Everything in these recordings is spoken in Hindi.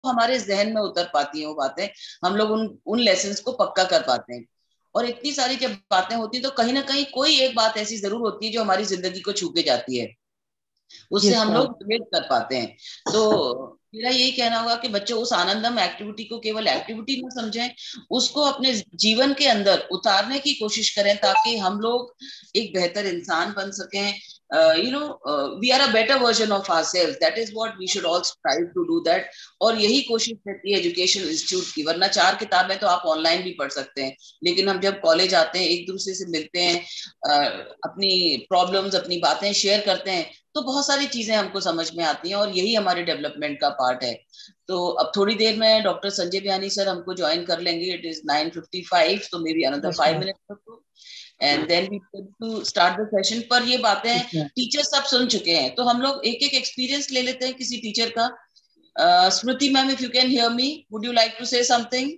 हमारे जहन में उतर पाती हैं वो बातें, हम लोग उन उन लेसन्स को पक्का कर पाते हैं। और इतनी सारी जब बातें होती हैं तो कहीं ना कहीं कोई एक बात ऐसी जरूर होती है जो हमारी जिंदगी को छू के जाती है, उससे यस हम मैम। लोग रिलेट कर पाते हैं। तो मेरा यही कहना होगा कि बच्चों उस आनंदम एक्टिविटी को केवल एक्टिविटी ना समझें, उसको अपने जीवन के अंदर उतारने की कोशिश करें ताकि हम लोग एक बेहतर इंसान बन सकें। We are a better version of our self, that is what we should all strive to do that. और यही कोशिश रहती है एजुकेशन इंस्टीट्यूट की, वरना चार किताबें तो आप ऑनलाइन भी पढ़ सकते हैं, लेकिन हम जब कॉलेज आते हैं, एक दूसरे से मिलते हैं, अपनी प्रॉब्लम्स अपनी बातें शेयर करते हैं, तो बहुत सारी चीजें हमको समझ में आती हैं और यही हमारे डेवलपमेंट का पार्ट है। तो अब थोड़ी देर में डॉक्टर संजय बियानी सर हमको ज्वाइन कर लेंगे, इट इज 9:55, तो maybe another yes 5 minute and then we to start the session. पर ये बातें मैम। टीचर सब सुन चुके हैं, तो हम लोग एक एक एक्सपीरियंस ले लेते हैं किसी टीचर का। Smriti ma'am, if you can hear me, would you like to say something?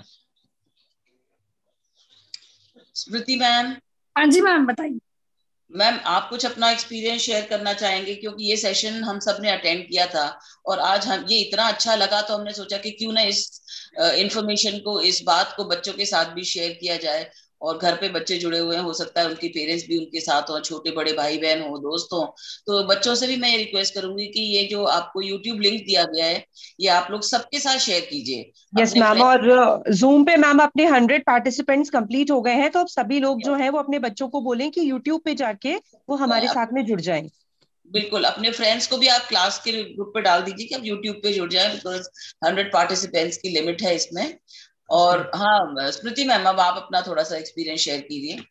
Smriti ma'am. हाँ जी मैम, बताइए। मैम, आप कुछ अपना एक्सपीरियंस शेयर करना चाहेंगे, क्योंकि ये सेशन हम सब ने अटेंड किया था और आज हम ये इतना अच्छा लगा तो हमने सोचा कि क्यों ना इस इंफॉर्मेशन को, इस बात को बच्चों के साथ भी शेयर किया जाए। और घर पे बच्चे जुड़े हुए हैं, हो सकता है उनके पेरेंट्स भी उनके साथ हो, छोटे बड़े भाई बहन हो, दोस्त हो, तो बच्चों से भी मैं ये रिक्वेस्ट करूंगी कि ये जो आपको यूट्यूब लिंक दिया गया है, ये आप लोग सबके साथ शेयर कीजिए यस अपने मैम। फ्रेंड। और जूम पे मैम अपने 100 पार्टिसिपेंट्स कंप्लीट हो गए हैं, तो अब सभी लोग जो हैं वो अपने बच्चों को बोलें कि यूट्यूब पे जाके वो हमारे साथ में जुड़ जाएं। बिल्कुल, अपने फ्रेंड्स को भी आप क्लास के ग्रुप पे डाल दीजिए कि आप यूट्यूब पे जुड़ जाए, बिकॉज 100 पार्टिसिपेंट्स की लिमिट है इसमें। और हाँ स्मृति मैम, अब आप अपना थोड़ा सा एक्सपीरियंस शेयर कीजिए।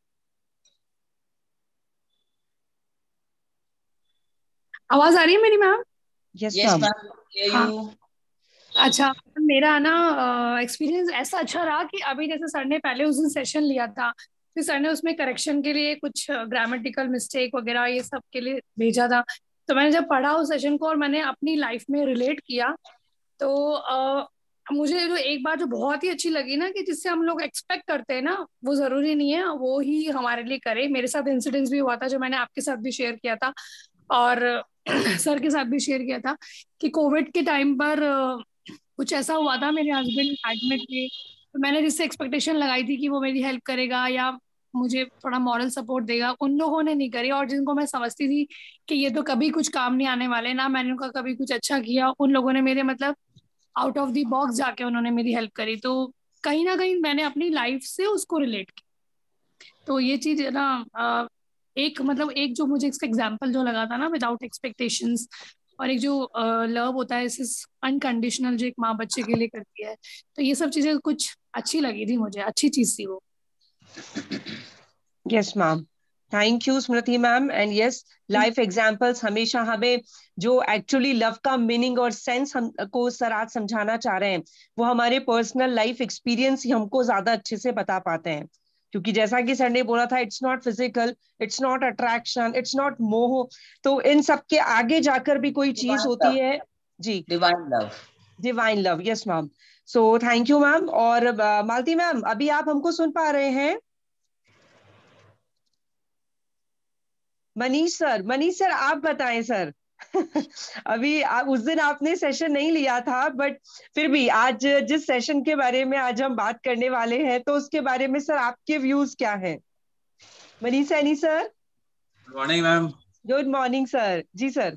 आवाज आ रही है मेरी ma'am? Yes yes ma'am. Ma'am, here हाँ। यू। अच्छा, मेरा ना एक्सपीरियंस ऐसा अच्छा रहा कि अभी जैसे सर ने पहले उस दिन सेशन लिया था, फिर सर ने उसमें करेक्शन के लिए कुछ ग्रामेटिकल मिस्टेक वगैरह ये सब के लिए भेजा था। तो मैंने जब पढ़ा उस सेशन को और मैंने अपनी लाइफ में रिलेट किया, तो मुझे जो एक बात जो बहुत ही अच्छी लगी ना, कि जिससे हम लोग एक्सपेक्ट करते हैं ना, वो जरूरी नहीं है वो ही हमारे लिए करे। मेरे साथ इंसिडेंस भी हुआ था जो मैंने आपके साथ भी शेयर किया था और सर के साथ भी शेयर किया था, कि कोविड के टाइम पर कुछ ऐसा हुआ था, मेरे हस्बैंड एडमिट थे, तो मैंने जिससे एक्सपेक्टेशन लगाई थी कि वो मेरी हेल्प करेगा या मुझे थोड़ा मॉरल सपोर्ट देगा, उन लोगों ने नहीं करी। और जिनको मैं समझती थी कि ये तो कभी कुछ काम नहीं आने वाले ना, मैंने उनका कभी कुछ अच्छा किया, उन लोगों ने मेरे मतलब आउट ऑफ द बॉक्स जाके उन्होंने मेरी हेल्प करी। तो कहीं ना कहीं मैंने अपनी लाइफ से उसको रिलेट किया। तो ये चीज है ना, एक मतलब एक जो मुझे इसका एग्जाम्पल जो लगा था ना, विदाउट एक्सपेक्टेशंस, और एक जो लव होता है इस अनकंडीशनल, जो एक माँ बच्चे के लिए करती है, तो ये सब चीजें कुछ अच्छी लगी थी मुझे, अच्छी चीज थी वो। Yes ma'am. Thank you Smriti ma'am. And yes, life examples हमेशा हमें जो एक्चुअली लव का मीनिंग और सेंस हमको सर आज समझाना चाह रहे हैं, वो हमारे पर्सनल लाइफ एक्सपीरियंस ही हमको ज्यादा अच्छे से बता पाते हैं। क्योंकि जैसा कि सर ने बोला था, it's not physical, it's not attraction, it's not मोह, तो इन सब के आगे जाकर भी कोई चीज डिवाइन होती लव। है। जी। Divine love. Divine love. Yes ma'am. So thank you ma'am. और मालती मैम, अभी आप हमको सुन पा रहे हैं? मनीष सर, मनीष सर आप बताएं सर। अभी आप उस दिन आपने सेशन नहीं लिया था, बट फिर भी आज जिस सेशन के बारे में आज हम बात करने वाले हैं, तो उसके बारे में सर आपके व्यूज क्या हैं? Manish Saini sir. Good morning ma'am. Good morning sir. जी सर।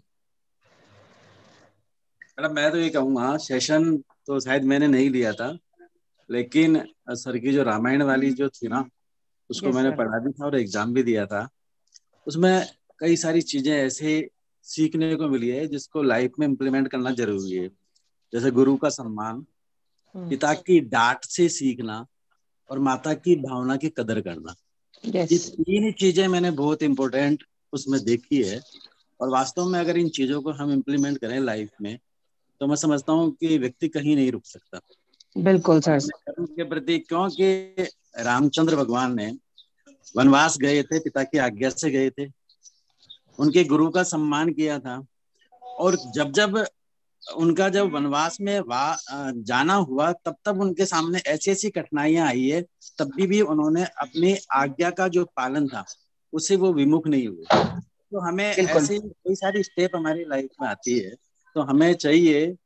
मैडम, मैं तो ये कहूँगा, सेशन तो शायद मैंने नहीं लिया था, लेकिन सर की जो रामायण वाली जो थी ना, उसको यस मैंने सर। पढ़ा भी था और एग्जाम भी दिया था। उसमें कई सारी चीजें ऐसे सीखने को मिली है जिसको लाइफ में इम्प्लीमेंट करना जरूरी है। जैसे गुरु का सम्मान, पिता की डांट से सीखना और माता की भावना की कदर करना। यस। ये तीन चीजें मैंने बहुत इंपॉर्टेंट उसमें देखी है। और वास्तव में अगर इन चीजों को हम इम्प्लीमेंट करें लाइफ में, तो मैं समझता हूँ कि व्यक्ति कहीं नहीं रुक सकता बिल्कुल सर। अपने कर्म के प्रति। क्योंकि रामचंद्र भगवान ने वनवास गए थे, पिता की आज्ञा से गए थे, उनके गुरु का सम्मान किया था। और जब जब उनका जब वनवास में जाना हुआ, तब तब उनके सामने ऐसी ऐसी कठिनाइयां आई है, तब भी उन्होंने अपनी आज्ञा का जो पालन था उससे वो विमुख नहीं हुए। तो हमें बिल्कुल। ऐसी कई सारी स्टेप हमारी लाइफ में आती है, तो हमें चाहिए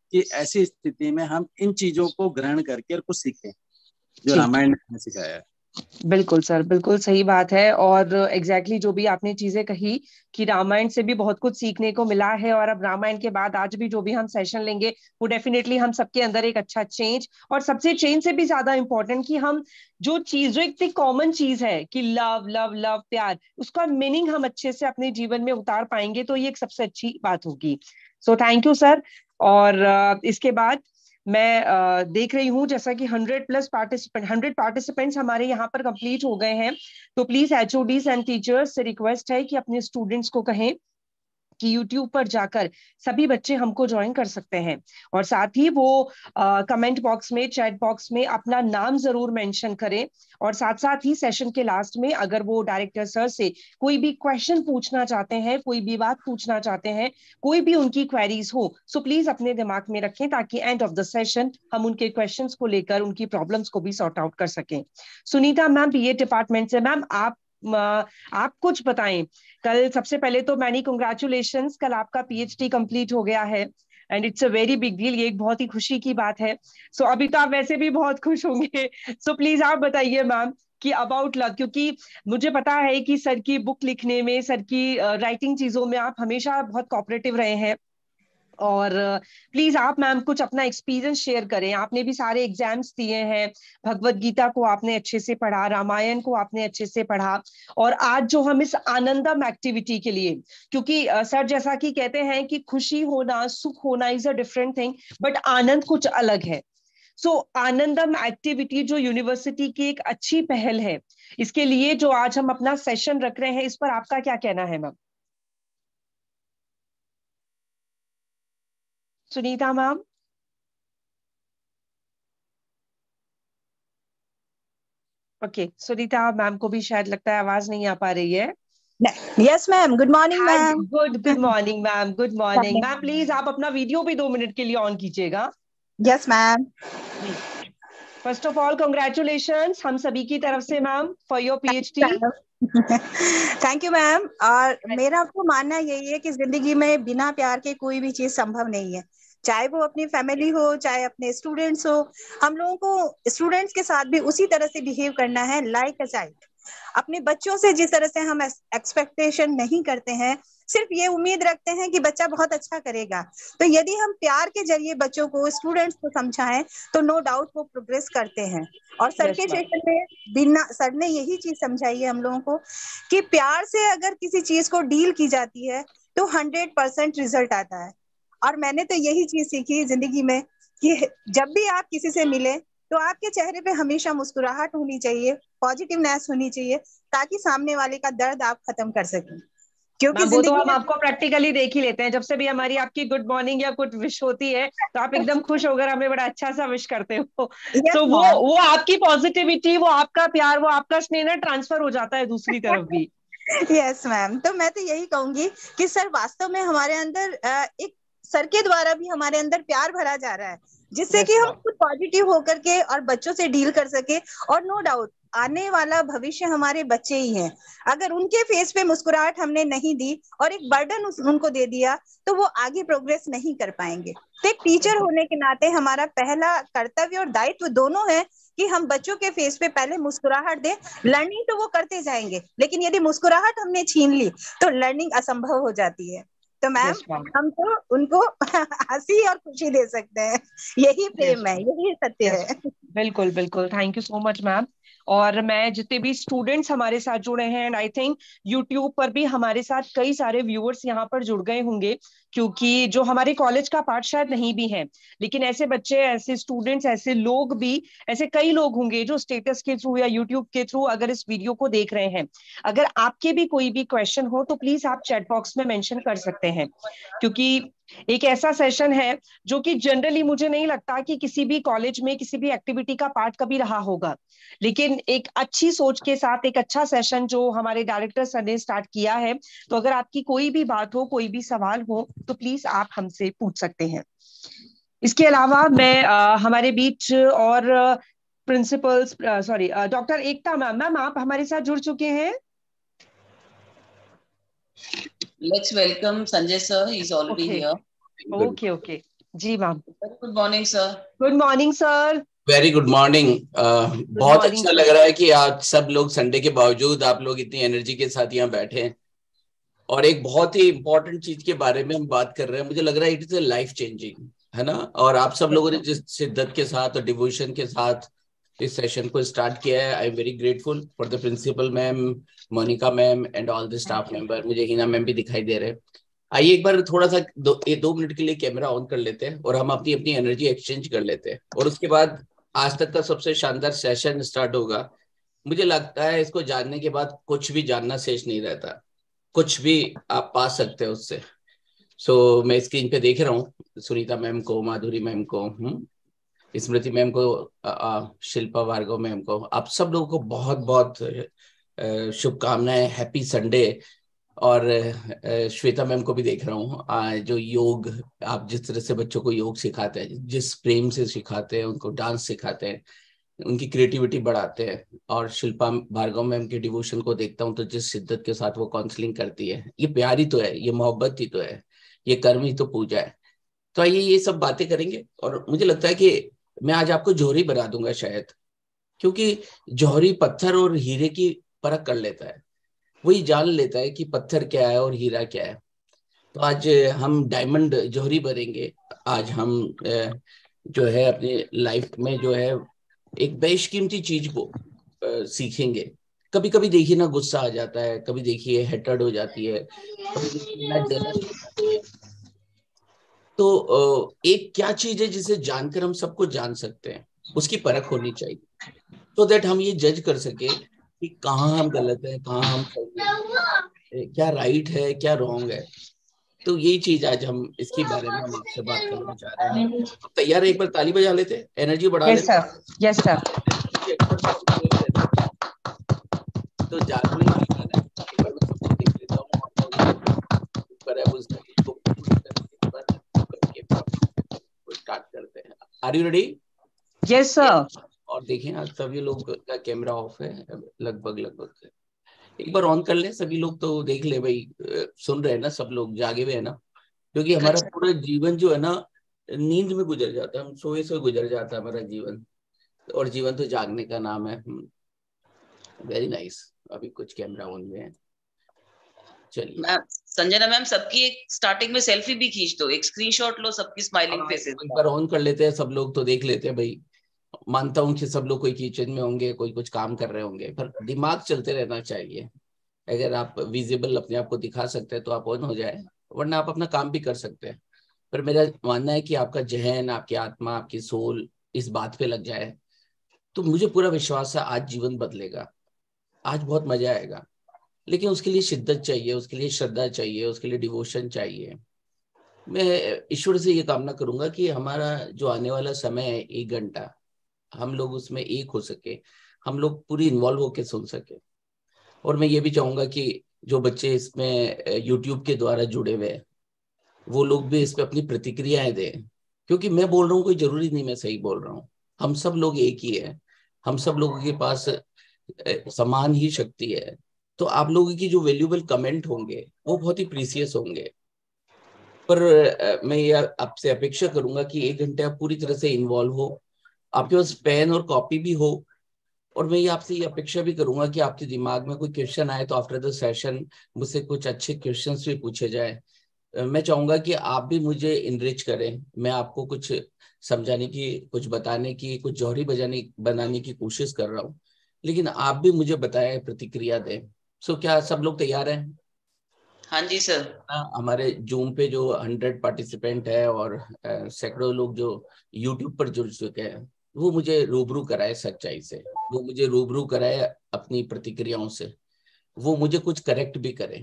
कि ऐसी स्थिति में हम इन चीजों को ग्रहण करके और कुछ सीखें जो ठीक। रामायण ने सिखाया है। बिल्कुल सर, बिल्कुल सही बात है। और एग्जैक्टली जो भी आपने चीजें कही कि रामायण से भी बहुत कुछ सीखने को मिला है, और अब रामायण के बाद आज भी जो भी हम सेशन लेंगे वो डेफिनेटली हम सबके अंदर एक अच्छा चेंज, और सबसे चेंज से भी ज्यादा इंपॉर्टेंट कि हम जो चीज, जो एक कॉमन चीज है कि लव लव लव प्यार, उसका मीनिंग हम अच्छे से अपने जीवन में उतार पाएंगे, तो ये एक सबसे अच्छी बात होगी। So thank you sir. और इसके बाद मैं देख रही हूँ जैसा कि 100 पार्टिसिपेंट्स हमारे यहाँ पर कंप्लीट हो गए हैं। तो प्लीज एचओडीज एंड टीचर्स से रिक्वेस्ट है कि अपने स्टूडेंट्स को कहें कि YouTube पर जाकर सभी बच्चे हमको ज्वाइन कर सकते हैं, और साथ ही वो कमेंट बॉक्स में, चैट बॉक्स में अपना नाम जरूर मेंशन करें। और साथ साथ ही सेशन के लास्ट में अगर वो डायरेक्टर सर से कोई भी क्वेश्चन पूछना चाहते हैं, कोई भी बात पूछना चाहते हैं, कोई भी उनकी क्वेरीज हो, सो प्लीज अपने दिमाग में रखें ताकि एंड ऑफ द सेशन हम उनके क्वेश्चंस को लेकर उनकी प्रॉब्लम्स को भी सॉर्ट आउट कर सकें। सुनीता मैम बीए डिपार्टमेंट से, मैम आप कुछ बताएं। कल सबसे पहले तो मैनी कंग्रेचुलेशंस, कल आपका पीएचडी कंप्लीट हो गया है and it's a very big deal, ये एक बहुत ही खुशी की बात है। सो अभी तो आप वैसे भी बहुत खुश होंगे, सो प्लीज आप बताइए मैम कि अबाउट लव, क्योंकि मुझे पता है कि सर की बुक लिखने में, सर की राइटिंग चीजों में आप हमेशा बहुत कोऑपरेटिव रहे हैं। और प्लीज आप मैम कुछ अपना एक्सपीरियंस शेयर करें। आपने भी सारे एग्जाम्स दिए हैं, भगवत गीता को आपने अच्छे से पढ़ा, रामायण को आपने अच्छे से पढ़ा, और आज जो हम इस आनंदम एक्टिविटी के लिए, क्योंकि सर जैसा कि कहते हैं कि खुशी होना, सुख होना is a different thing, but आनंद कुछ अलग है। सो आनंदम एक्टिविटी जो यूनिवर्सिटी की एक अच्छी पहल है, इसके लिए जो आज हम अपना सेशन रख रहे हैं, इस पर आपका क्या कहना है ma'am? Sunita ma'am? Okay, Sunita ma'am को भी शायद लगता है आवाज नहीं आ पा रही है। Yes ma'am, good morning ma'am. Good morning ma'am, good morning ma'am. Please आप अपना वीडियो भी 2 मिनट के लिए ऑन कीजिएगा। Yes ma'am. First of all congratulations हम सभी की तरफ से ma'am for your PhD. Thank you ma'am. और मेरा तो मानना यही है कि जिंदगी में बिना प्यार के कोई भी चीज संभव नहीं है, चाहे वो अपनी फैमिली हो, चाहे अपने स्टूडेंट्स हो। हम लोगों को स्टूडेंट्स के साथ भी उसी तरह से बिहेव करना है, लाइक अ चाइल्ड। अपने बच्चों से जिस तरह से हम एक्सपेक्टेशन नहीं करते हैं, सिर्फ ये उम्मीद रखते हैं कि बच्चा बहुत अच्छा करेगा, तो यदि हम प्यार के जरिए बच्चों को, स्टूडेंट्स को समझाएं तो नो डाउट वो प्रोग्रेस करते हैं। और सर के सेशन में बिना, सर ने यही चीज समझाई है हम लोगों को कि प्यार से अगर किसी चीज को डील की जाती है तो 100% रिजल्ट आता है। और मैंने तो यही चीज सीखी जिंदगी में कि जब भी आप किसी से मिले तो आपके चेहरे पे हमेशा मुस्कुराहट होनी चाहिए, पॉजिटिवनेस होनी चाहिए, ताकि सामने वाले का दर्द आप खत्म कर सकें। क्योंकि वो तो हम जिंदगी आपको प्रैक्टिकली देख ही लेते हैं, जब से भी हमारी आपकी गुड मॉर्निंग या कुछ विश होती है तो आप एकदम खुश होकर हमें बड़ा अच्छा सा विश करते हो। तो वो आपकी पॉजिटिविटी, वो आपका प्यार, वो आपका स्नेह ना ट्रांसफर हो जाता है दूसरी तरफ भी। Yes ma'am. तो मैं तो यही कहूंगी कि सर वास्तव में हमारे अंदर एक, सर के द्वारा भी हमारे अंदर प्यार भरा जा रहा है, जिससे कि हम खुद पॉजिटिव होकर के और बच्चों से डील कर सके। और नो डाउट आने वाला भविष्य हमारे बच्चे ही हैं। अगर उनके फेस पे मुस्कुराहट हमने नहीं दी और एक बर्डन उनको दे दिया तो वो आगे प्रोग्रेस नहीं कर पाएंगे। तो एक टीचर होने के नाते हमारा पहला कर्तव्य और दायित्व दोनों है कि हम बच्चों के फेस पे पहले मुस्कुराहट दें। लर्निंग तो वो करते जाएंगे, लेकिन यदि मुस्कुराहट हमने छीन ली तो लर्निंग असंभव हो जाती है। तो मैम हम तो उनको हंसी और खुशी दे सकते हैं, यही प्रेम है, यही सत्य है। बिल्कुल बिल्कुल, thank you so much ma'am. और मैं जितने भी स्टूडेंट्स हमारे साथ जुड़े हैं, एंड आई थिंक यूट्यूब पर भी हमारे साथ कई सारे व्यूअर्स यहाँ पर जुड़ गए होंगे, क्योंकि जो हमारे कॉलेज का पार्ट शायद नहीं भी है, लेकिन ऐसे बच्चे, ऐसे स्टूडेंट्स, ऐसे लोग भी, ऐसे कई लोग होंगे जो स्टेटस के थ्रू या यूट्यूब के थ्रू अगर इस वीडियो को देख रहे हैं। अगर आपके भी कोई भी क्वेश्चन हो तो प्लीज आप चैट बॉक्स में मेंशन कर सकते हैं, क्योंकि एक ऐसा सेशन है जो कि जनरली मुझे नहीं लगता कि किसी भी कॉलेज में किसी भी एक्टिविटी का पार्ट कभी रहा होगा, लेकिन एक अच्छी सोच के साथ एक अच्छा सेशन जो हमारे डायरेक्टर सर ने स्टार्ट किया है। तो अगर आपकी कोई भी बात हो, कोई भी सवाल हो, तो प्लीज आप हमसे पूछ सकते हैं। इसके अलावा मैं हमारे बीच और principals, sorry doctor Ekta ma'am आप हमारे साथ जुड़ चुके हैं। Let's welcome Sanjay sir. He's already here. Okay, जी ma'am. Good morning sir. Good morning sir. Very good morning. बहुत अच्छा लग रहा है कि आज सब लोग संडे के बावजूद आप लोग इतनी एनर्जी के साथ यहाँ बैठे हैं और एक बहुत ही इंपॉर्टेंट चीज के बारे में हम बात कर रहे हैं। मुझे लग रहा है it is a life changing, है ना। और आप सब लोगों ने जिस शिद्दत के साथ और डिवोशन के साथ इस सेशन को स्टार्ट किया है, I am very grateful for the principal ma'am, Monika ma'am and all the staff member. मुझे हिना मैम भी दिखाई दे रहे हैं। आइए एक बार थोड़ा सा 2 मिनट के लिए कैमरा ऑन कर लेते हैं और हम अपनी अपनी एनर्जी एक्सचेंज कर लेते हैं और उसके बाद आज तक का सबसे शानदार सेशन स्टार्ट होगा। मुझे लगता है इसको जानने के बाद कुछ भी जानना शेष नहीं रहता, कुछ भी आप पा सकते हो उससे। सो मैं स्क्रीन पे देख रहा हूँ सुनीता मैम को, माधुरी मैम को, स्मृति मैम को, शिल्पा भार्गव मैम को, आप सब लोगों को बहुत बहुत शुभकामनाएं, हैप्पी संडे। और श्वेता मैम को भी देख रहा हूँ, जो योग आप जिस तरह से बच्चों को योग सिखाते हैं, जिस प्रेम से सिखाते हैं, उनको डांस सिखाते हैं, उनकी क्रिएटिविटी बढ़ाते हैं। और शिल्पा भार्गव मैम के डिवोशन को देखता हूँ तो जिस शिद्दत के साथ वो काउंसलिंग करती है, ये प्यार ही तो है, ये मोहब्बत ही तो है, ये कर्म ही तो पूजा है। तो आइए ये सब बातें करेंगे। और मुझे लगता है कि मैं आज आपको जौहरी बना दूंगा शायद, क्योंकि जौहरी पत्थर और हीरे की परख कर लेता है, वही जान लेता है कि पत्थर क्या है और हीरा क्या है। तो आज हम डायमंड जौहरी बनेंगे। आज हम जो है अपनी लाइफ में जो है एक बेशकीमती चीज को सीखेंगे। कभी कभी देखिए ना गुस्सा आ जाता है, कभी देखिए हेटर्ड हो जाती है, कभी देखिए ना जेलस हो जाती है। तो एक क्या चीज है जिसे जानकर हम सबको जान सकते हैं, उसकी परख होनी चाहिए, तो दैट हम ये जज कर सके कि कहाँ हम गलत है, कहाँ हम सही है, क्या राइट है, क्या रॉन्ग है। तो यही चीज आज हम इसके बारे में हम आपसे बात करना चाह रहे हैं। तो तैयार है? एक बार ताली बजा लेते हैं, एनर्जी बढ़ा लेते हैं। Yes sir. तो जागने वाली बात है, एक बार मैं सबको देख लेता हूँ ऊपर है उसको स्टार्ट करते हैं। Are you ready? Yes sir. और देखें आज सभी लोग का कैमरा ऑफ है लगभग। एक बार ऑन कर ले सभी लोग, तो देख ले भाई, सुन रहे हैं ना सब लोग, जागे हुए हैं ना। क्योंकि हमारा पूरा जीवन जो है ना नींद में गुजर जाता है, हम सोए सोए गुजर जाता है हमारा जीवन, और जीवन तो जागने का नाम है। Very nice. अभी कुछ कैमरा ऑन में है। चलिए मैम, संजना मैम, सबकी एक स्टार्टिंग में सेल्फी भी खींच दो, एक स्क्रीनशॉट लो सबकी स्माइलिंग फेसेस। एक बार ऑन कर लेते हैं सब लोग, तो देख लेते हैं भाई। मानता हूँ कि सब लोग कोई किचन में होंगे, कोई कुछ काम कर रहे होंगे, पर दिमाग चलते रहना चाहिए। अगर आप विजिबल अपने आप को दिखा सकते हैं तो आप ऑन हो जाए, वरना आप अपना काम भी कर सकते हैं। पर मेरा मानना है कि आपका जहन, आपकी आत्मा, आपकी सोल इस बात पे लग जाए तो मुझे पूरा विश्वास है आज जीवन बदलेगा, आज बहुत मजा आएगा। लेकिन उसके लिए शिद्दत चाहिए, उसके लिए श्रद्धा चाहिए, उसके लिए डिवोशन चाहिए। मैं ईश्वर से ये कामना करूंगा कि हमारा जो आने वाला समय है 1 घंटा, हम लोग उसमें एक हो सके, हम लोग पूरी इन्वॉल्व होके सुन सके। और मैं ये भी चाहूंगा कि जो बच्चे इसमें यूट्यूब के द्वारा जुड़े हुए हैं वो लोग भी इस पे अपनी प्रतिक्रियाएं दें, क्योंकि मैं बोल रहा हूँ कोई जरूरी नहीं मैं सही बोल रहा हूँ, हम सब लोग एक ही है, हम सब लोगों के पास समान ही शक्ति है। तो आप लोगों की जो वैल्यूएबल कमेंट होंगे वो बहुत ही प्रीसियस होंगे। पर मैं ये आपसे अपेक्षा करूंगा कि 1 घंटे आप पूरी तरह से इन्वॉल्व हो, आपके पास पेन और कॉपी भी हो। और मैं ये आपसे ये अपेक्षा भी करूंगा कि आपके दिमाग में कोई क्वेश्चन आए तो आफ्टर द सेशन मुझसे कुछ अच्छे क्वेश्चंस भी पूछे जाए। मैं चाहूंगा कि आप भी मुझे इनरिच करें, मैं आपको कुछ समझाने की, कुछ बताने की, कुछ जौहरी बनाने की कोशिश कर रहा हूँ, लेकिन आप भी मुझे बताएं, प्रतिक्रिया दें। सो क्या सब लोग तैयार हैं? हाँ जी सर। हमारे जूम पे जो 100 पार्टिसिपेंट है और सैकड़ों लोग जो यूट्यूब पर जुड़ चुके हैं, वो मुझे रूबरू कराए सच्चाई से, वो मुझे रूबरू कराए अपनी प्रतिक्रियाओं से, वो मुझे कुछ करेक्ट भी करें।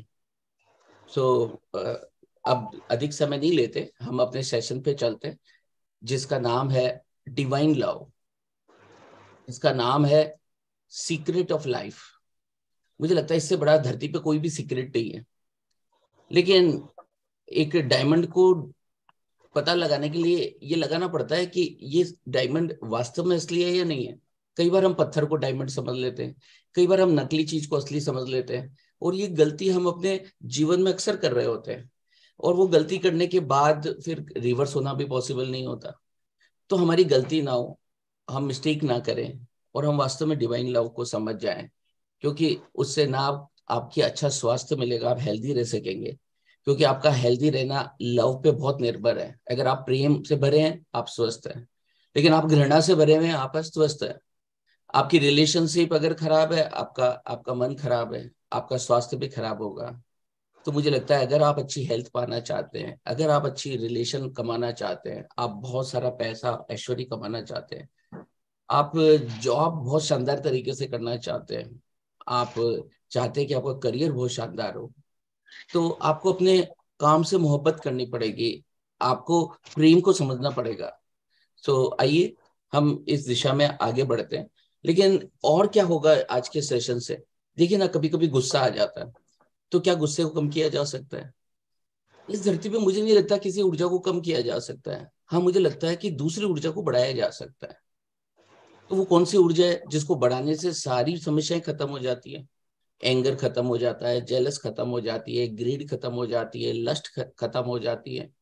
सो अब अधिक समय नहीं लेते, हम अपने सेशन पे चलते हैं जिसका नाम है डिवाइन लव, इसका नाम है सीक्रेट ऑफ लाइफ। मुझे लगता है इससे बड़ा धरती पे कोई भी सीक्रेट नहीं है, लेकिन एक डायमंड को पता लगाने के लिए ये लगाना पड़ता है कि ये डायमंड वास्तव में असली है या नहीं है। कई बार हम पत्थर को डायमंड समझ लेते हैं, कई बार हम नकली चीज को असली समझ लेते हैं, और ये गलती हम अपने जीवन में अक्सर कर रहे होते हैं। और वो गलती करने के बाद फिर रिवर्स होना भी पॉसिबल नहीं होता। तो हमारी गलती ना हो, हम मिस्टेक ना करें और हम वास्तव में डिवाइन लव को समझ जाएं, क्योंकि उससे ना आपकी अच्छा स्वास्थ्य मिलेगा, आप हेल्दी रह सकेंगे, क्योंकि आपका हेल्दी रहना लव पे बहुत निर्भर है। अगर आप प्रेम से भरे हैं आप स्वस्थ हैं, लेकिन आप घृणा से भरे हुए हैं आप अस्वस्थ हैं। आपकी रिलेशनशिप अगर खराब है, आपका आपका मन खराब है, आपका स्वास्थ्य भी खराब होगा। तो मुझे लगता है अगर आप अच्छी हेल्थ पाना चाहते हैं, अगर आप अच्छी रिलेशन कमाना चाहते हैं, आप बहुत सारा पैसा ऐश्वर्य कमाना चाहते हैं, आप जॉब बहुत शानदार तरीके से करना चाहते हैं, आप चाहते हैं कि आपका करियर बहुत शानदार हो, तो आपको अपने काम से मोहब्बत करनी पड़ेगी, आपको प्रेम को समझना पड़ेगा। सो आइए हम इस दिशा में आगे बढ़ते हैं। लेकिन और क्या होगा आज के सेशन से? देखिए ना, कभी कभी गुस्सा आ जाता है, तो क्या गुस्से को कम किया जा सकता है? इस धरती पे मुझे नहीं लगता किसी ऊर्जा को कम किया जा सकता है। हाँ, मुझे लगता है कि दूसरी ऊर्जा को बढ़ाया जा सकता है। तो वो कौन सी ऊर्जा है जिसको बढ़ाने से सारी समस्याएं खत्म हो जाती है? एंगर खत्म हो जाता है, जेलस खत्म हो जाती है, ग्रीड खत्म हो जाती है, लस्ट खत्म हो जाती है।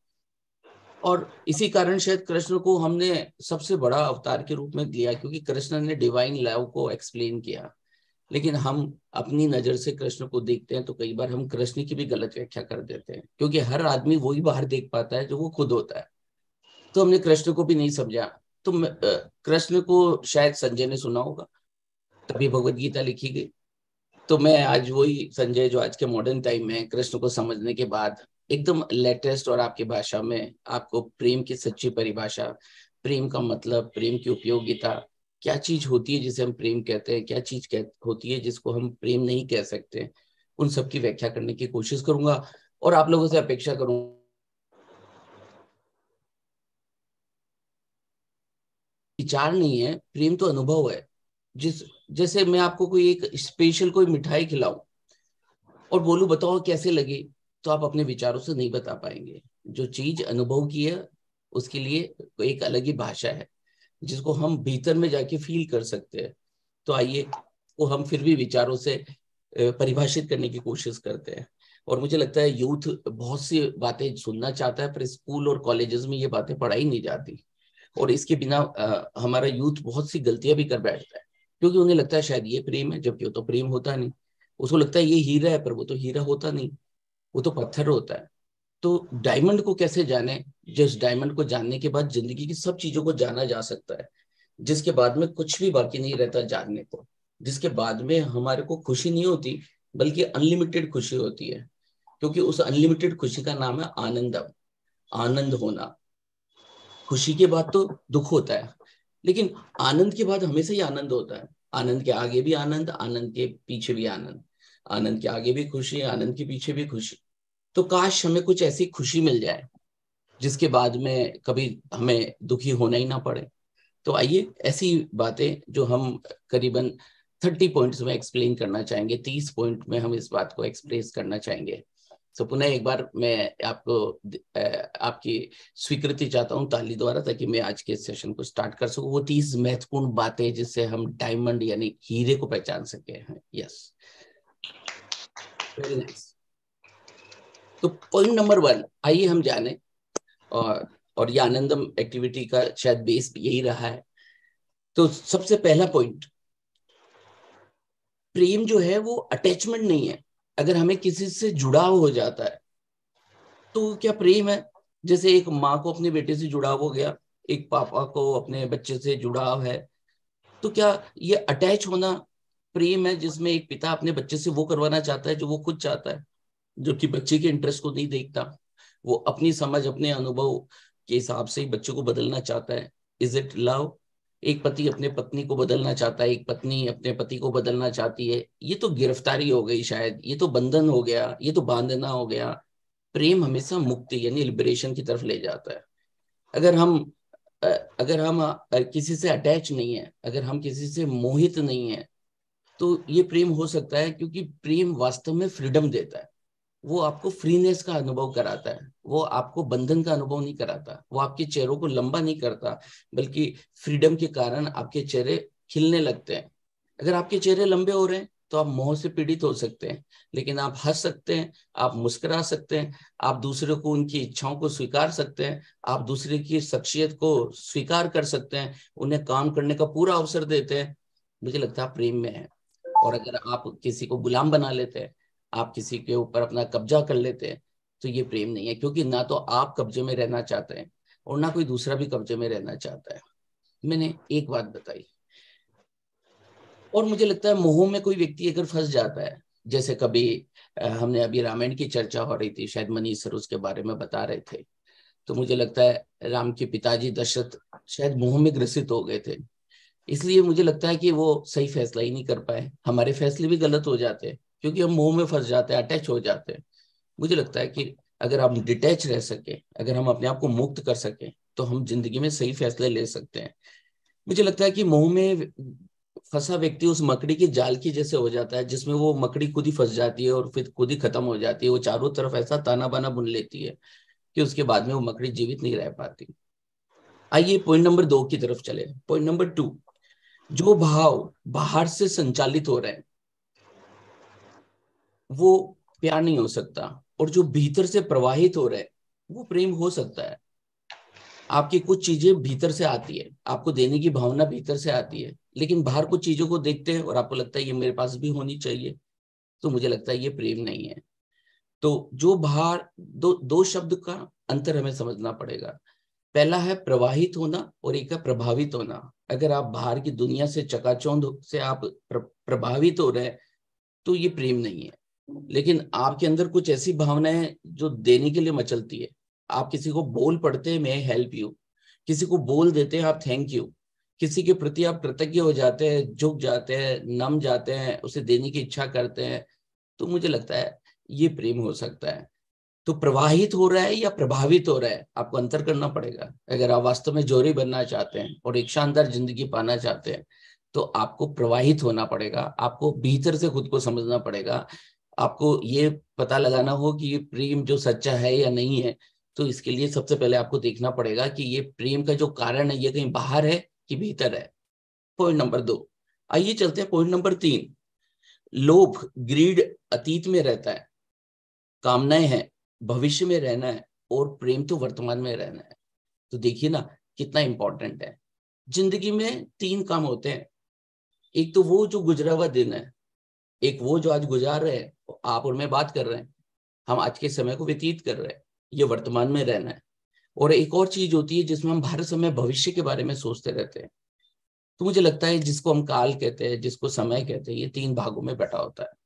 और इसी कारण शायद कृष्ण को हमने सबसे बड़ा अवतार के रूप में लिया, क्योंकि कृष्ण ने डिवाइन लव को एक्सप्लेन किया। लेकिन हम अपनी नजर से कृष्ण को देखते हैं तो कई बार हम कृष्ण की भी गलत व्याख्या कर देते हैं, क्योंकि हर आदमी वही बाहर देख पाता है जो वो खुद होता है। तो हमने कृष्ण को भी नहीं समझा। तो कृष्ण को शायद संजय ने सुना होगा, तभी भगवत गीता लिखी गई। तो मैं आज वही संजय जो आज के मॉडर्न टाइम में कृष्ण को समझने के बाद एकदम लेटेस्ट और आपकी भाषा में आपको प्रेम की सच्ची परिभाषा, प्रेम का मतलब, प्रेम की उपयोगिता, क्या चीज होती है जिसे हम प्रेम कहते हैं, क्या चीज होती है जिसको हम प्रेम नहीं कह सकते, उन सब की व्याख्या करने की कोशिश करूंगा। और आप लोगों से अपेक्षा करूंगा, विचार नहीं है, प्रेम तो अनुभव है। जैसे मैं आपको कोई एक स्पेशल कोई मिठाई खिलाऊं और बोलूं बताओ कैसे लगी, तो आप अपने विचारों से नहीं बता पाएंगे। जो चीज अनुभव की है उसके लिए एक अलग ही भाषा है जिसको हम भीतर में जाके फील कर सकते हैं। तो आइए वो हम फिर भी विचारों से परिभाषित करने की कोशिश करते हैं। और मुझे लगता है यूथ बहुत सी बातें सुनना चाहता है, पर स्कूल और कॉलेजेस में ये बातें पढ़ाई नहीं जाती, और इसके बिना हमारा यूथ बहुत सी गलतियां भी कर बैठता है, क्योंकि उन्हें लगता है शायद ये प्रेम है, जबकि वो तो प्रेम होता नहीं। उसको लगता है ये हीरा है, पर वो तो हीरा होता नहीं, वो तो पत्थर होता है। तो डायमंड को कैसे जाने? जिस डायमंड को जानने के बाद जिंदगी की सब चीजों को जाना जा सकता है, जिसके बाद में कुछ भी बाकी नहीं रहता जानने को, जिसके बाद में हमारे को खुशी नहीं होती बल्कि अनलिमिटेड खुशी होती है, क्योंकि उस अनलिमिटेड खुशी का नाम है आनंदम, आनंद होना। खुशी के बाद तो दुख होता है, लेकिन आनंद के बाद हमेशा ही आनंद होता है। आनंद के आगे भी आनंद, आनंद के पीछे भी आनंद, आनंद के आगे भी खुशी, आनंद के पीछे भी खुशी। तो काश हमें कुछ ऐसी खुशी मिल जाए जिसके बाद में कभी हमें दुखी होना ही ना पड़े। तो आइए ऐसी बातें जो हम करीबन 30 पॉइंट्स में एक्सप्लेन करना चाहेंगे, 30 पॉइंट में हम इस बात को एक्सप्रेस करना चाहेंगे। तो पुनः एक बार मैं आपको आपकी स्वीकृति चाहता हूं ताली द्वारा, ताकि मैं आज के सेशन को स्टार्ट कर सकूं। वो 30 महत्वपूर्ण बातें जिससे हम डायमंड यानी हीरे को पहचान सके हैं। Yes, very nice. तो पॉइंट नंबर 1 आइए हम जाने, और ये आनंदम एक्टिविटी का शायद बेस यही रहा है। तो सबसे पहला पॉइंट, प्रेम जो है वो अटैचमेंट नहीं है। अगर हमें किसी से जुड़ाव हो जाता है तो क्या प्रेम है? जैसे एक माँ को अपने बेटे से जुड़ाव हो गया, एक पापा को अपने बच्चे से जुड़ाव है, तो क्या ये अटैच होना प्रेम है, जिसमें एक पिता अपने बच्चे से वो करवाना चाहता है जो वो खुद चाहता है, जो कि बच्चे के इंटरेस्ट को नहीं देखता, वो अपनी समझ अपने अनुभव के हिसाब से बच्चे को बदलना चाहता है? Is it love? एक पति अपने पत्नी को बदलना चाहता है, एक पत्नी अपने पति को बदलना चाहती है, ये तो गिरफ्तारी हो गई शायद, ये तो बंधन हो गया, ये तो बांधना हो गया। प्रेम हमेशा मुक्ति यानी लिबरेशन की तरफ ले जाता है। अगर हम किसी से अटैच नहीं है, अगर हम किसी से मोहित नहीं है, तो ये प्रेम हो सकता है, क्योंकि प्रेम वास्तव में फ्रीडम देता है। वो आपको फ्रीनेस का अनुभव कराता है, वो आपको बंधन का अनुभव नहीं कराता, वो आपके चेहरों को लंबा नहीं करता, बल्कि फ्रीडम के कारण आपके चेहरे खिलने लगते हैं। अगर आपके चेहरे लंबे हो रहे हैं तो आप मोह से पीड़ित हो सकते हैं, लेकिन आप हंस सकते हैं, आप मुस्कुरा सकते हैं, आप दूसरे को उनकी इच्छाओं को स्वीकार सकते हैं, आप दूसरे की शख्सियत को स्वीकार कर सकते हैं, उन्हें काम करने का पूरा अवसर देते हैं। मुझे लगता है आप प्रेम में है। और अगर आप किसी को गुलाम बना लेते हैं, आप किसी के ऊपर अपना कब्जा कर लेते हैं, तो ये प्रेम नहीं है, क्योंकि ना तो आप कब्जे में रहना चाहते हैं और ना कोई दूसरा भी कब्जे में रहना चाहता है। मैंने एक बात बताई। और मुझे लगता है मोह में कोई व्यक्ति अगर फंस जाता है, जैसे कभी हमने अभी रामायण की चर्चा हो रही थी, शायद मनीष सर उसके बारे में बता रहे थे, तो मुझे लगता है राम के पिताजी दशरथ शायद मोह में ग्रसित हो गए थे, इसलिए मुझे लगता है कि वो सही फैसला ही नहीं कर पाए। हमारे फैसले भी गलत हो जाते हैं क्योंकि हम मोह में फंस जाते हैं, अटैच हो जाते हैं। मुझे लगता है कि अगर हम डिटैच रह सके, अगर हम अपने आप को मुक्त कर सके, तो हम जिंदगी में सही फैसले ले सकते हैं। मुझे लगता है कि मोह में फंसा व्यक्ति उस मकड़ी के जाल की जैसे हो जाता है, जिसमें वो मकड़ी खुद ही फंस जाती है और फिर खुद ही खत्म हो जाती है। वो चारों तरफ ऐसा ताना बाना बुन लेती है कि उसके बाद में वो मकड़ी जीवित नहीं रह पाती। आइए पॉइंट नंबर 2 की तरफ चले। पॉइंट नंबर 2, जो भाव बाहर से संचालित हो रहे हैं वो प्यार नहीं हो सकता, और जो भीतर से प्रवाहित हो रहे हैं वो प्रेम हो सकता है। आपकी कुछ चीजें भीतर से आती है, आपको देने की भावना भीतर से आती है, लेकिन बाहर कुछ चीजों को देखते हैं और आपको लगता है ये मेरे पास भी होनी चाहिए, तो मुझे लगता है ये प्रेम नहीं है। तो जो बाहर दो शब्द का अंतर हमें समझना पड़ेगा। पहला है प्रवाहित होना और एक है प्रभावित होना। अगर आप बाहर की दुनिया से चकाचौंध से आप प्रभावित हो रहे हैं तो ये प्रेम नहीं है। लेकिन आपके अंदर कुछ ऐसी भावनाएं जो देने के लिए मचलती है, आप किसी को बोल पड़ते हैं मैं हेल्प यू, किसी को बोल देते हैं आप थैंक यू, किसी के प्रति आप कृतज्ञ हो जाते हैं, झुक जाते हैं, नम जाते हैं, उसे देने की इच्छा करते हैं, तो मुझे लगता है ये प्रेम हो सकता है। तो प्रवाहित हो रहा है या प्रभावित हो रहा है, आपको अंतर करना पड़ेगा। अगर आप वास्तव में जोरी बनना चाहते हैं और एक शानदार जिंदगी पाना चाहते हैं तो आपको प्रवाहित होना पड़ेगा, आपको भीतर से खुद को समझना पड़ेगा, आपको ये पता लगाना हो कि ये प्रेम जो सच्चा है या नहीं है। तो इसके लिए सबसे पहले आपको देखना पड़ेगा कि ये प्रेम का जो कारण है ये कहीं बाहर है कि भीतर है। Point number 2। आइए चलते हैं पॉइंट नंबर 3। लोभ, ग्रीड अतीत में रहता है, कामनाएं हैं भविष्य में रहना है, और प्रेम तो वर्तमान में रहना है। तो देखिए ना कितना इंपॉर्टेंट है। जिंदगी में 3 काम होते हैं। एक तो वो जो गुजरा हुआ दिन है, एक वो जो आज गुजार रहे हैं, आप और मैं बात कर रहे हैं, हम आज के समय को व्यतीत कर रहे हैं, ये वर्तमान में रहना है। और एक और चीज होती है जिसमें हम हर समय भविष्य के बारे में सोचते रहते हैं। तो मुझे लगता है जिसको हम काल कहते हैं, जिसको समय कहते हैं, ये 3 भागों में बटा होता है।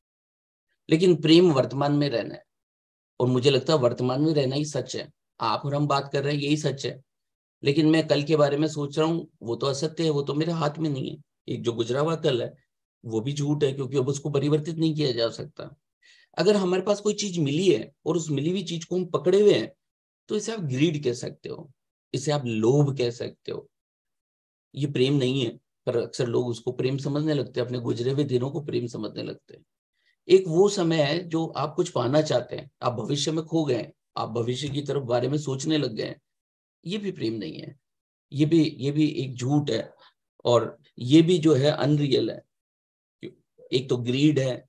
लेकिन प्रेम वर्तमान में रहना है, और मुझे लगता है वर्तमान में रहना ही सच है। आप और हम बात कर रहे हैं यही सच है, लेकिन मैं कल के बारे में सोच रहा हूँ वो तो असत्य है, वो तो मेरे हाथ में नहीं है। एक जो गुजरा हुआ कल है वो भी झूठ है, क्योंकि अब उसको परिवर्तित नहीं किया जा सकता। अगर हमारे पास कोई चीज मिली है और उस मिली हुई चीज को हम पकड़े हुए हैं, तो इसे आप ग्रीड कह सकते हो, इसे आप लोभ कह सकते हो। ये प्रेम नहीं है, पर अक्सर लोग उसको प्रेम समझने लगते हैं, अपने गुजरे हुए दिनों को प्रेम समझने लगते हैं। एक वो समय है जो आप कुछ पाना चाहते हैं, आप भविष्य में खो गए, आप भविष्य की तरफ बारे में सोचने लग गए, ये भी प्रेम नहीं है, ये भी एक झूठ है, और ये भी जो है अनरियल है। एक तो ग्रीड है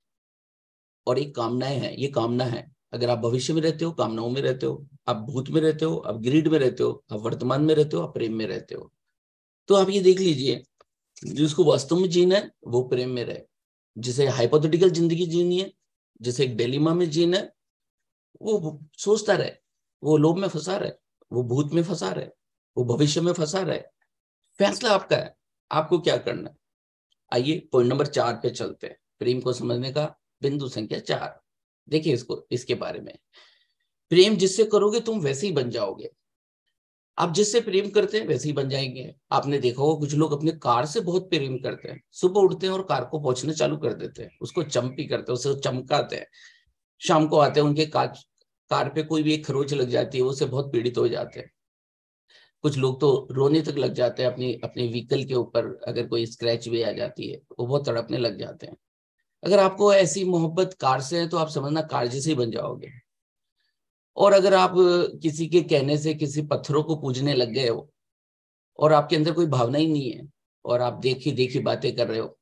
और एक कामनाएं हैं। ये कामना है, अगर आप भविष्य में रहते हो, कामनाओं में रहते हो, आप भूत में रहते हो, आप ग्रीड में रहते हो, आप वर्तमान में रहते हो, आप प्रेम में रहते हो। तो आप ये देख लीजिए, जिसको वास्तव में जीना है वो प्रेम में रहे, जिसे हाइपोथेटिकल जिंदगी जीनी है, जिसे एक डिलेमा में जीना है, वो सोचता रहे, वो लोभ में फंसा रहे, वो भूत में फंसा रहे, वो भविष्य में फंसा रहे। फैसला आपका है, आपको क्या करना है। आइए पॉइंट नंबर 4 पे चलते हैं, प्रेम को समझने का बिंदु संख्या 4। देखिए इसके बारे में, प्रेम जिससे करोगे तुम वैसे ही बन जाओगे। आप जिससे प्रेम करते हैं वैसे ही बन जाएंगे। आपने देखा होगा कुछ लोग अपने कार से बहुत प्रेम करते हैं, सुबह उठते हैं और कार को पोंछना चालू कर देते हैं, उसको चंपी करते हैं, उसे चमकाते हैं। शाम को आते हैं, उनके कार पे कोई भी एक खरोच लग जाती है, उससे बहुत पीड़ित हो जाते हैं। कुछ लोग तो रोने तक लग जाते हैं अपने व्हीकल के ऊपर, अगर कोई स्क्रैच भी आ जाती है वो बहुत तड़पने लग जाते हैं। अगर आपको ऐसी मोहब्बत कार से है तो आप समझना कार जैसे ही बन जाओगे। और अगर आप किसी के कहने से किसी पत्थरों को पूजने लग गए हो और आपके अंदर कोई भावना ही नहीं है और आप देखी बातें कर रहे हो,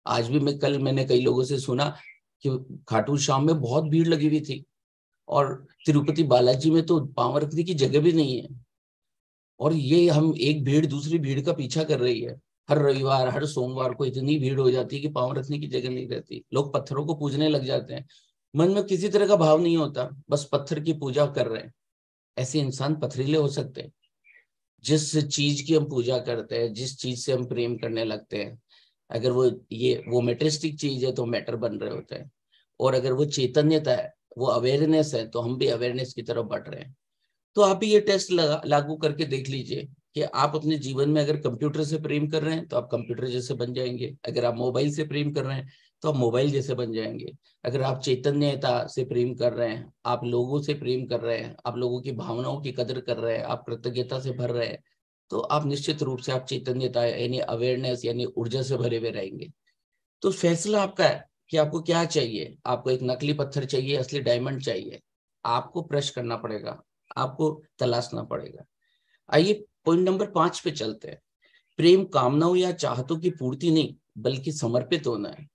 आज भी मैंने कई लोगों से सुना कि खाटू श्याम में बहुत भीड़ लगी हुई थी और तिरुपति बालाजी में तो पांव रखने की जगह भी नहीं है, और ये हम एक भीड़ दूसरी भीड़ का पीछा कर रही है। हर रविवार हर सोमवार को इतनी भीड़ हो जाती है कि पांव रखने की जगह नहीं रहती, लोग पत्थरों को पूजने लग जाते हैं, मन में किसी तरह का भाव नहीं होता, बस पत्थर की पूजा कर रहे हैं। ऐसे इंसान पथरीले हो सकते हैं। जिस चीज की हम पूजा करते हैं, जिस चीज से हम प्रेम करने लगते हैं, अगर वो मेटेरिस्टिक चीज है तो मैटर बन रहे होते हैं, और अगर वो चैतन्यता है, वो अवेयरनेस है, तो हम भी अवेयरनेस की तरफ बढ़ रहे हैं। तो आप भी ये टेस्ट लागू करके देख लीजिए कि आप अपने जीवन में अगर कंप्यूटर से प्रेम कर रहे हैं तो आप कंप्यूटर जैसे बन जाएंगे, अगर आप मोबाइल से प्रेम कर रहे हैं तो आप मोबाइल जैसे बन जाएंगे, अगर आप चैतन्यता से प्रेम कर रहे हैं, आप लोगों से प्रेम कर रहे हैं, आप लोगों की भावनाओं की कदर कर रहे हैं, आप कृतज्ञता से भर रहे हैं, तो आप निश्चित रूप से आप चैतन्यता यानी अवेयरनेस यानी ऊर्जा से भरे हुए रहेंगे। तो फैसला आपका है कि आपको क्या चाहिए। आपको एक नकली पत्थर चाहिए, असली डायमंड चाहिए, आपको प्रश्न करना पड़ेगा, आपको तलाशना पड़ेगा। आइए पॉइंट नंबर 5 पे चलते हैं। प्रेम कामनाओं या चाहतों की पूर्ति नहीं बल्कि समर्पित होना है।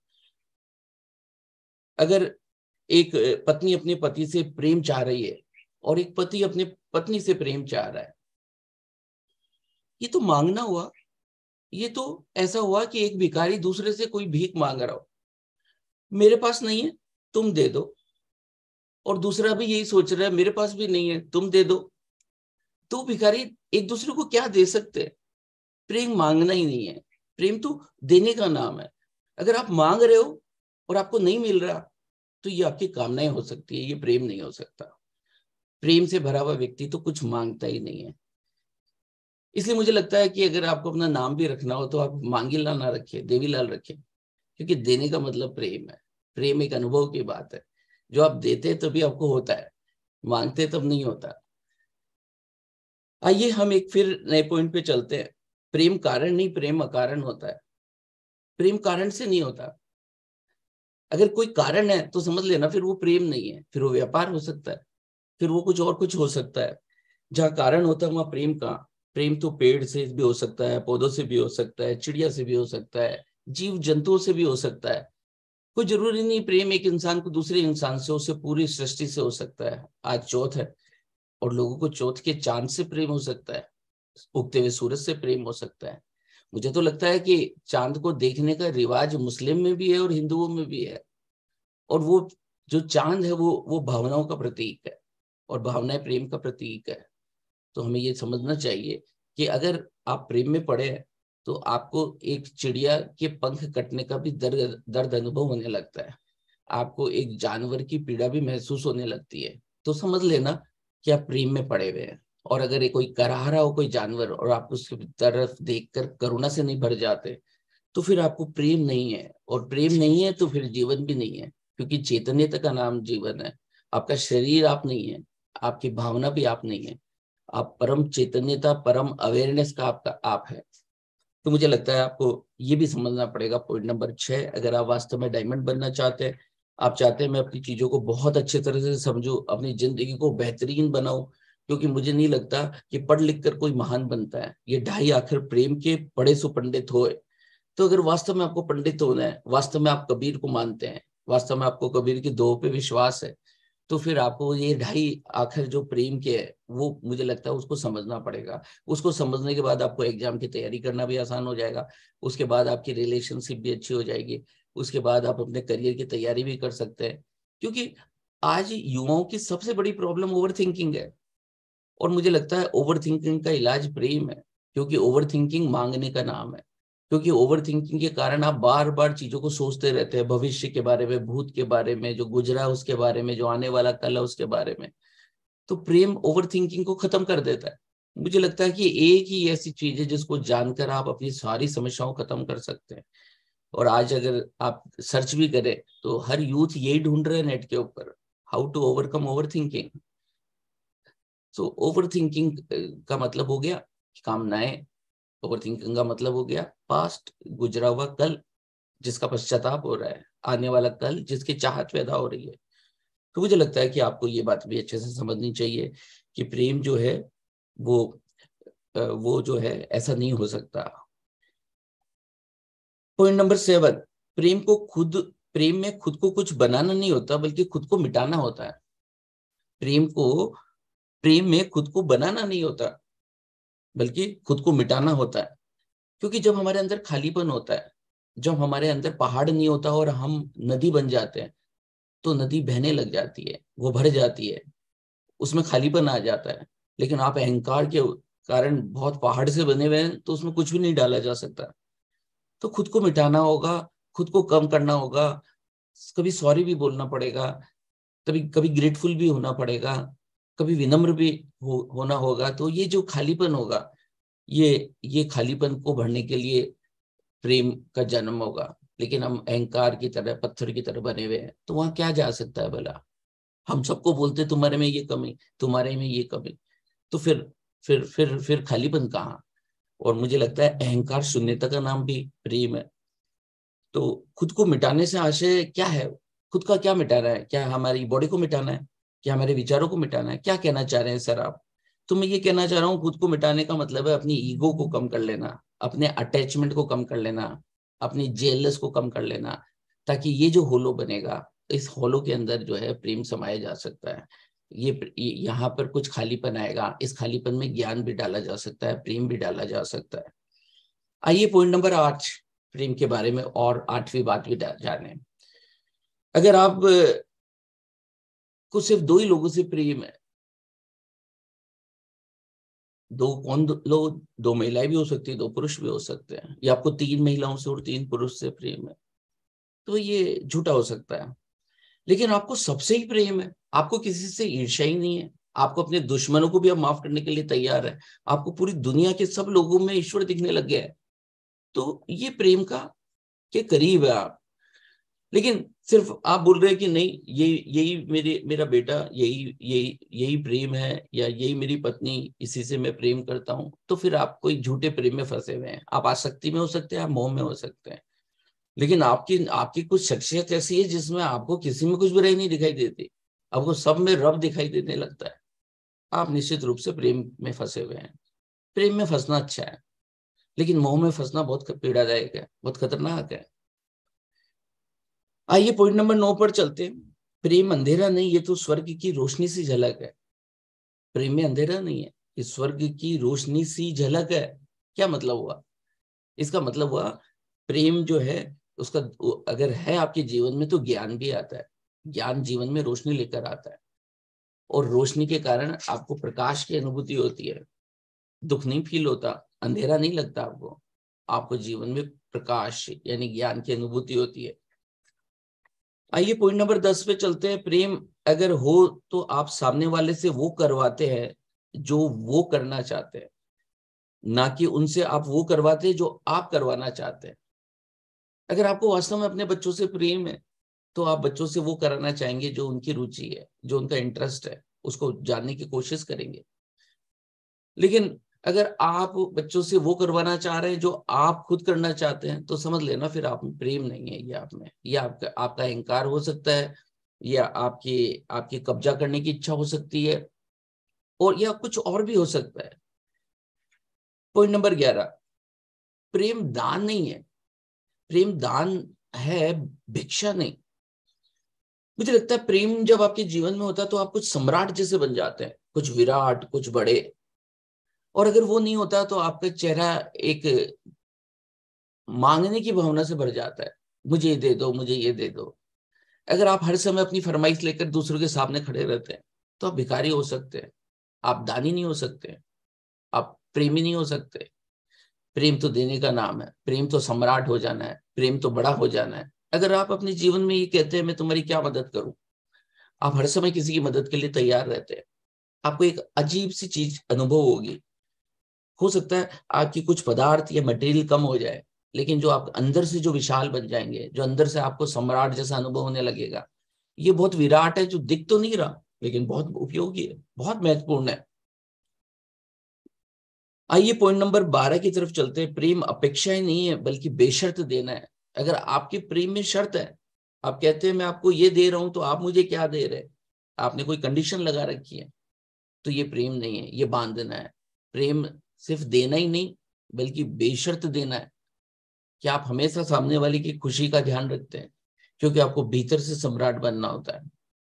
अगर एक पत्नी अपने पति से प्रेम चाह रही है और एक पति अपने पत्नी से प्रेम चाह रहा है, ये तो मांगना हुआ। ये तो ऐसा हुआ कि एक भिखारी दूसरे से कोई भीख मांग रहा हो, मेरे पास नहीं है तुम दे दो, और दूसरा भी यही सोच रहा है मेरे पास भी नहीं है तुम दे दो। तो भिखारी एक दूसरे को क्या दे सकते हैं? प्रेम मांगना ही नहीं है, प्रेम तो देने का नाम है। अगर आप मांग रहे हो और आपको नहीं मिल रहा तो ये आपकी कामनाएं हो सकती है, ये प्रेम नहीं हो सकता। प्रेम से भरा हुआ व्यक्ति तो कुछ मांगता ही नहीं है। इसलिए मुझे लगता है कि अगर आपको अपना नाम भी रखना हो तो आप मांगीलाल ना रखिए, देवीलाल रखिए, क्योंकि देने का मतलब प्रेम है। प्रेम एक अनुभव की बात है, जो आप देते तभी आपको होता है, मांगते तब नहीं होता। आइए हम एक फिर नए पॉइंट पे चलते हैं। प्रेम कारण नहीं, प्रेम अकारण होता है। प्रेम कारण से नहीं होता। अगर कोई कारण है तो समझ लेना फिर वो प्रेम नहीं है, फिर वो व्यापार हो सकता है, फिर वो कुछ और कुछ हो सकता है। जहाँ कारण होता है वहां प्रेम कहाँ? प्रेम तो पेड़ से भी हो सकता है, पौधों से भी हो सकता है, चिड़िया से भी हो सकता है, जीव जंतुओं से भी हो सकता है। कोई जरूरी नहीं प्रेम एक इंसान को दूसरे इंसान से, उससे पूरी सृष्टि से हो सकता है। आज चौथ है और लोगों को चौथ के चांद से प्रेम हो सकता है, उगते हुए सूरज से प्रेम हो सकता है। मुझे तो लगता है कि चांद को देखने का रिवाज मुस्लिम में भी है और हिंदुओं में भी है, और वो जो चांद है वो भावनाओं का प्रतीक है, और भावनाएं प्रेम का प्रतीक है। तो हमें ये समझना चाहिए कि अगर आप प्रेम में पड़े हैं तो आपको एक चिड़िया के पंख कटने का भी दर्द अनुभव होने लगता है, आपको एक जानवर की पीड़ा भी महसूस होने लगती है। तो समझ लेना कि आप प्रेम में पड़े हुए हैं। और अगर कोई कराह रहा हो कोई जानवर और आप उसकी तरफ देखकर करुणा से नहीं भर जाते तो फिर आपको प्रेम नहीं है, और प्रेम नहीं है तो फिर जीवन भी नहीं है, क्योंकि चैतन्यता का नाम जीवन है। आपका शरीर आप नहीं है, आपकी भावना भी आप नहीं है, आप परम चैतन्यता परम अवेयरनेस का आपका आप है। तो मुझे लगता है आपको ये भी समझना पड़ेगा। पॉइंट नंबर 6, अगर आप वास्तव में डायमंड बनना चाहते हैं, आप चाहते हैं मैं अपनी चीजों को बहुत अच्छे तरह से समझूं, अपनी जिंदगी को बेहतरीन बनाऊं, क्योंकि मुझे नहीं लगता कि पढ़ लिख कर कोई महान बनता है। ये ढाई आखिर प्रेम के पढ़े सो पंडित होए। तो अगर वास्तव में आपको पंडित होना है, वास्तव में आप कबीर को मानते हैं, वास्तव में आपको कबीर की दोह पे विश्वास है, तो फिर आपको ये ढाई आखिर जो प्रेम के है वो मुझे लगता है उसको समझना पड़ेगा। उसको समझने के बाद आपको एग्जाम की तैयारी करना भी आसान हो जाएगा, उसके बाद आपकी रिलेशनशिप भी अच्छी हो जाएगी, उसके बाद आप अपने करियर की तैयारी भी कर सकते हैं। क्योंकि आज युवाओं की सबसे बड़ी प्रॉब्लम ओवर थिंकिंग है, और मुझे लगता है ओवर थिंकिंग का इलाज प्रेम है। क्योंकि ओवर थिंकिंग मांगने का नाम है, क्योंकि ओवर थिंकिंग के कारण आप बार बार चीजों को सोचते रहते हैं, भविष्य के बारे में, भूत के बारे में, जो गुजरा उसके बारे में, जो आने वाला कल है उसके बारे में। तो प्रेम ओवर थिंकिंग को खत्म कर देता है। मुझे लगता है कि एक ही ऐसी चीज है जिसको जानकर आप अपनी सारी समस्याओं को खत्म कर सकते हैं। और आज अगर आप सर्च भी करें तो हर यूथ यही ढूंढ रहे हैं नेट के ऊपर, how to overcome over thinking. तो ओवर थिंकिंग का मतलब हो गया कामनाएं, ओवर थिंकिंग का मतलब हो गया पास्ट, गुजरा हुआ कल जिसका पश्चाताप हो रहा है, आने वाला कल जिसकी चाहत पैदा हो रही है। तो मुझे लगता है कि आपको ये बात भी अच्छे से समझनी चाहिए कि प्रेम जो है वो जो है ऐसा नहीं हो सकता। पॉइंट नंबर 7, प्रेम में खुद को कुछ बनाना नहीं होता, बल्कि खुद को मिटाना होता है। प्रेम में खुद को बनाना नहीं होता, बल्कि खुद को मिटाना होता है। क्योंकि जब हमारे अंदर खालीपन होता है, जब हमारे अंदर पहाड़ नहीं होता और हम नदी बन जाते हैं, तो नदी बहने लग जाती है, वो भर जाती है, उसमें खालीपन आ जाता है। लेकिन आप अहंकार के कारण बहुत पहाड़ से बने हुए हैं, तो उसमें कुछ भी नहीं डाला जा सकता। तो खुद को मिटाना होगा, खुद को कम करना होगा, कभी सॉरी भी बोलना पड़ेगा, कभी ग्रेटफुल भी होना पड़ेगा, कभी विनम्र भी होना होगा। तो ये जो खालीपन होगा, ये खालीपन को भरने के लिए प्रेम का जन्म होगा। लेकिन हम अहंकार की तरह, पत्थर की तरह बने हुए हैं, तो वहां क्या जा सकता है भला? हम सबको बोलते तुम्हारे में ये कमी, तुम्हारे में ये कमी, तो फिर खालीपन कहाँ? और मुझे लगता है अहंकार शून्यता का नाम भी प्रेम है। तो खुद को मिटाने से आशय क्या है? खुद का क्या मिटाना है? क्या हमारी बॉडी को मिटाना है? क्या हमारे विचारों को मिटाना है? क्या कहना चाह रहे हैं सर आप? तो मैं ये कहना चाह रहा हूँ, खुद को मिटाने का मतलब है अपनी ईगो को कम कर लेना, अपने अटैचमेंट को कम कर लेना, अपनी जेलस को कम कर लेना, ताकि ये जो होलो बनेगा, इस होलो के अंदर जो है प्रेम समाया जा सकता है। ये यहाँ पर कुछ खालीपन आएगा, इस खालीपन में ज्ञान भी डाला जा सकता है, प्रेम भी डाला जा सकता है। आइए पॉइंट नंबर 8, प्रेम के बारे में और 8वीं बात भी जाने। अगर आप को सिर्फ 2 ही लोगों से प्रेम है, 2 महिलाएं भी हो सकती है, 2 पुरुष भी हो सकते हैं, या आपको 3 महिलाओं से और 3 पुरुष से प्रेम है, तो ये झूठा हो सकता है। लेकिन आपको सबसे ही प्रेम है, आपको किसी से ईर्ष्या ही नहीं है, आपको अपने दुश्मनों को भी आप माफ करने के लिए तैयार है, आपको पूरी दुनिया के सब लोगों में ईश्वर दिखने लग गया है, तो ये प्रेम के करीब है आप। लेकिन सिर्फ आप बोल रहे हैं कि नहीं, यही मेरा बेटा, यही प्रेम है, या यही मेरी पत्नी, इसी से मैं प्रेम करता हूं, तो फिर आप कोई झूठे प्रेम में फंसे हुए हैं। आप आसक्ति में हो सकते हैं, आप मोह में हो सकते हैं, लेकिन आपकी कुछ शख्सियत ऐसी है जिसमें आपको किसी में कुछ बुराई नहीं दिखाई देती, आपको सब में रब दिखाई देने लगता है। आप निश्चित रूप से प्रेम में फंसे हुए हैं। प्रेम में फंसना अच्छा है, लेकिन मोह में फंसना बहुत पीड़ादायक है, बहुत खतरनाक है। आइए पॉइंट नंबर 9 पर चलते हैं। प्रेम अंधेरा नहीं, ये तो स्वर्ग की रोशनी सी झलक है। प्रेम में अंधेरा नहीं है, ये स्वर्ग की रोशनी सी झलक है। क्या मतलब हुआ? इसका मतलब हुआ प्रेम जो है उसका अगर है आपके जीवन में, तो ज्ञान भी आता है। ज्ञान जीवन में रोशनी लेकर आता है, और रोशनी के कारण आपको प्रकाश की अनुभूति होती है, दुख नहीं फील होता, अंधेरा नहीं लगता आपको जीवन में प्रकाश यानी ज्ञान की अनुभूति होती है। आइए पॉइंट नंबर 10 पे चलते हैं। प्रेम अगर हो तो आप सामने वाले से वो करवाते हैं जो वो करना चाहते हैं, ना कि उनसे आप वो करवाते हैं जो आप करवाना चाहते हैं। अगर आपको वास्तव में अपने बच्चों से प्रेम है, तो आप बच्चों से वो कराना चाहेंगे जो उनकी रुचि है, जो उनका इंटरेस्ट है, उसको जानने की कोशिश करेंगे। लेकिन अगर आप बच्चों से वो करवाना चाह रहे हैं जो आप खुद करना चाहते हैं, तो समझ लेना फिर आप में प्रेम नहीं है। ये आप में, ये आपका अहंकार हो सकता है, या आपकी कब्जा करने की इच्छा हो सकती है, और या कुछ और भी हो सकता है। पॉइंट नंबर 11, प्रेम दान नहीं है। प्रेम दान है, भिक्षा नहीं। मुझे लगता है प्रेम जब आपके जीवन में होता है तो आप कुछ सम्राट जैसे बन जाते हैं, कुछ विराट, कुछ बड़े। और अगर वो नहीं होता तो आपका चेहरा एक मांगने की भावना से भर जाता है, मुझे ये दे दो, मुझे ये दे दो। अगर आप हर समय अपनी फरमाइश लेकर दूसरों के सामने खड़े रहते हैं, तो आप भिखारी हो सकते हैं, आप दानी नहीं हो सकते, आप प्रेमी नहीं हो सकते। प्रेम तो देने का नाम है, प्रेम तो सम्राट हो जाना है, प्रेम तो बड़ा हो जाना है। अगर आप अपने जीवन में ये कहते हैं मैं तुम्हारी क्या मदद करूं, आप हर समय किसी की मदद के लिए तैयार रहते हैं, आपको एक अजीब सी चीज अनुभव होगी। हो सकता है आपकी कुछ पदार्थ या मटेरियल कम हो जाए, लेकिन जो आप अंदर से जो विशाल बन जाएंगे, जो अंदर से आपको सम्राट जैसा अनुभव होने लगेगा, ये बहुत विराट है, जो दिख तो नहीं रहा लेकिन बहुत उपयोगी है, बहुत महत्वपूर्ण है। आइए पॉइंट नंबर 12 की तरफ चलते हैं। प्रेम अपेक्षाएं नहीं है, बल्कि बेशर्त देना है। अगर आपके प्रेम में शर्त है, आप कहते हैं मैं आपको ये दे रहा हूं तो आप मुझे क्या दे रहे हैं, आपने कोई कंडीशन लगा रखी है, तो ये प्रेम नहीं है, ये बांधना है। प्रेम सिर्फ देना ही नहीं, बल्कि बेशर्त देना है। कि आप हमेशा सामने वाले की खुशी का ध्यान रखते हैं, क्योंकि आपको भीतर से सम्राट बनना होता है।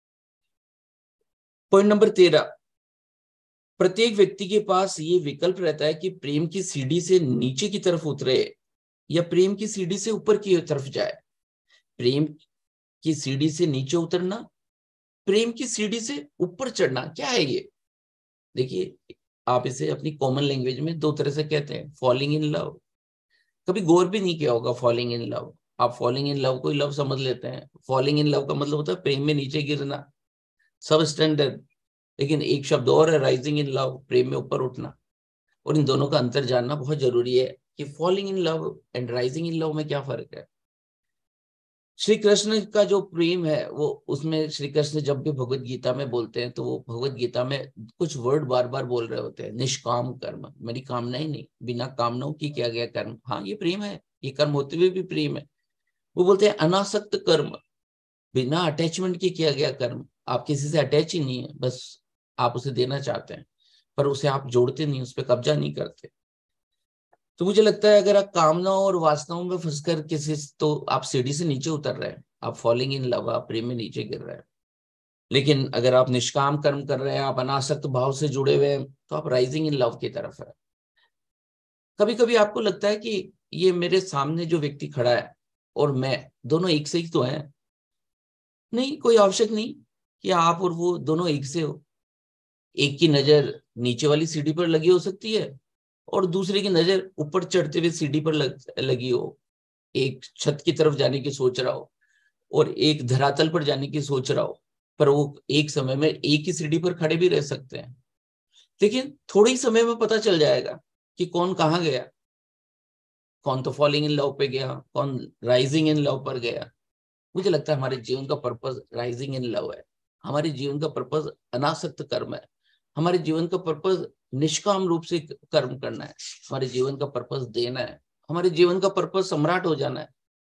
पॉइंट नंबर 13, प्रत्येक व्यक्ति के पास ये विकल्प रहता है कि प्रेम की सीढ़ी से नीचे की तरफ उतरे या प्रेम की सीढ़ी से ऊपर की तरफ जाए। प्रेम की सीढ़ी से नीचे उतरना, प्रेम की सीढ़ी से ऊपर चढ़ना, क्या है ये? देखिए, आप इसे अपनी कॉमन लैंग्वेज में दो तरह से कहते हैं, फॉलिंग इन लव। कभी गौर भी नहीं किया होगा फॉलिंग इन लव। आप फॉलिंग इन लव को ही लव समझ लेते हैं। फॉलिंग इन लव का मतलब होता है प्रेम में नीचे गिरना, सब स्टैंडर्ड। लेकिन एक शब्द और है, राइजिंग इन लव, प्रेम में ऊपर उठना। और इन दोनों का अंतर जानना बहुत जरूरी है कि falling in love and rising in love में क्या फर्क है। श्री कृष्ण का जो प्रेम है वो, उसमें श्री कृष्ण जब भी भगवत गीता में बोलते हैं तो वो भगवत गीता में कुछ वर्ड बार बार बोल रहे होते हैं। निष्काम कर्म, मेरी कामनाएं नहीं, बिना कामनाओं की किया गया कर्म, हाँ ये प्रेम है, ये कर्म होते हुए भी प्रेम है। वो बोलते हैं अनासक्त कर्म, बिना अटैचमेंट के किया गया कर्म। आप किसी से अटैच ही नहीं है, बस आप उसे देना चाहते हैं, पर उसे आप जोड़ते नहीं, उस पर कब्जा नहीं करते। तो मुझे लगता है अगर आप कामनाओं और वासनाओं में फंसकर किसी, तो आप सीढ़ी से नीचे उतर रहे हैं, आप फॉलिंग इन लव, आप प्रेम में नीचे गिर रहे हैं। लेकिन अगर आप निष्काम कर्म कर रहे हैं, आप अनासक्त भाव से जुड़े हुए हैं, तो आप राइजिंग इन लव की तरफ है। कभी कभी आपको लगता है कि ये मेरे सामने जो व्यक्ति खड़ा है और मैं, दोनों एक से ही तो हैं। नहीं, कोई आवश्यक नहीं कि आप और वो दोनों एक से हो। एक की नजर नीचे वाली सीढ़ी पर लगी हो सकती है और दूसरे की नजर ऊपर चढ़ते हुए सीढ़ी पर लगी हो। एक छत की तरफ जाने की सोच रहा हो और एक धरातल पर जाने की सोच रहा हो, पर वो एक समय में एक ही सीढ़ी पर खड़े भी रह सकते हैं। लेकिन थोड़े ही समय में पता चल जाएगा कि कौन कहाँ गया। कौन तो फॉलिंग इन लव पे गया, कौन राइजिंग इन लव पर गया। मुझे लगता है हमारे जीवन का पर्पस राइजिंग इन लव है। हमारे जीवन का पर्पस अनासक्त कर्म है। हमारे जीवन का पर्पस निष्काम रूप से कर्म करना है। हमारे जीवन का पर्पस देना है। हमारे जीवन का पर्पस सम्राट हो जाना है।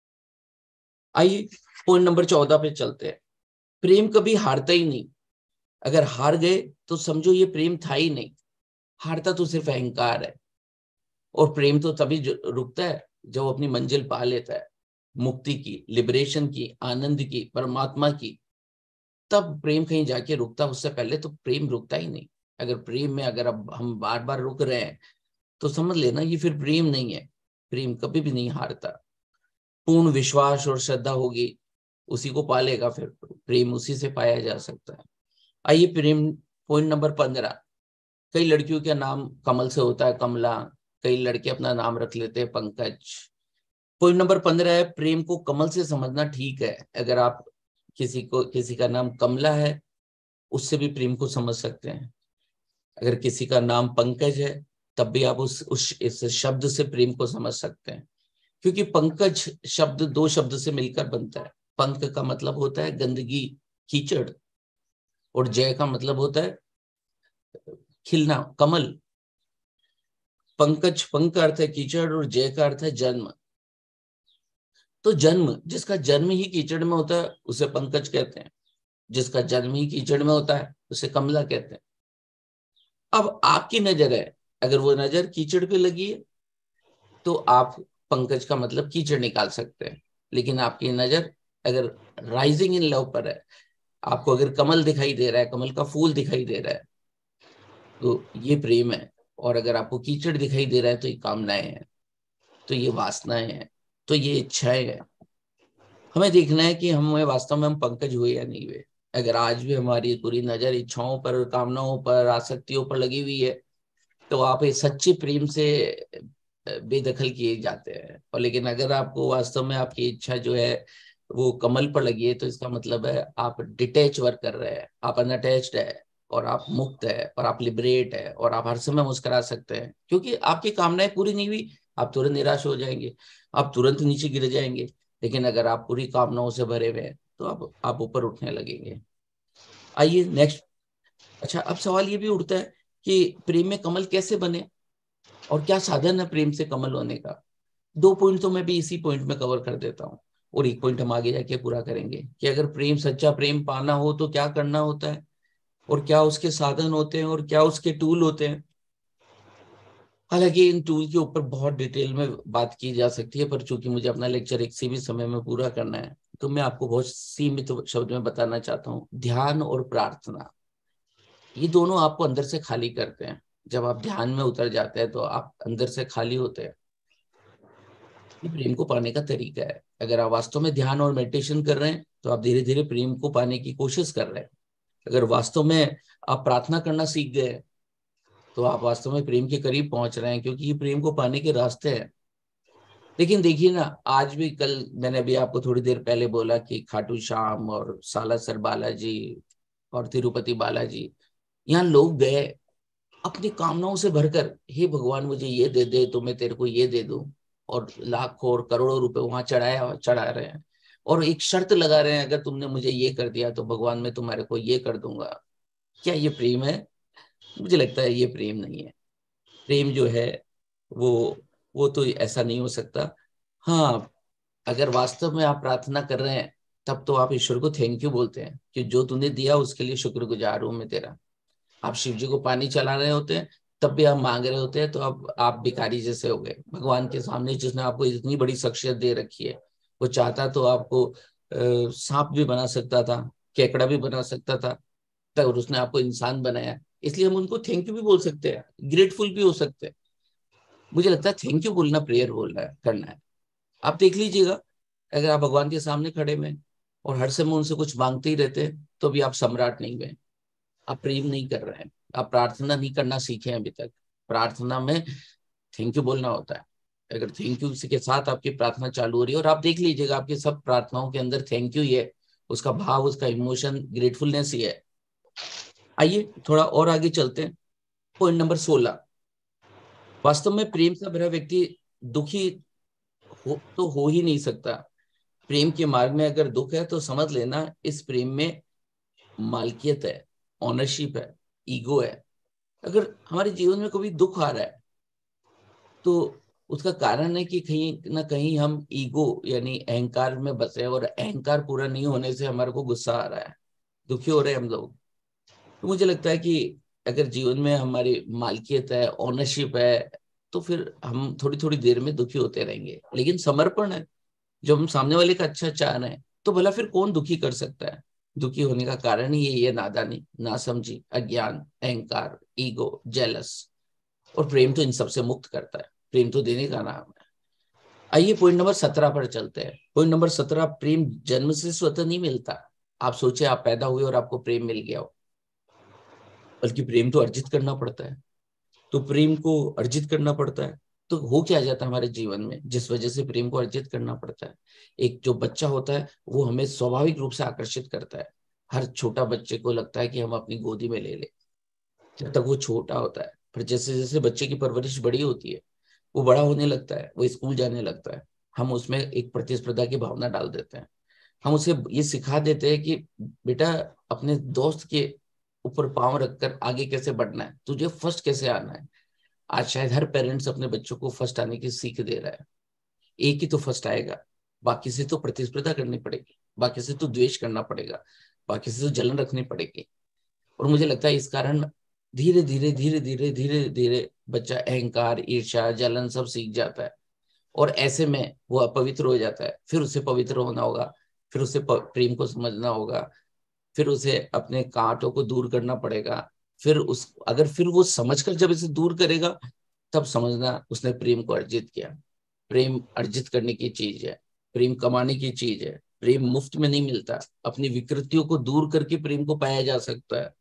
आइए पॉइंट नंबर 14 पे चलते हैं। प्रेम कभी हारता ही नहीं। अगर हार गए तो समझो ये प्रेम था ही नहीं। हारता तो सिर्फ अहंकार है। और प्रेम तो तभी रुकता है जब वो अपनी मंजिल पा लेता है, मुक्ति की, लिबरेशन की, आनंद की, परमात्मा की। तब प्रेम कहीं जाके रुकता, उससे पहले तो प्रेम रुकता ही नहीं। अगर प्रेम में अगर अब हम बार बार रुक रहे हैं तो समझ लेना ये फिर प्रेम नहीं है। प्रेम कभी भी नहीं हारता। पूर्ण विश्वास और श्रद्धा होगी, उसी को पालेगा, फिर प्रेम उसी से पाया जा सकता है। आइए प्रेम पॉइंट नंबर 15। कई लड़कियों का नाम कमल से होता है, कमला। कई लड़के अपना नाम रख लेते हैं पंकज। पॉइंट नंबर 15 है, प्रेम को कमल से समझना ठीक है। अगर आप किसी का नाम कमला है, उससे भी प्रेम को समझ सकते हैं। अगर किसी का नाम पंकज है, तब भी आप इस शब्द से प्रेम को समझ सकते हैं। क्योंकि पंकज शब्द दो शब्द से मिलकर बनता है। पंक का मतलब होता है गंदगी, कीचड़, और जय का मतलब होता है खिलना, कमल। पंकज, पंक का अर्थ है कीचड़ और जय का अर्थ है जन्म। तो जन्म, जिसका जन्म ही कीचड़ में होता है उसे पंकज कहते हैं। जिसका जन्म ही कीचड़ में होता है उसे कमला कहते हैं। अब आपकी नजर है, अगर वो नजर कीचड़ पे लगी है तो आप पंकज का मतलब कीचड़ निकाल सकते हैं। लेकिन आपकी नजर अगर राइजिंग इन लव पर है, आपको अगर कमल दिखाई दे रहा है, कमल का फूल दिखाई दे रहा है, तो ये प्रेम है। और अगर आपको कीचड़ दिखाई दे रहा है तो ये कामनाएं हैं, तो ये वासनाएं हैं, तो ये इच्छाएं हैं। हमें देखना है कि हमें वास्तव में हम पंकज हुए या नहीं हुए। अगर आज भी हमारी पूरी नजर इच्छाओं पर, कामनाओं पर, आसक्तियों पर लगी हुई है, तो आप एक सच्चे प्रेम से बेदखल किए जाते हैं। और लेकिन अगर आपको वास्तव में आपकी इच्छा जो है वो कमल पर लगी है, तो इसका मतलब है आप डिटैच वर्क कर रहे हैं, आप अनअटैच्ड है, और आप मुक्त है, और आप लिबरेट है, और आप हर समय मुस्कुरा सकते हैं। क्योंकि आपकी कामनाएं पूरी नहीं हुई, आप तुरंत निराश हो जाएंगे, आप तुरंत नीचे गिर जाएंगे। लेकिन अगर आप पूरी कामनाओं से भरे हुए हैं तो आप ऊपर उठने लगेंगे। आइए नेक्स्ट। अच्छा, अब सवाल ये भी उठता है कि प्रेम में कमल कैसे बने और क्या साधन है प्रेम से कमल होने का। 2 पॉइंट तो मैं भी इसी पॉइंट में कवर कर देता हूँ, और एक पॉइंट हम आगे जाके पूरा करेंगे कि अगर प्रेम, सच्चा प्रेम पाना हो तो क्या करना होता है, और क्या उसके साधन होते हैं, और क्या उसके टूल होते हैं। हालांकि इन टूल के ऊपर बहुत डिटेल में बात की जा सकती है, पर चूंकि मुझे अपना लेक्चर एक सीमित समय में पूरा करना है, तो मैं आपको बहुत सीमित शब्द में बताना चाहता हूँ। ध्यान और प्रार्थना, ये दोनों आपको अंदर से खाली करते हैं। जब आप ध्यान में उतर जाते हैं तो आप अंदर से खाली होते हैं। ये प्रेम को पाने का तरीका है। अगर आप वास्तव में ध्यान और मेडिटेशन कर रहे हैं तो आप धीरे धीरे प्रेम को पाने की कोशिश कर रहे हैं। अगर वास्तव में आप प्रार्थना करना सीख गए तो आप वास्तव में प्रेम के करीब पहुंच रहे हैं, क्योंकि ये प्रेम को पाने के रास्ते हैं। लेकिन देखिए ना, आज भी, कल मैंने अभी आपको थोड़ी देर पहले बोला कि खाटू श्याम और सालासर बालाजी और तिरुपति बालाजी, यहाँ लोग गए अपनी कामनाओं से भरकर, हे भगवान मुझे ये दे दे तो मैं तेरे को ये दे दूं, और लाखों और करोड़ों रुपए वहां चढ़ा रहे हैं, और एक शर्त लगा रहे हैं, अगर तुमने मुझे ये कर दिया तो भगवान मैं तुम्हारे को ये कर दूंगा। क्या ये प्रेम है? मुझे लगता है ये प्रेम नहीं है। प्रेम जो है वो तो ऐसा नहीं हो सकता। हाँ, अगर वास्तव में आप प्रार्थना कर रहे हैं तब तो आप ईश्वर को थैंक यू बोलते हैं कि जो तूने दिया उसके लिए शुक्रगुजार हूं मैं तेरा। आप शिव जी को पानी चला रहे होते हैं तब भी आप मांग रहे होते हैं, तो अब आप भिखारी जैसे हो गए भगवान के सामने, जिसने आपको इतनी बड़ी शख्सियत दे रखी है। वो चाहता तो आपको सांप भी बना सकता था, केकड़ा भी बना सकता था, तब उसने आपको इंसान बनाया। इसलिए हम उनको थैंक यू भी बोल सकते हैं, ग्रेटफुल भी हो सकते हैं। मुझे लगता है थैंक यू बोलना प्रेयर बोलना है, करना है। आप देख लीजिएगा, अगर आप भगवान के सामने खड़े में और हर समय उनसे कुछ मांगते ही रहते हैं तो भी आप सम्राट नहीं हुए, आप प्रेम नहीं कर रहे हैं, आप प्रार्थना नहीं करना सीखे हैं अभी तक। प्रार्थना में थैंक यू बोलना होता है। अगर थैंक यू के साथ आपकी प्रार्थना चालू हो रही है, और आप देख लीजिएगा आपकी सब प्रार्थनाओं के अंदर थैंक यू ही है, उसका भाव, उसका इमोशन ग्रेटफुलनेस ही है। आइए थोड़ा और आगे चलते हैं। पॉइंट नंबर 16, वास्तव में प्रेम से भरा व्यक्ति दुखी हो ही नहीं सकता। प्रेम के मार्ग में अगर दुख है तो समझ लेना इस प्रेम में मालकियत है, ऑनरशिप है, ईगो है। अगर हमारे जीवन में कभी दुख आ रहा है तो उसका कारण है कि कहीं ना कहीं हम ईगो यानी अहंकार में बसे हैं, और अहंकार पूरा नहीं होने से हमारे को गुस्सा आ रहा है, दुखी हो रहे हैं हम लोग। तो मुझे लगता है कि अगर जीवन में हमारी मालकियत है, ऑनरशिप है, तो फिर हम थोड़ी थोड़ी देर में दुखी होते रहेंगे। लेकिन समर्पण है, जब हम सामने वाले का अच्छा चाह रहे हैं तो भला फिर कौन दुखी कर सकता है? दुखी होने का कारण ही यही है, नादानी, नासमझी, अज्ञान, अहंकार, ईगो, जेलस। और प्रेम तो इन सबसे मुक्त करता है, प्रेम तो देने का नाम है। आइए पॉइंट नंबर 17 पर चलते हैं। पॉइंट नंबर 17, प्रेम जन्म से स्वतः नहीं मिलता। आप सोचे आप पैदा हुए और आपको प्रेम मिल गया हो, बल्कि प्रेम तो अर्जित करना पड़ता है। तो प्रेम को अर्जित करना पड़ता है। तो हो क्या जाता है हमारे जीवन में जिस वजह से प्रेम को अर्जित करना पड़ता है? एक जो बच्चा होता है वो हमें स्वाभाविक रूप से आकर्षित करता है। हर छोटा बच्चे को लगता है कि हम अपनी गोदी में ले ले, जब तक वो छोटा होता है। फिर जैसे जैसे बच्चे की परवरिश बड़ी होती है, वो बड़ा होने लगता है, वो स्कूल जाने लगता है, हम उसमें एक प्रतिस्पर्धा की भावना डाल देते हैं। हम उसे ये सिखा देते हैं कि बेटा अपने दोस्त के ऊपर पांव रखकर आगे कैसे बढ़ना है, तुझे फर्स्ट कैसे आना है। आज शायद हर पेरेंट्स अपने बच्चों को फर्स्ट आने की सीख दे रहा है। एक ही तो फर्स्ट आएगा, बाकी से तो प्रतिस्पर्धा करनी पड़ेगी, बाकी से तो द्वेष करना पड़ेगा, बाकी से तो जलन रखनी पड़ेगी। और मुझे लगता है इस कारण धीरे धीरे धीरे धीरे धीरे धीरे बच्चा अहंकार, ईर्ष्या, जलन सब सीख जाता है, और ऐसे में वो अपवित्र हो जाता है। फिर उसे पवित्र होना होगा, फिर उसे प्रेम को समझना होगा, फिर उसे अपने कांटों को दूर करना पड़ेगा। फिर फिर वो समझकर जब इसे दूर करेगा तब समझना उसने प्रेम को अर्जित किया। प्रेम अर्जित करने की चीज है, प्रेम कमाने की चीज है। प्रेम मुफ्त में नहीं मिलता, अपनी विकृतियों को दूर करके प्रेम को पाया जा सकता है।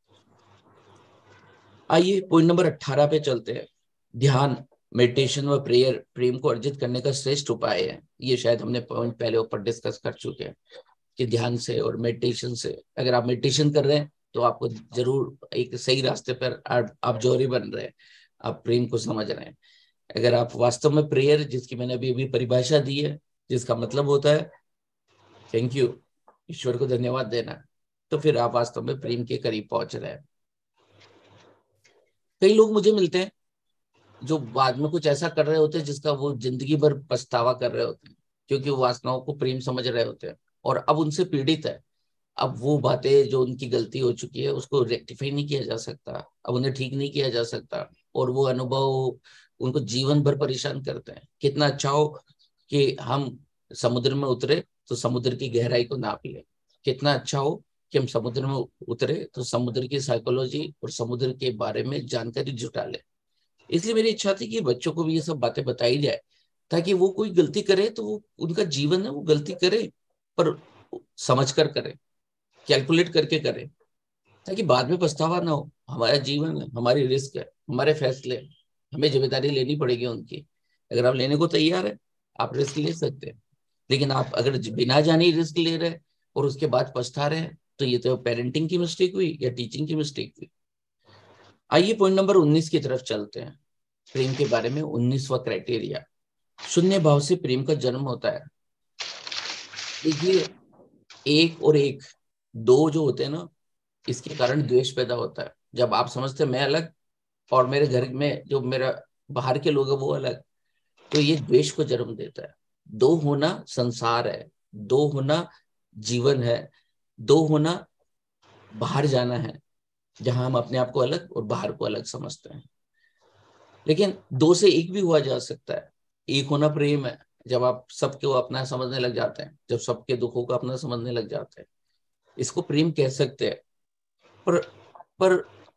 आइए पॉइंट नंबर 18 पे चलते हैं। ध्यान, मेडिटेशन व प्रेयर प्रेम को अर्जित करने का श्रेष्ठ उपाय है। ये शायद हमने पॉइंट पहले ऊपर डिस्कस कर चुके हैं कि ध्यान से और मेडिटेशन से, अगर आप मेडिटेशन कर रहे हैं तो आपको जरूर एक सही रास्ते पर आप जौहरी बन रहे हैं, आप प्रेम को समझ रहे हैं। अगर आप वास्तव में प्रेयर, जिसकी मैंने अभी परिभाषा दी है, जिसका मतलब होता है थैंक यू, ईश्वर को धन्यवाद देना, तो फिर आप वास्तव में प्रेम के करीब पहुंच रहे हैं। कई लोग मुझे मिलते हैं जो बाद में कुछ ऐसा कर रहे होते हैं जिसका वो जिंदगी भर पछतावा कर रहे होते हैं, क्योंकि वो वासनाओं को प्रेम समझ रहे होते हैं और अब उनसे पीड़ित है। अब वो बातें जो उनकी गलती हो चुकी है उसको रेक्टिफाई नहीं किया जा सकता, अब उन्हें ठीक नहीं किया जा सकता। और वो अनुभव उनको जीवन भर परेशान करते हैं। कितना अच्छा हो कि हम समुद्र में उतरे तो समुद्र की गहराई को नाप ले, कितना अच्छा हो कि हम समुद्र में उतरे तो समुद्र की साइकोलॉजी और समुद्र के बारे में जानकारी जुटा ले। इसलिए मेरी इच्छा थी कि बच्चों को भी ये सब बातें बताई जाए, ताकि वो कोई गलती करे तो वो उनका जीवन है, वो गलती करे पर समझ कर करे, कैलकुलेट करके करे, ताकि बाद में पछतावा ना हो। हमारा जीवन है, हमारी रिस्क है, हमारे फैसले, हमें जिम्मेदारी लेनी पड़ेगी उनकी। अगर आप लेने को तैयार है आप रिस्क ले सकते हैं, लेकिन आप अगर बिना जाने रिस्क ले रहे और उसके बाद पछता रहे तो ये तो पेरेंटिंग की मिस्टेक हुई या टीचिंग की मिस्टेक हुई। आइए पॉइंट नंबर 19 की तरफ चलते हैं, प्रेम के बारे में 19वां क्राइटेरिया, शून्य भाव से प्रेम का जन्म होता है। देखिए एक और एक, दो जो होते हैं ना, इसके कारण द्वेष पैदा होता है। जब आप समझते हैं मैं अलग और मेरे घर में जो मेरा बाहर के लोग हैं वो अलग, तो ये द्वेष को जन्म देता है। दो होना संसार है, दो होना जीवन है, दो होना बाहर जाना है, जहां हम अपने आप को अलग और बाहर को अलग समझते हैं। लेकिन दो से एक भी हुआ जा सकता है। एक होना प्रेम है, जब आप सबको अपना समझने लग जाते हैं, जब सबके दुखों को अपना समझने लग जाते हैं, इसको प्रेम कह सकते हैं। पर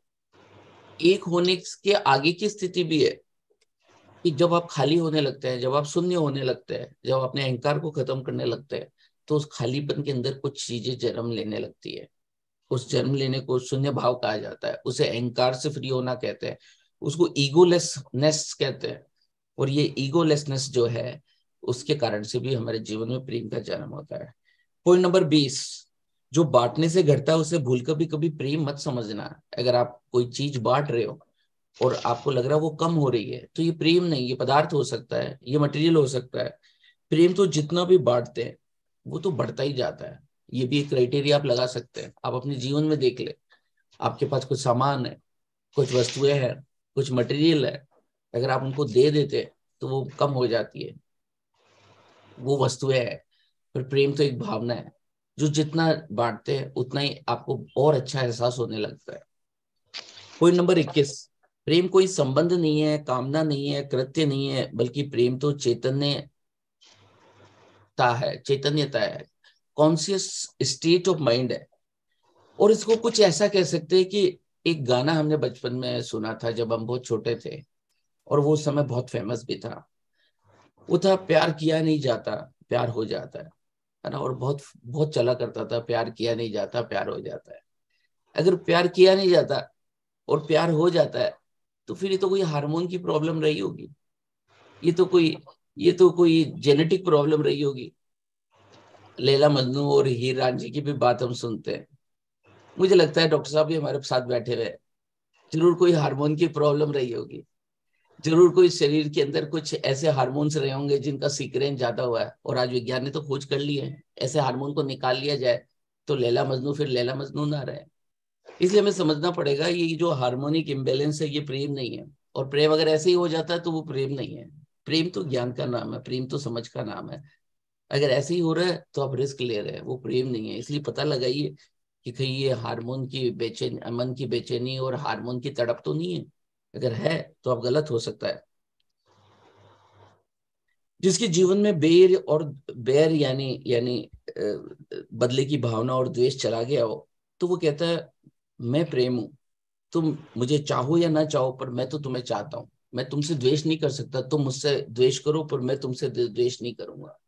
एक होने के आगे की स्थिति भी है कि जब आप खाली होने लगते हैं, जब आप शून्य होने लगते हैं, जब अपने अहंकार को खत्म करने लगते हैं, तो उस खालीपन के अंदर कुछ चीजें जन्म लेने लगती है। उस जन्म लेने को शून्य भाव कहा जाता है, उसे अहंकार से फ्री होना कहते हैं, उसको ईगोलेसनेस कहते हैं। और ये ईगोलेसनेस जो है उसके कारण से भी हमारे जीवन में प्रेम का जन्म होता है। पॉइंट नंबर 20, जो बांटने से घटता है उसे भूल कभी कभी प्रेम मत समझना। अगर आप कोई चीज बांट रहे हो और आपको लग रहा है वो कम हो रही है, तो ये प्रेम नहीं, ये पदार्थ हो सकता है, ये मटेरियल हो सकता है। प्रेम तो जितना भी बांटते हैं वो तो बढ़ता ही जाता है। ये भी एक क्राइटेरिया आप लगा सकते हैं, आप अपने जीवन में देख ले। आपके पास कुछ सामान है, कुछ वस्तुएं हैं, कुछ मटेरियल है, अगर आप उनको दे देते तो वो कम हो जाती है, वो वस्तुएं है। पर प्रेम तो एक भावना है, जो जितना बांटते हैं उतना ही आपको और अच्छा एहसास होने लगता है। पॉइंट नंबर 21, प्रेम कोई संबंध नहीं है, कामना नहीं है, कृत्य नहीं है, बल्कि प्रेम तो चैतन्यता है, कॉन्शियस स्टेट ऑफ माइंड है। और इसको कुछ ऐसा कह सकते हैं कि एक गाना हमने बचपन में सुना था जब हम बहुत छोटे थे, और वो उस समय बहुत फेमस भी था। वो था प्यार किया नहीं जाता प्यार हो जाता है ना। और बहुत बहुत चला करता था, प्यार किया नहीं जाता प्यार हो जाता है। अगर प्यार किया नहीं जाता और प्यार हो जाता है तो फिर ये तो कोई हार्मोन की प्रॉब्लम रही होगी, ये तो कोई जेनेटिक प्रॉब्लम रही होगी। लैला मजनू और हीर रांझी की भी बात हम सुनते हैं। मुझे लगता है डॉक्टर साहब भी हमारे साथ बैठे हुए, जरूर कोई हार्मोन की प्रॉब्लम रही होगी, जरूर कोई शरीर के अंदर कुछ ऐसे हार्मोन्स रहे होंगे जिनका सीक्रेट ज्यादा हुआ है। और आज विज्ञान ने तो खोज कर ली है, ऐसे हार्मोन को निकाल लिया जाए तो लैला मजनू फिर लैला मजनू ना रहे। इसलिए हमें समझना पड़ेगा ये जो हार्मोनिक इम्बेलेंस है ये प्रेम नहीं है। और प्रेम अगर ऐसे ही हो जाता है तो वो प्रेम नहीं है। प्रेम तो ज्ञान का नाम है, प्रेम तो समझ का नाम है। अगर ऐसे ही हो रहा है तो आप रिस्क ले रहे हैं, वो प्रेम नहीं है। इसलिए पता लगाइए कि कहीं ये हार्मोन की बेचैनी, मन की बेचैनी और हार्मोन की तड़प तो नहीं है। अगर है तो आप गलत हो सकता है। जिसके जीवन में बैर यानी बदले की भावना और द्वेष चला गया हो, तो वो कहता है मैं प्रेम हूं, तुम मुझे चाहो या ना चाहो पर मैं तो तुम्हें चाहता हूं। मैं तुमसे द्वेष नहीं कर सकता, तुम मुझसे द्वेष करो पर मैं तुमसे द्वेष नहीं करूंगा।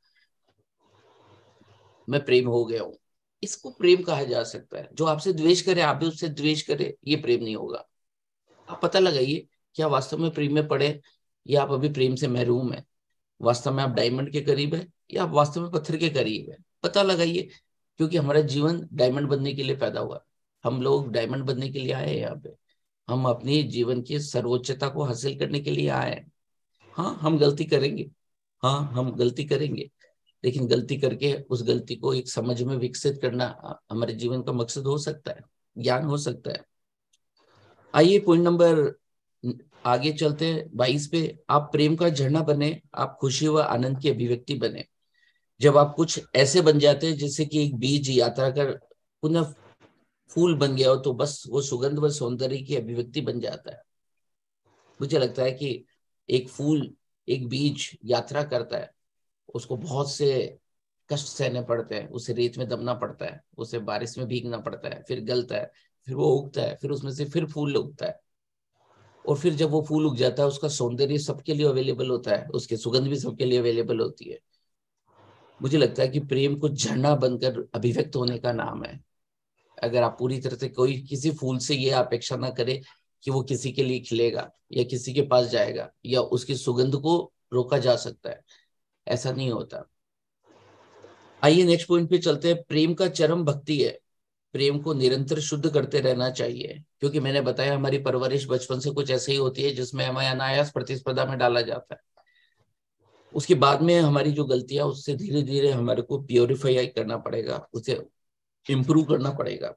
मैं प्रेम हो गया हूं, इसको प्रेम कहा जा सकता है। जो आपसे द्वेष करे आप भी उससे द्वेष करे, ये प्रेम नहीं होगा। आप पता लगाइए क्या वास्तव में प्रेम में पड़े या आप अभी प्रेम से महरूम है। वास्तव में आप डायमंड के करीब है या आप वास्तव में पत्थर के करीब है, पता लगाइए। क्योंकि हमारा जीवन डायमंड बनने के लिए पैदा हुआ, हम लोग डायमंड बनने के लिए आए हैं यहाँ पे। हम अपनी जीवन की सर्वोच्चता को हासिल करने के लिए आए हैं। हाँ हम गलती करेंगे, हाँ हम गलती करेंगे, लेकिन गलती करके उस गलती को एक समझ में विकसित करना हमारे जीवन का मकसद हो सकता है, ज्ञान हो सकता है। आइए पॉइंट नंबर आगे चलते हैं 22 पे। आप प्रेम का झरना बने, आप खुशी व आनंद की अभिव्यक्ति बने। जब आप कुछ ऐसे बन जाते हैं जैसे कि एक बीज यात्रा कर पुनः फूल बन गया हो, तो बस वो सुगंध व सौंदर्य की अभिव्यक्ति बन जाता है। मुझे लगता है कि एक फूल, एक बीज यात्रा करता है, उसको बहुत से कष्ट सहने पड़ते हैं, उसे रेत में दबना पड़ता है, उसे बारिश में भीगना पड़ता है, फिर गलता है, फिर वो उगता है, फिर उसमें से फिर फूल उगता है, और फिर जब वो फूल उग जाता है उसका सौंदर्य सबके लिए अवेलेबल होता है, उसकी सुगंध भी सबके लिए अवेलेबल होती है। मुझे लगता है कि प्रेम को झरना बनकर अभिव्यक्त होने का नाम है। अगर आप पूरी तरह से कोई किसी फूल से ये अपेक्षा ना करे कि वो किसी के लिए खिलेगा या किसी के पास जाएगा या उसकी सुगंध को रोका जा सकता है, ऐसा नहीं होता। आइए नेक्स्ट पॉइंट पे चलते हैं। प्रेम का चरम भक्ति है। प्रेम को निरंतर शुद्ध करते रहना चाहिए, क्योंकि मैंने बताया हमारी परवरिश बचपन से कुछ ऐसे ही होती है जिसमें हमें अनायास प्रतिस्पर्धा में डाला जाता है। उसके बाद में हमारी जो गलतियां, उससे धीरे धीरे हमारे को प्योरीफाई करना पड़ेगा, उसे इम्प्रूव करना पड़ेगा।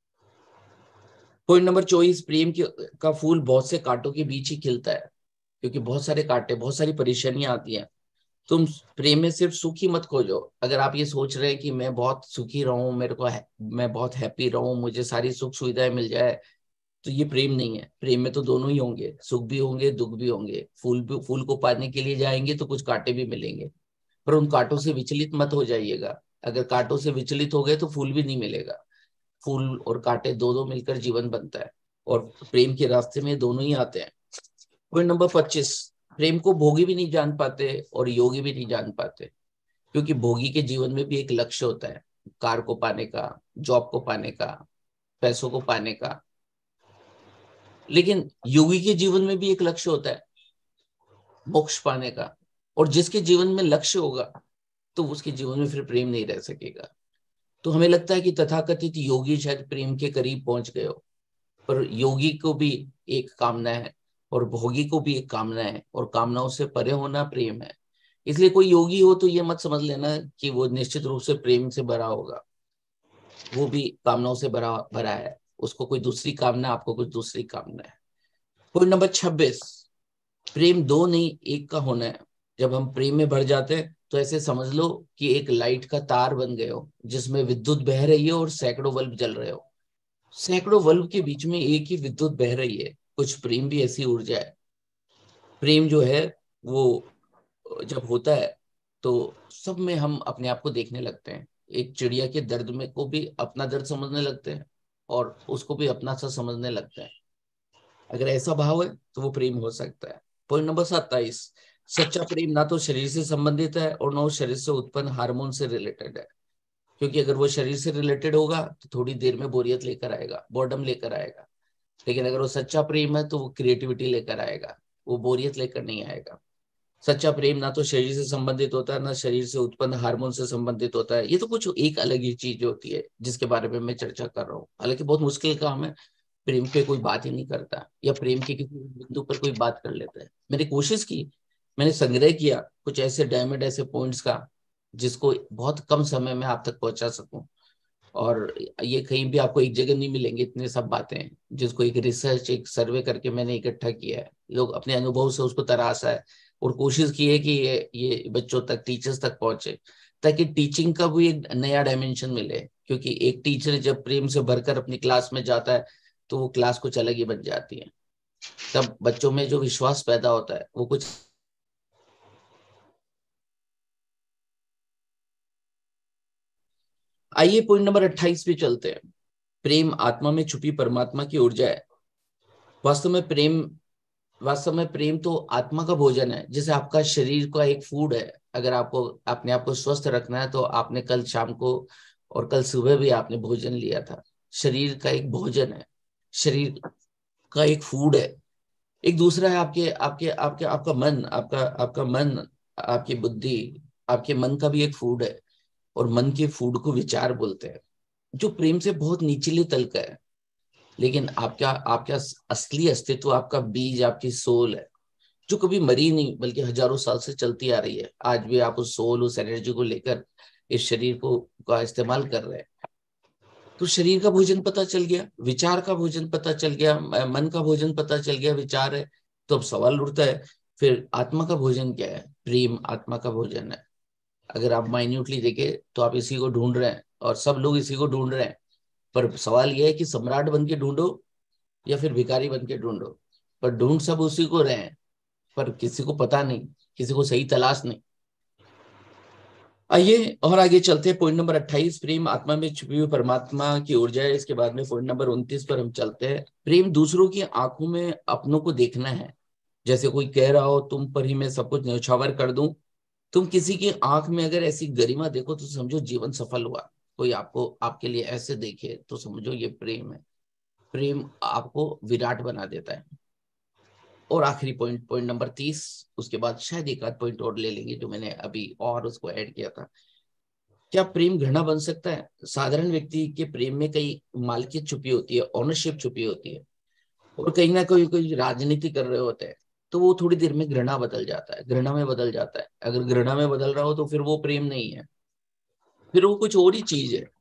पॉइंट नंबर 24, प्रेम का फूल बहुत से कांटों के बीच ही खिलता है, क्योंकि बहुत सारे कांटे, बहुत सारी परेशानियां आती हैं। तुम प्रेम में सिर्फ सुख ही मत खोजो। अगर आप ये सोच रहे हैं कि मैं बहुत सुखी रहूं, मैं बहुत हैप्पी रहूं, मुझे सारी सुख सुविधाएं मिल जाए, तो ये प्रेम नहीं है। प्रेम में तो दोनों ही होंगे, सुख भी होंगे, दुख भी होंगे। फूल को पाने के लिए जाएंगे तो कुछ कांटे भी मिलेंगे, पर उन कांटों से विचलित मत हो जाइएगा। अगर कांटों से विचलित हो गए तो फूल भी नहीं मिलेगा। फूल और कांटे दोनों मिलकर जीवन बनता है, और प्रेम के रास्ते में दोनों ही आते हैं। पॉइंट नंबर 25, प्रेम को भोगी भी नहीं जान पाते और योगी भी नहीं जान पाते, क्योंकि भोगी के जीवन में भी एक लक्ष्य होता है, कार को पाने का, जॉब को पाने का, पैसों को पाने का। लेकिन योगी के जीवन में भी एक लक्ष्य होता है, मोक्ष पाने का। और जिसके जीवन में लक्ष्य होगा तो उसके जीवन में फिर प्रेम नहीं रह सकेगा। तो हमें लगता है कि तथाकथित योगी शायद प्रेम के करीब पहुंच गए हो, पर योगी को भी एक कामना है और भोगी को भी एक कामना है, और कामनाओं से परे होना प्रेम है। इसलिए कोई योगी हो तो ये मत समझ लेना कि वो निश्चित रूप से प्रेम से भरा होगा। वो भी कामनाओं से भरा है, उसको कोई दूसरी कामना, आपको कुछ दूसरी कामना है। पॉइंट नंबर 26, प्रेम दो नहीं एक का होना है। जब हम प्रेम में भर जाते हैं तो ऐसे समझ लो कि एक लाइट का तार बन गए हो, जिसमें विद्युत बह रही है और सैकड़ों बल्ब जल रहे हो। सैकड़ों बल्ब के बीच में एक ही विद्युत बह रही है। कुछ प्रेम भी ऐसी ऊर्जा है। प्रेम जो है वो जब होता है तो सब में हम अपने आप को देखने लगते हैं। एक चिड़िया के दर्द में को भी अपना दर्द समझने लगते हैं, और उसको भी अपना सा समझने लगता है। अगर ऐसा भाव है तो वो प्रेम हो सकता है। पॉइंट नंबर 27, सच्चा प्रेम ना तो शरीर से संबंधित है और ना शरीर से उत्पन्न हार्मोन से रिलेटेड है, क्योंकि अगर वो शरीर से रिलेटेड होगा तो थोड़ी देर में बोरियत लेकर आएगा, बोर्डम लेकर आएगा। लेकिन अगर वो सच्चा प्रेम है तो वो क्रिएटिविटी लेकर आएगा, वो बोरियत लेकर नहीं आएगा। सच्चा प्रेम ना तो शरीर से संबंधित होता है, ना शरीर से उत्पन्न हार्मोन से संबंधित होता है। ये तो कुछ एक अलग ही चीज होती है जिसके बारे में मैं चर्चा कर रहा हूँ। हालांकि बहुत मुश्किल काम है, प्रेम पे कोई बात ही नहीं करता, या प्रेम के किसी बिंदु पर कोई बात कर लेता है। मैंने कोशिश की, मैंने संग्रह किया कुछ ऐसे डायमंड, ऐसे पॉइंट्स का, जिसको बहुत कम समय में आप तक पहुंचा सकूं। और ये कहीं भी आपको एक जगह नहीं मिलेंगे इतने सब बातें, जिसको एक रिसर्च, एक सर्वे करके मैंने इकट्ठा किया है। लोग अपने अनुभव से उसको तराशा है और कोशिश की है कि ये बच्चों तक, टीचर्स तक पहुंचे, ताकि टीचिंग का भी एक नया डायमेंशन मिले। क्योंकि एक टीचर जब प्रेम से भरकर अपनी क्लास में जाता है तो वो क्लास कुछ अलग ही बन जाती है। तब बच्चों में जो विश्वास पैदा होता है वो कुछ। आइए पॉइंट नंबर 28 पे चलते हैं। प्रेम आत्मा में छुपी परमात्मा की ऊर्जा है। वास्तव में प्रेम तो आत्मा का भोजन है, जैसे आपका शरीर का एक फूड है। अगर आपको अपने आप को स्वस्थ रखना है तो आपने कल शाम को और कल सुबह भी आपने भोजन लिया था। शरीर का एक भोजन है, शरीर का एक फूड है। एक दूसरा है आपके आपके आपके आपका मन, आपका मन, आपकी बुद्धि, आपके मन का भी एक फूड है। और मन के फूड को विचार बोलते हैं, जो प्रेम से बहुत निचले तल का है। लेकिन आपका आपका असली अस्तित्व, आपका बीज, आपकी सोल है, जो कभी मरी नहीं बल्कि हजारों साल से चलती आ रही है। आज भी आप उस सोल, उस एनर्जी को लेकर इस शरीर को का इस्तेमाल कर रहे हैं। तो शरीर का भोजन पता चल गया, विचार का भोजन पता चल गया, मन का भोजन पता चल गया, विचार है। तो अब सवाल उठता है, फिर आत्मा का भोजन क्या है? प्रेम आत्मा का भोजन है। अगर आप माइन्यूटली देखें तो आप इसी को ढूंढ रहे हैं, और सब लोग इसी को ढूंढ रहे हैं। पर सवाल यह है कि सम्राट बन के ढूंढो या फिर भिखारी बन के ढूंढो। पर ढूंढ सब उसी को रहे हैं, पर किसी को पता नहीं, किसी को सही तलाश नहीं। आइए और आगे चलते हैं। पॉइंट नंबर 28, प्रेम आत्मा में छुपी हुई परमात्मा की ऊर्जा है। इसके बाद में पॉइंट नंबर 29 पर हम चलते हैं। प्रेम दूसरों की आंखों में अपनों को देखना है। जैसे कोई कह रहा हो तुम पर ही मैं सब कुछ न्यौछावर कर दूं, तुम किसी की आंख में अगर ऐसी गरिमा देखो तो समझो जीवन सफल हुआ। कोई आपको आपके लिए ऐसे देखे तो समझो ये प्रेम है। प्रेम आपको विराट बना देता है। और आखिरी पॉइंट, पॉइंट नंबर 30, उसके बाद शायद एक आध पॉइंट और ले लेंगे जो मैंने अभी और उसको ऐड किया था। क्या प्रेम घृणा बन सकता है? साधारण व्यक्ति के प्रेम में कई मालकियत छुपी होती है, ओनरशिप छुपी होती है, और कहीं ना कहीं कोई राजनीति कर रहे होते हैं, तो वो थोड़ी देर में घृणा बदल जाता है, घृणा में बदल जाता है। अगर घृणा में बदल रहा हो तो फिर वो प्रेम नहीं है, फिर वो कुछ और ही चीज है।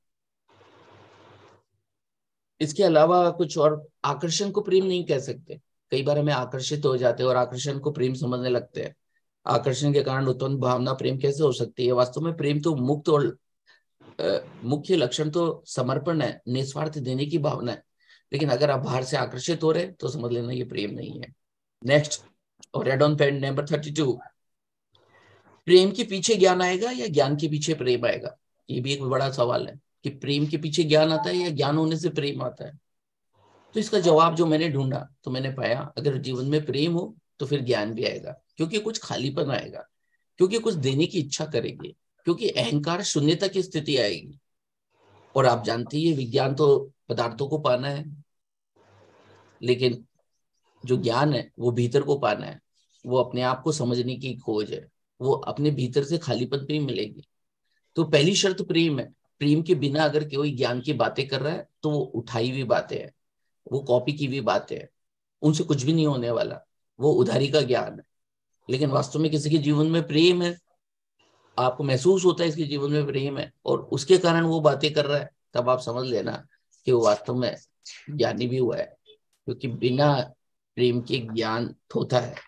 इसके अलावा कुछ और, आकर्षण को प्रेम नहीं कह सकते। कई बार हमें आकर्षित हो जाते हैं और आकर्षण को प्रेम समझने लगते हैं। आकर्षण के कारण उत्पन्न भावना प्रेम कैसे हो सकती है? वास्तव में प्रेम तो मुक्त और मुख्य लक्षण तो समर्पण है, निस्वार्थ देने की भावना है। लेकिन अगर आप बाहर से आकर्षित हो रहे तो समझ लेना ये प्रेम नहीं है। नेक्स्ट, और रेड ऑन पेन नंबर 32, प्रेम के पीछे ज्ञान आएगा या ज्ञान के पीछे प्रेम आएगा? ये भी एक बड़ा सवाल है कि प्रेम के पीछे ज्ञान आता है या ज्ञान होने से प्रेम आता है। तो इसका जवाब जो मैंने ढूंढा तो मैंने पाया, अगर जीवन में प्रेम हो तो फिर ज्ञान भी आएगा, क्योंकि कुछ खालीपन आएगा, क्योंकि कुछ देने की इच्छा करेगी, क्योंकि अहंकार शून्यता की स्थिति आएगी। और आप जानती है विज्ञान तो पदार्थों को पाना है, लेकिन जो ज्ञान है वो भीतर को पाना है, वो अपने आप को समझने की खोज है, वो अपने भीतर से खालीपन पे ही मिलेगी। तो पहली शर्त प्रेम है। प्रेम के बिना अगर कोई ज्ञान की बातें कर रहा है तो वो उठाई हुई बातें हैं, वो कॉपी की हुई बातें हैं, उनसे कुछ भी नहीं होने वाला, वो उधारी का ज्ञान है। लेकिन वास्तव में किसी के जीवन में प्रेम है, आपको महसूस होता है इसके जीवन में प्रेम है, और उसके कारण वो बातें कर रहा है, तब आप समझ लेना कि वो वास्तव में ज्ञानी भी हुआ है, क्योंकि बिना प्रेम के ज्ञान थोथा है।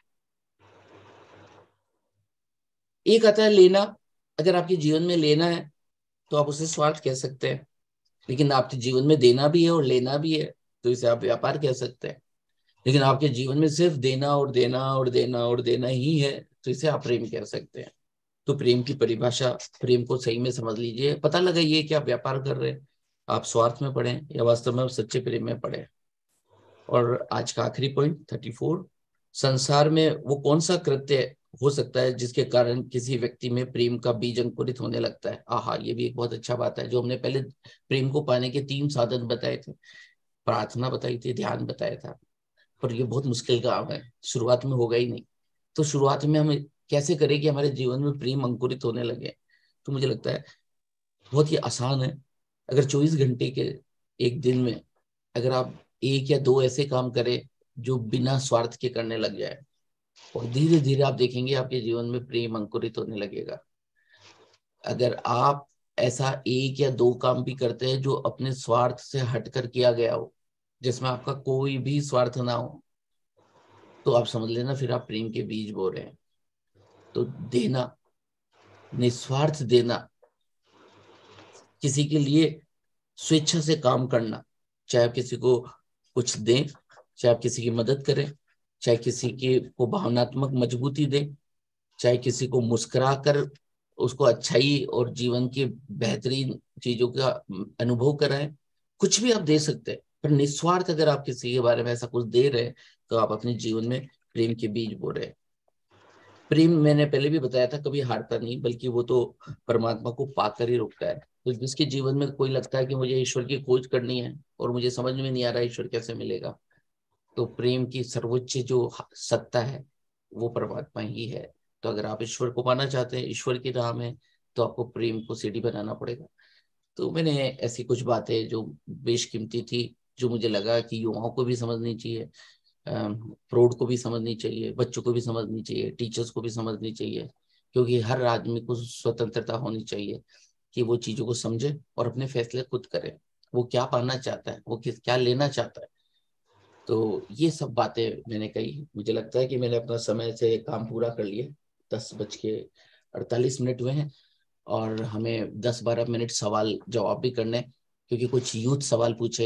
एक आता है लेना। अगर आपके जीवन में लेना है तो आप उसे स्वार्थ कह सकते हैं, लेकिन आपके जीवन में देना भी है और लेना भी है तो इसे आप व्यापार कह सकते हैं। लेकिन आपके जीवन में सिर्फ देना और देना और देना और देना ही है तो इसे आप प्रेम कह सकते हैं। तो प्रेम की परिभाषा, प्रेम को सही में समझ लीजिए, पता लगाइए कि आप व्यापार कर रहे हैं, आप स्वार्थ में पड़े या वास्तव में आप सच्चे प्रेम में पड़े। और आज का आखिरी पॉइंट 34, संसार में वो कौन सा कृत्य हो सकता है जिसके कारण किसी व्यक्ति में प्रेम का बीज अंकुरित होने लगता है? आहा, ये भी एक बहुत अच्छा बात है। जो हमने पहले प्रेम को पाने के 3 साधन बताए थे, प्रार्थना बताई थी, ध्यान बताया था, पर ये बहुत मुश्किल काम है, शुरुआत में होगा ही नहीं। तो शुरुआत में हम कैसे करें कि हमारे जीवन में प्रेम अंकुरित होने लगे? तो मुझे लगता है बहुत ही आसान है। अगर 24 घंटे के एक दिन में अगर आप 1 या 2 ऐसे काम करें जो बिना स्वार्थ के करने लग जाए, और धीरे धीरे आप देखेंगे आपके जीवन में प्रेम अंकुरित होने लगेगा। अगर आप ऐसा 1 या 2 काम भी करते हैं जो अपने स्वार्थ से हटकर किया गया हो, जिसमें आपका कोई भी स्वार्थ ना हो, तो आप समझ लेना फिर आप प्रेम के बीज बो रहे हैं। तो देना, निस्वार्थ देना, किसी के लिए स्वेच्छा से काम करना, चाहे आप किसी को कुछ दें, चाहे आप किसी की मदद करें, चाहे किसी के को भावनात्मक मजबूती दें, चाहे किसी को मुस्कुरा कर उसको अच्छाई और जीवन की बेहतरीन चीजों का अनुभव कराएं, कुछ भी आप दे सकते हैं। पर निस्वार्थ अगर आप किसी के बारे में ऐसा कुछ दे रहे हैं तो आप अपने जीवन में प्रेम के बीज बो रहे हैं। प्रेम मैंने पहले भी बताया था कभी हारता नहीं, बल्कि वो तो परमात्मा को पाकर ही रुकता है। तो जिसके जीवन में कोई लगता है कि मुझे ईश्वर की खोज करनी है और मुझे समझ में नहीं आ रहा ईश्वर कैसे मिलेगा, तो प्रेम की सर्वोच्च जो सत्ता है वो परमात्मा ही है। तो अगर आप ईश्वर को पाना चाहते हैं, ईश्वर की राह में, तो आपको प्रेम को सीढ़ी बनाना पड़ेगा। तो मैंने ऐसी कुछ बातें जो बेशकीमती थी, जो मुझे लगा कि युवाओं को भी समझनी चाहिए, प्रौढ़ को भी समझनी चाहिए, बच्चों को भी समझनी चाहिए, टीचर्स को भी समझनी चाहिए, क्योंकि हर आदमी को स्वतंत्रता होनी चाहिए कि वो चीजों को समझे और अपने फैसले खुद करे, वो क्या पाना चाहता है, वो क्या लेना चाहता है। तो ये सब बातें मैंने कही। मुझे लगता है कि मैंने अपना समय से काम पूरा कर लिया। 10:48 हुए हैं और हमें 10-12 मिनट सवाल जवाब भी करने, क्योंकि कुछ यूथ सवाल पूछे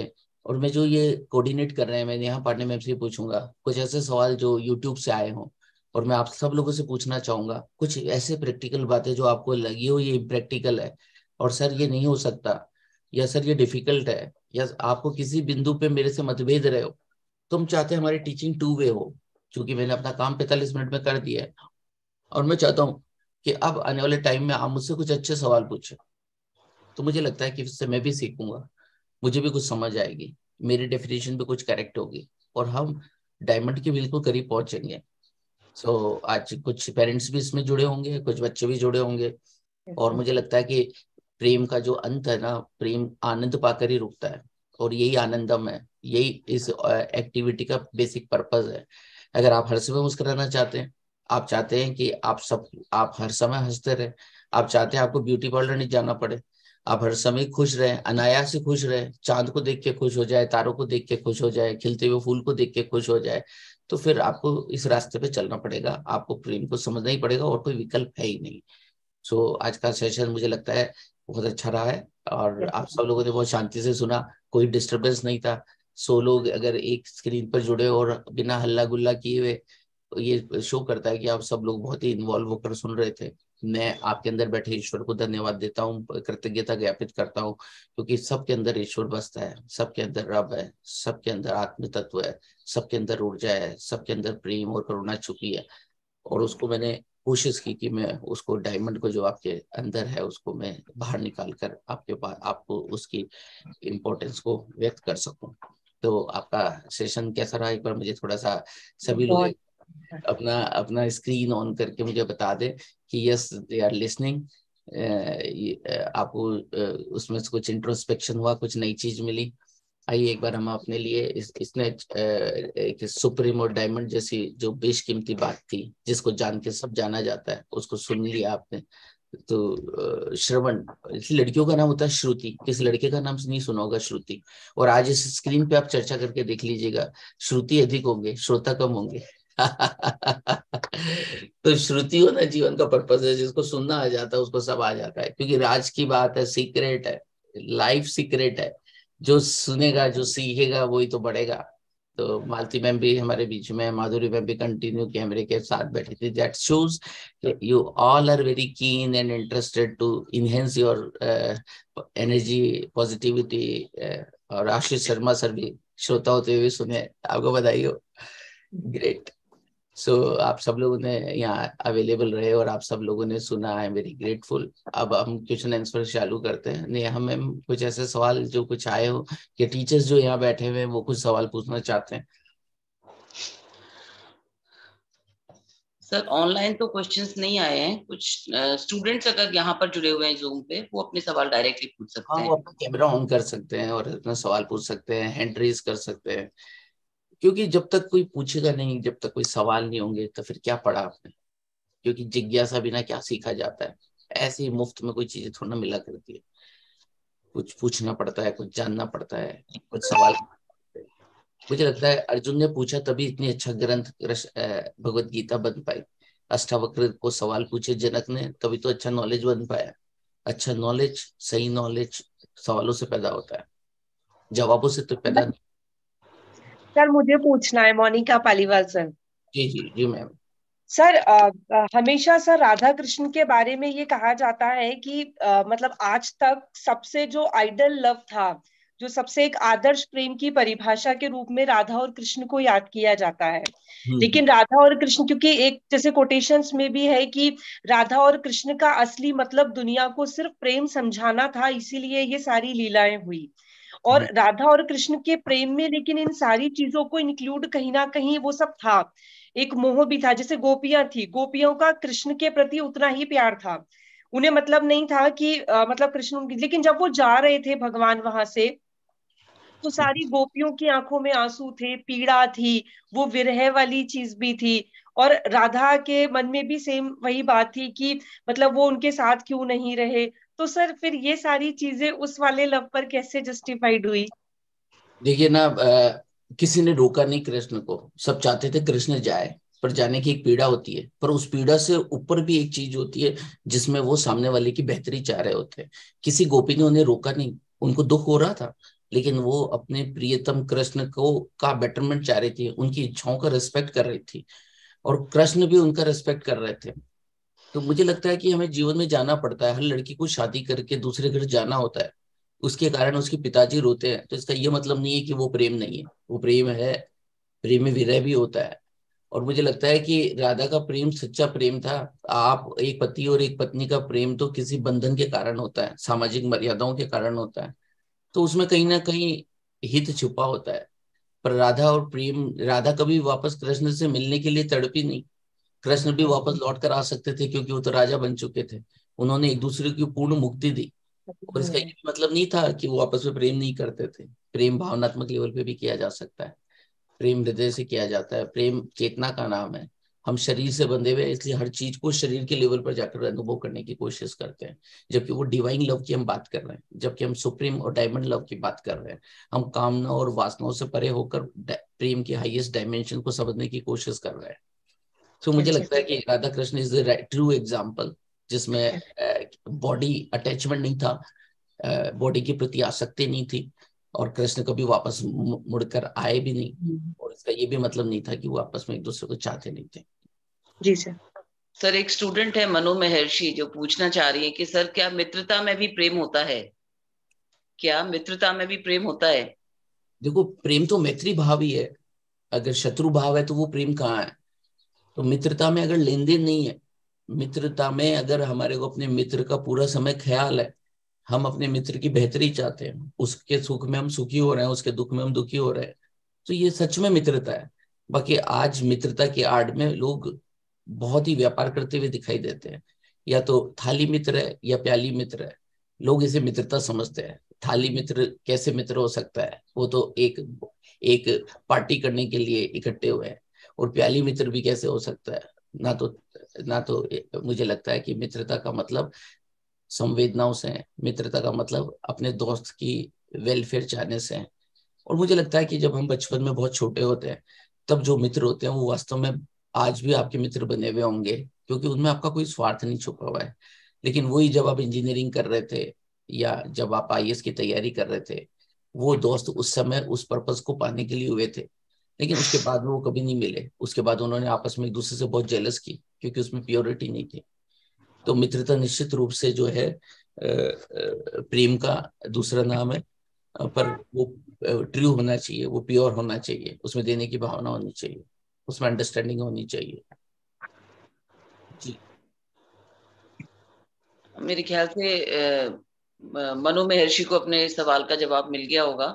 और मैं जो ये कोऑर्डिनेट कर रहे हैं, मैं यहाँ पार्टनर मैम से पूछूंगा कुछ ऐसे सवाल जो यूट्यूब से आए हों, और मैं आप सब लोगों से पूछना चाहूंगा कुछ ऐसे प्रैक्टिकल बातें जो आपको लगी हो ये इम्प्रैक्टिकल है और सर ये नहीं हो सकता, या सर ये डिफिकल्ट है, या आपको किसी बिंदु पे मेरे से मतभेद रहे हो, तुम चाहते हैं हमारी टीचिंग 2 वे हो, क्योंकि मैंने अपना काम 45 मिनट में कर दिया है, और मैं चाहता हूँ कि अब आने वाले टाइम में आप मुझसे कुछ अच्छे सवाल पूछे, तो मुझे लगता है कि इससे मैं भी सीखूंगा, मुझे भी कुछ समझ आएगी, मेरी डेफिनेशन भी कुछ करेक्ट होगी, और हम डायमंड के बिल्कुल करीब पहुंचेंगे। सो आज कुछ पेरेंट्स भी इसमें जुड़े होंगे, कुछ बच्चे भी जुड़े होंगे, और मुझे लगता है कि प्रेम का जो अंत है ना, प्रेम आनंद पाकर ही रुकता है, और यही आनंदम है, यही इस एक्टिविटी का बेसिक पर्पस है। अगर आप हर समय मुस्कुराना चाहते हैं, आप चाहते हैं कि आप हर समय हंसते रहे, आप चाहते हैं आपको ब्यूटी पार्लर नहीं जाना पड़े, आप हर समय खुश रहे, अनायास से खुश रहे, चांद को देख के खुश हो जाए, तारों को देख के खुश हो जाए, खिलते हुए फूल को देख के खुश हो जाए, तो फिर आपको इस रास्ते पे चलना पड़ेगा, आपको प्रेम को समझना ही पड़ेगा, और कोई विकल्प है ही नहीं। सो आज का सेशन मुझे लगता है बहुत अच्छा रहा है, और आप सब लोगों ने बहुत शांति से सुना, कोई डिस्टरबेंस नहीं था। 100 लोग अगर एक स्क्रीन पर जुड़े और बिना हल्ला गुल्ला किए हुए, तो ये शो करता है कि आप सब लोग बहुत ही इन्वॉल्व होकर सुन रहे थे। मैं आपके अंदर बैठे ईश्वर को धन्यवाद देता हूँ, कृतज्ञता ज्ञापित करता हूँ, क्योंकि सबके अंदर ईश्वर बसता है, सबके अंदर रब है, सबके अंदर आत्म तत्व है, सबके अंदर ऊर्जा है, सबके अंदर प्रेम और करुणा छुपी है, और उसको मैंने कोशिश की कि मैं उसको डायमंड को जो आपके अंदर है उसको मैं बाहर निकाल कर आपके पास आपको उसकी इम्पोर्टेंस को व्यक्त कर सकूं। तो आपका सेशन कैसा रहा, एक बार मुझे थोड़ा सा सभी लोग अपना अपना स्क्रीन ऑन करके मुझे बता दें कि यस दे आर लिसनिंग। आपको उसमें से कुछ इंट्रोस्पेक्शन हुआ, कुछ नई चीज मिली। आइए एक बार हम अपने लिए इसने एक सुप्रीम और डायमंड जैसी जो बेशकीमती बात थी, जिसको जान के सब जाना जाता है, उसको सुन लिया आपने। तो श्रवण, लड़कियों का नाम होता है श्रुति, किसी लड़के का नाम नहीं सुना होगा श्रुति, और आज इस स्क्रीन पे आप चर्चा करके देख लीजिएगा, श्रुति अधिक होंगे, श्रोता कम होंगे। तो श्रुति होना जीवन का पर्पस है, जिसको सुनना आ जाता है उसको सब आ जाता है, क्योंकि राज की बात है, सीक्रेट है, लाइफ सीक्रेट है, जो सुनेगा जो सीखेगा वही तो बढ़ेगा। तो मालती मैम भी हमारे बीच में, माधुरी मैम भी कंटिन्यू कैमरे के साथ बैठी थी। That shows you all are very keen and interested to enhance your energy positivity. और आशीष शर्मा सर भी श्रोता होते हुए सुने, आपको बधाई हो, ग्रेट। सो आप सब लोगों ने यहाँ अवेलेबल रहे और आप सब लोगों ने सुना, आई एम वेरी ग्रेटफुल। अब हम क्वेश्चन आंसर चालू करते हैं। नहीं, हमें कुछ ऐसे सवाल जो कुछ आए हो, कि टीचर्स जो यहाँ बैठे हुए हैं वो कुछ सवाल पूछना चाहते हैं। सर ऑनलाइन तो क्वेश्चंस नहीं आए हैं, कुछ स्टूडेंट्स अगर यहाँ पर जुड़े हुए हैं जूम पे, वो अपने सवाल डायरेक्टली पूछ सकते हैं। वो अपना कैमरा ऑन कर सकते हैं और अपना सवाल पूछ सकते हैं, हैंड रेज कर सकते हैं, क्योंकि जब तक कोई पूछेगा नहीं, जब तक कोई सवाल नहीं होंगे, तो फिर क्या पढ़ा आपने, क्योंकि जिज्ञासा बिना क्या सीखा जाता है। ऐसे ही मुफ्त में कोई चीजें थोड़ा मिला करती है, कुछ पूछना पड़ता है, कुछ जानना पड़ता है, कुछ सवाल। मुझे लगता है अर्जुन ने पूछा तभी इतनी अच्छा ग्रंथ भगवत गीता बन पाई। अष्टावक्र को सवाल पूछे जनक ने, तभी तो अच्छा नॉलेज बन पाया। अच्छा नॉलेज, सही नॉलेज सवालों से पैदा होता है, जवाबों से तो पैदा नहीं। सर मुझे पूछना है, मोनिका पालीवाल सर। जी जी जी मैम। सर हमेशा सर राधा कृष्ण के बारे में ये कहा जाता है कि मतलब आज तक सबसे जो आइडल लव था, जो सबसे एक आदर्श प्रेम की परिभाषा के रूप में राधा और कृष्ण को याद किया जाता है। लेकिन राधा और कृष्ण, क्योंकि एक जैसे कोटेशंस में भी है कि राधा और कृष्ण का असली मतलब दुनिया को सिर्फ प्रेम समझाना था, इसीलिए ये सारी लीलाएं हुई। और राधा और कृष्ण के प्रेम में लेकिन इन सारी चीजों को इंक्लूड कहीं ना कहीं वो सब था, एक मोह भी था। जैसे गोपियां थी, गोपियों का कृष्ण के प्रति उतना ही प्यार था, उन्हें मतलब नहीं था कि मतलब कृष्ण उनकी, लेकिन जब वो जा रहे थे भगवान वहां से, तो सारी गोपियों की आंखों में आंसू थे, पीड़ा थी, वो विरह वाली चीज भी थी। और राधा के मन में भी सेम वही बात थी कि मतलब वो उनके साथ क्यों नहीं रहे। तो सर फिर ये सारी चीजें उस वाले लव पर कैसे जस्टिफाइड हुई? देखिए ना, किसी ने रोका नहीं कृष्ण को, सब चाहते थे कृष्ण जाए, पर जाने की एक पीड़ा होती है, पर उस पीड़ा से ऊपर भी एक चीज होती है जिसमें वो सामने वाले की बेहतरी चाह रहे होते हैं। किसी गोपी ने उन्हें रोका नहीं, उनको दुख हो रहा था, लेकिन वो अपने प्रियतम कृष्ण को का बेटरमेंट चाह रही थी, उनकी इच्छाओं का रिस्पेक्ट कर रही थी, और कृष्ण भी उनका रिस्पेक्ट कर रहे थे। तो मुझे लगता है कि हमें जीवन में जाना पड़ता है, हर लड़की को शादी करके दूसरे घर जाना होता है, उसके कारण उसके पिताजी रोते हैं, तो इसका ये मतलब नहीं है कि वो प्रेम नहीं है, वो प्रेम है, प्रेम में विरह भी होता है। और मुझे लगता है कि राधा का प्रेम सच्चा प्रेम था। आप एक पति और एक पत्नी का प्रेम तो किसी बंधन के कारण होता है, सामाजिक मर्यादाओं के कारण होता है, तो उसमें कहीं ना कहीं हित छुपा होता है। पर राधा और प्रेम, राधा कभी वापस कृष्ण से मिलने के लिए तड़पी नहीं, कृष्ण भी वापस लौट कर आ सकते थे क्योंकि वो तो राजा बन चुके थे, उन्होंने एक दूसरे की पूर्ण मुक्ति दी। और इसका ये मतलब नहीं था कि वो आपस में प्रेम नहीं करते थे, प्रेम भावनात्मक लेवल पे भी किया जा सकता है, प्रेम हृदय से किया जाता है, प्रेम चेतना का नाम है। हम शरीर से बंधे हुए हैं, इसलिए हर चीज को शरीर के लेवल पर जाकर अनुभव करने की कोशिश करते हैं, जबकि वो डिवाइन लव की हम बात कर रहे हैं, जबकि हम सुप्रीम और डायमंड लव की बात कर रहे हैं। हम कामना और वासनाओं से परे होकर प्रेम के हाईएस्ट डायमेंशन को समझने की कोशिश कर रहे हैं। तो मुझे लगता है कि Radha Krishna is the true example, जिसमें बॉडी अटैचमेंट नहीं था, बॉडी के प्रति आसक्ति नहीं थी, और कृष्ण कभी वापस मुड़कर आए भी नहीं, और इसका ये भी मतलब नहीं था कि वो आपस में एक दूसरे को चाहते नहीं थे। जी सर। सर, एक स्टूडेंट है मनु महर्षि जो पूछना चाह रही है कि सर क्या मित्रता में भी प्रेम होता है? क्या मित्रता में भी प्रेम होता है? देखो, प्रेम तो मैत्री भाव ही है, अगर शत्रु भाव है तो वो प्रेम कहाँ है? तो मित्रता में अगर लेन देन नहीं है, मित्रता में अगर हमारे को अपने मित्र का पूरा समय ख्याल है, हम अपने मित्र की बेहतरी चाहते हैं, उसके सुख में हम सुखी हो रहे हैं, उसके दुख में हम दुखी हो रहे हैं, तो ये सच में मित्रता है। बाकी आज मित्रता की आड़ में लोग बहुत ही व्यापार करते हुए दिखाई देते हैं, या तो थाली मित्र है या प्याली मित्र है, लोग इसे मित्रता समझते हैं। थाली मित्र कैसे मित्र हो सकता है? वो तो एक एक पार्टी करने के लिए इकट्ठे हुए हैं। और प्याली मित्र भी कैसे हो सकता है? ना तो मुझे लगता है कि मित्रता का मतलब संवेदनाओं से है, मित्रता का मतलब अपने दोस्त की वेलफेयर चाहने से है। और मुझे लगता है कि जब हम बचपन में बहुत छोटे होते हैं, तब जो मित्र होते हैं वो वास्तव में आज भी आपके मित्र बने हुए होंगे, क्योंकि उनमें आपका कोई स्वार्थ नहीं छुपा हुआ है। लेकिन वही जब आप इंजीनियरिंग कर रहे थे या जब आप आईएएस की तैयारी कर रहे थे, वो दोस्त उस समय उस पर्पस को पाने के लिए हुए थे, लेकिन उसके बाद में वो कभी नहीं मिले। उसके बाद उन्होंने आपस में एक दूसरे से बहुत जेलस की, क्योंकि उसमें प्योरिटी नहीं थी। तो मित्रता निश्चित रूप से जो है प्रेम का दूसरा नाम है, पर वो ट्रू होना चाहिए, वो प्योर होना चाहिए, उसमें देने की भावना होनी चाहिए, उसमें अंडरस्टैंडिंग होनी चाहिए। जी, मेरे ख्याल से मनु महर्षि को अपने सवाल का जवाब मिल गया होगा।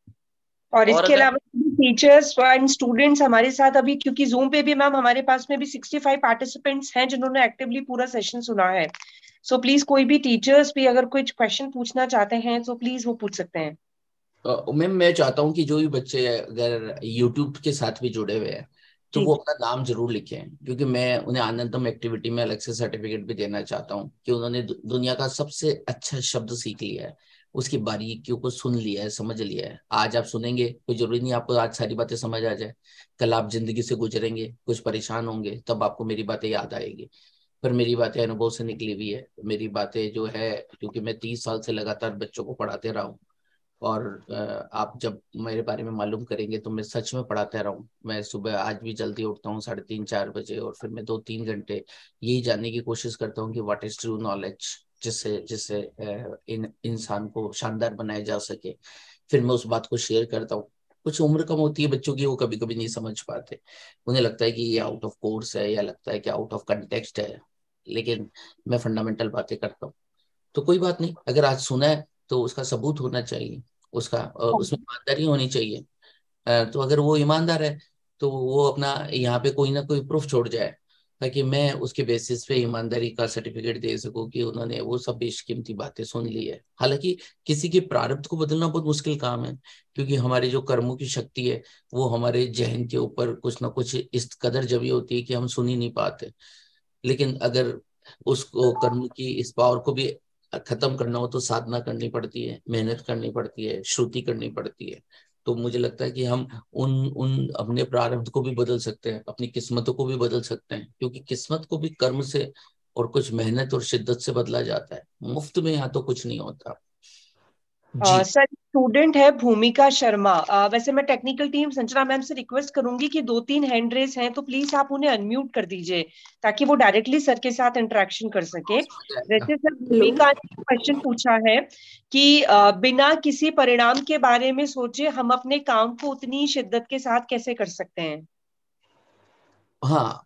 और इसके अगर अलावा टीचर्स एंड स्टूडेंट्स हमारे साथ अभी, क्योंकि जूम पे भी मैम हमारे पास में भी 65 पार्टिसिपेंट्स हैं जिन्होंने एक्टिवली पूरा सेशन सुना है। सो प्लीज कोई भी टीचर्स भी अगर कुछ क्वेश्चन पूछना चाहते हैं तो प्लीज वो पूछ सकते हैं। मैम मैं चाहता हूँ कि जो भी बच्चे अगर यूट्यूब के साथ भी जुड़े हुए हैं तो वो अपना नाम जरूर लिखें, क्योंकि मैं उन्हें आनंदम एक्टिविटी में अलग से सर्टिफिकेट भी देना चाहता हूँ कि उन्होंने दुनिया का सबसे अच्छा शब्द सीख लिया है, उसकी बारीकियों को सुन लिया है, समझ लिया है। आज आप सुनेंगे, कोई जरूरी नहीं आपको आज सारी बातें समझ आ जाए, कल आप जिंदगी से गुजरेंगे, कुछ परेशान होंगे, तब आपको मेरी बातें याद आएगी। पर मेरी बातें अनुभव से निकली हुई है, मेरी बातें जो है, क्योंकि मैं 30 साल से लगातार बच्चों को पढ़ाते रहा हूँ। और आप जब मेरे बारे में मालूम करेंगे तो मैं सच में पढ़ाता रहा हूँ। मैं सुबह आज भी जल्दी उठता हूँ 3:30-4 बजे, और फिर मैं 2-3 घंटे यही जानने की कोशिश करता हूँ कि व्हाट इज ट्रू नॉलेज, जिससे जिससे इंसान को शानदार बनाया जा सके। फिर मैं उस बात को शेयर करता हूँ। कुछ उम्र कम होती है बच्चों की, वो कभी कभी नहीं समझ पाते, उन्हें लगता है कि ये आउट ऑफ कोर्स है, या लगता है कि आउट ऑफ कंटेक्स्ट है, लेकिन मैं फंडामेंटल बातें करता हूँ। तो कोई बात नहीं, अगर आज सुना है तो उसका सबूत होना चाहिए, उसका उसमें ईमानदारी होनी चाहिए। तो अगर वो ईमानदार है तो वो अपना यहाँ पे कोई ना कोई प्रूफ छोड़ जाए, ताकि मैं उसके बेसिस पे ईमानदारी का सर्टिफिकेट दे सकूं कि उन्होंने वो सब बेशकीमती बातें सुन ली है। हालांकि किसी के प्रारब्ध को बदलना बहुत मुश्किल काम है, क्योंकि हमारे जो कर्मों की शक्ति है वो हमारे जहन के ऊपर कुछ ना कुछ इस कदर जमी होती है कि हम सुन ही नहीं पाते। लेकिन अगर उसको कर्म की इस पावर को भी खत्म करना हो तो साधना करनी पड़ती है, मेहनत करनी पड़ती है, श्रुति करनी पड़ती है। तो मुझे लगता है कि हम उन उन अपने प्रारब्ध को भी बदल सकते हैं, अपनी किस्मतों को भी बदल सकते हैं, क्योंकि किस्मत को भी कर्म से और कुछ मेहनत और शिद्दत से बदला जाता है। मुफ्त में यहाँ तो कुछ नहीं होता। सर स्टूडेंट है भूमिका शर्मा। वैसे मैं टेक्निकल टीम संजना मैम से रिक्वेस्ट करूंगी कि 2-3 हैंड रेस हैं तो प्लीज आप उन्हें अनम्यूट कर दीजिए ताकि वो डायरेक्टली सर के साथ इंटरेक्शन कर सके। वैसे सर भूमिका ने क्वेश्चन पूछा है कि बिना किसी परिणाम के बारे में सोचे हम अपने काम को उतनी शिद्दत के साथ कैसे कर सकते हैं? हाँ,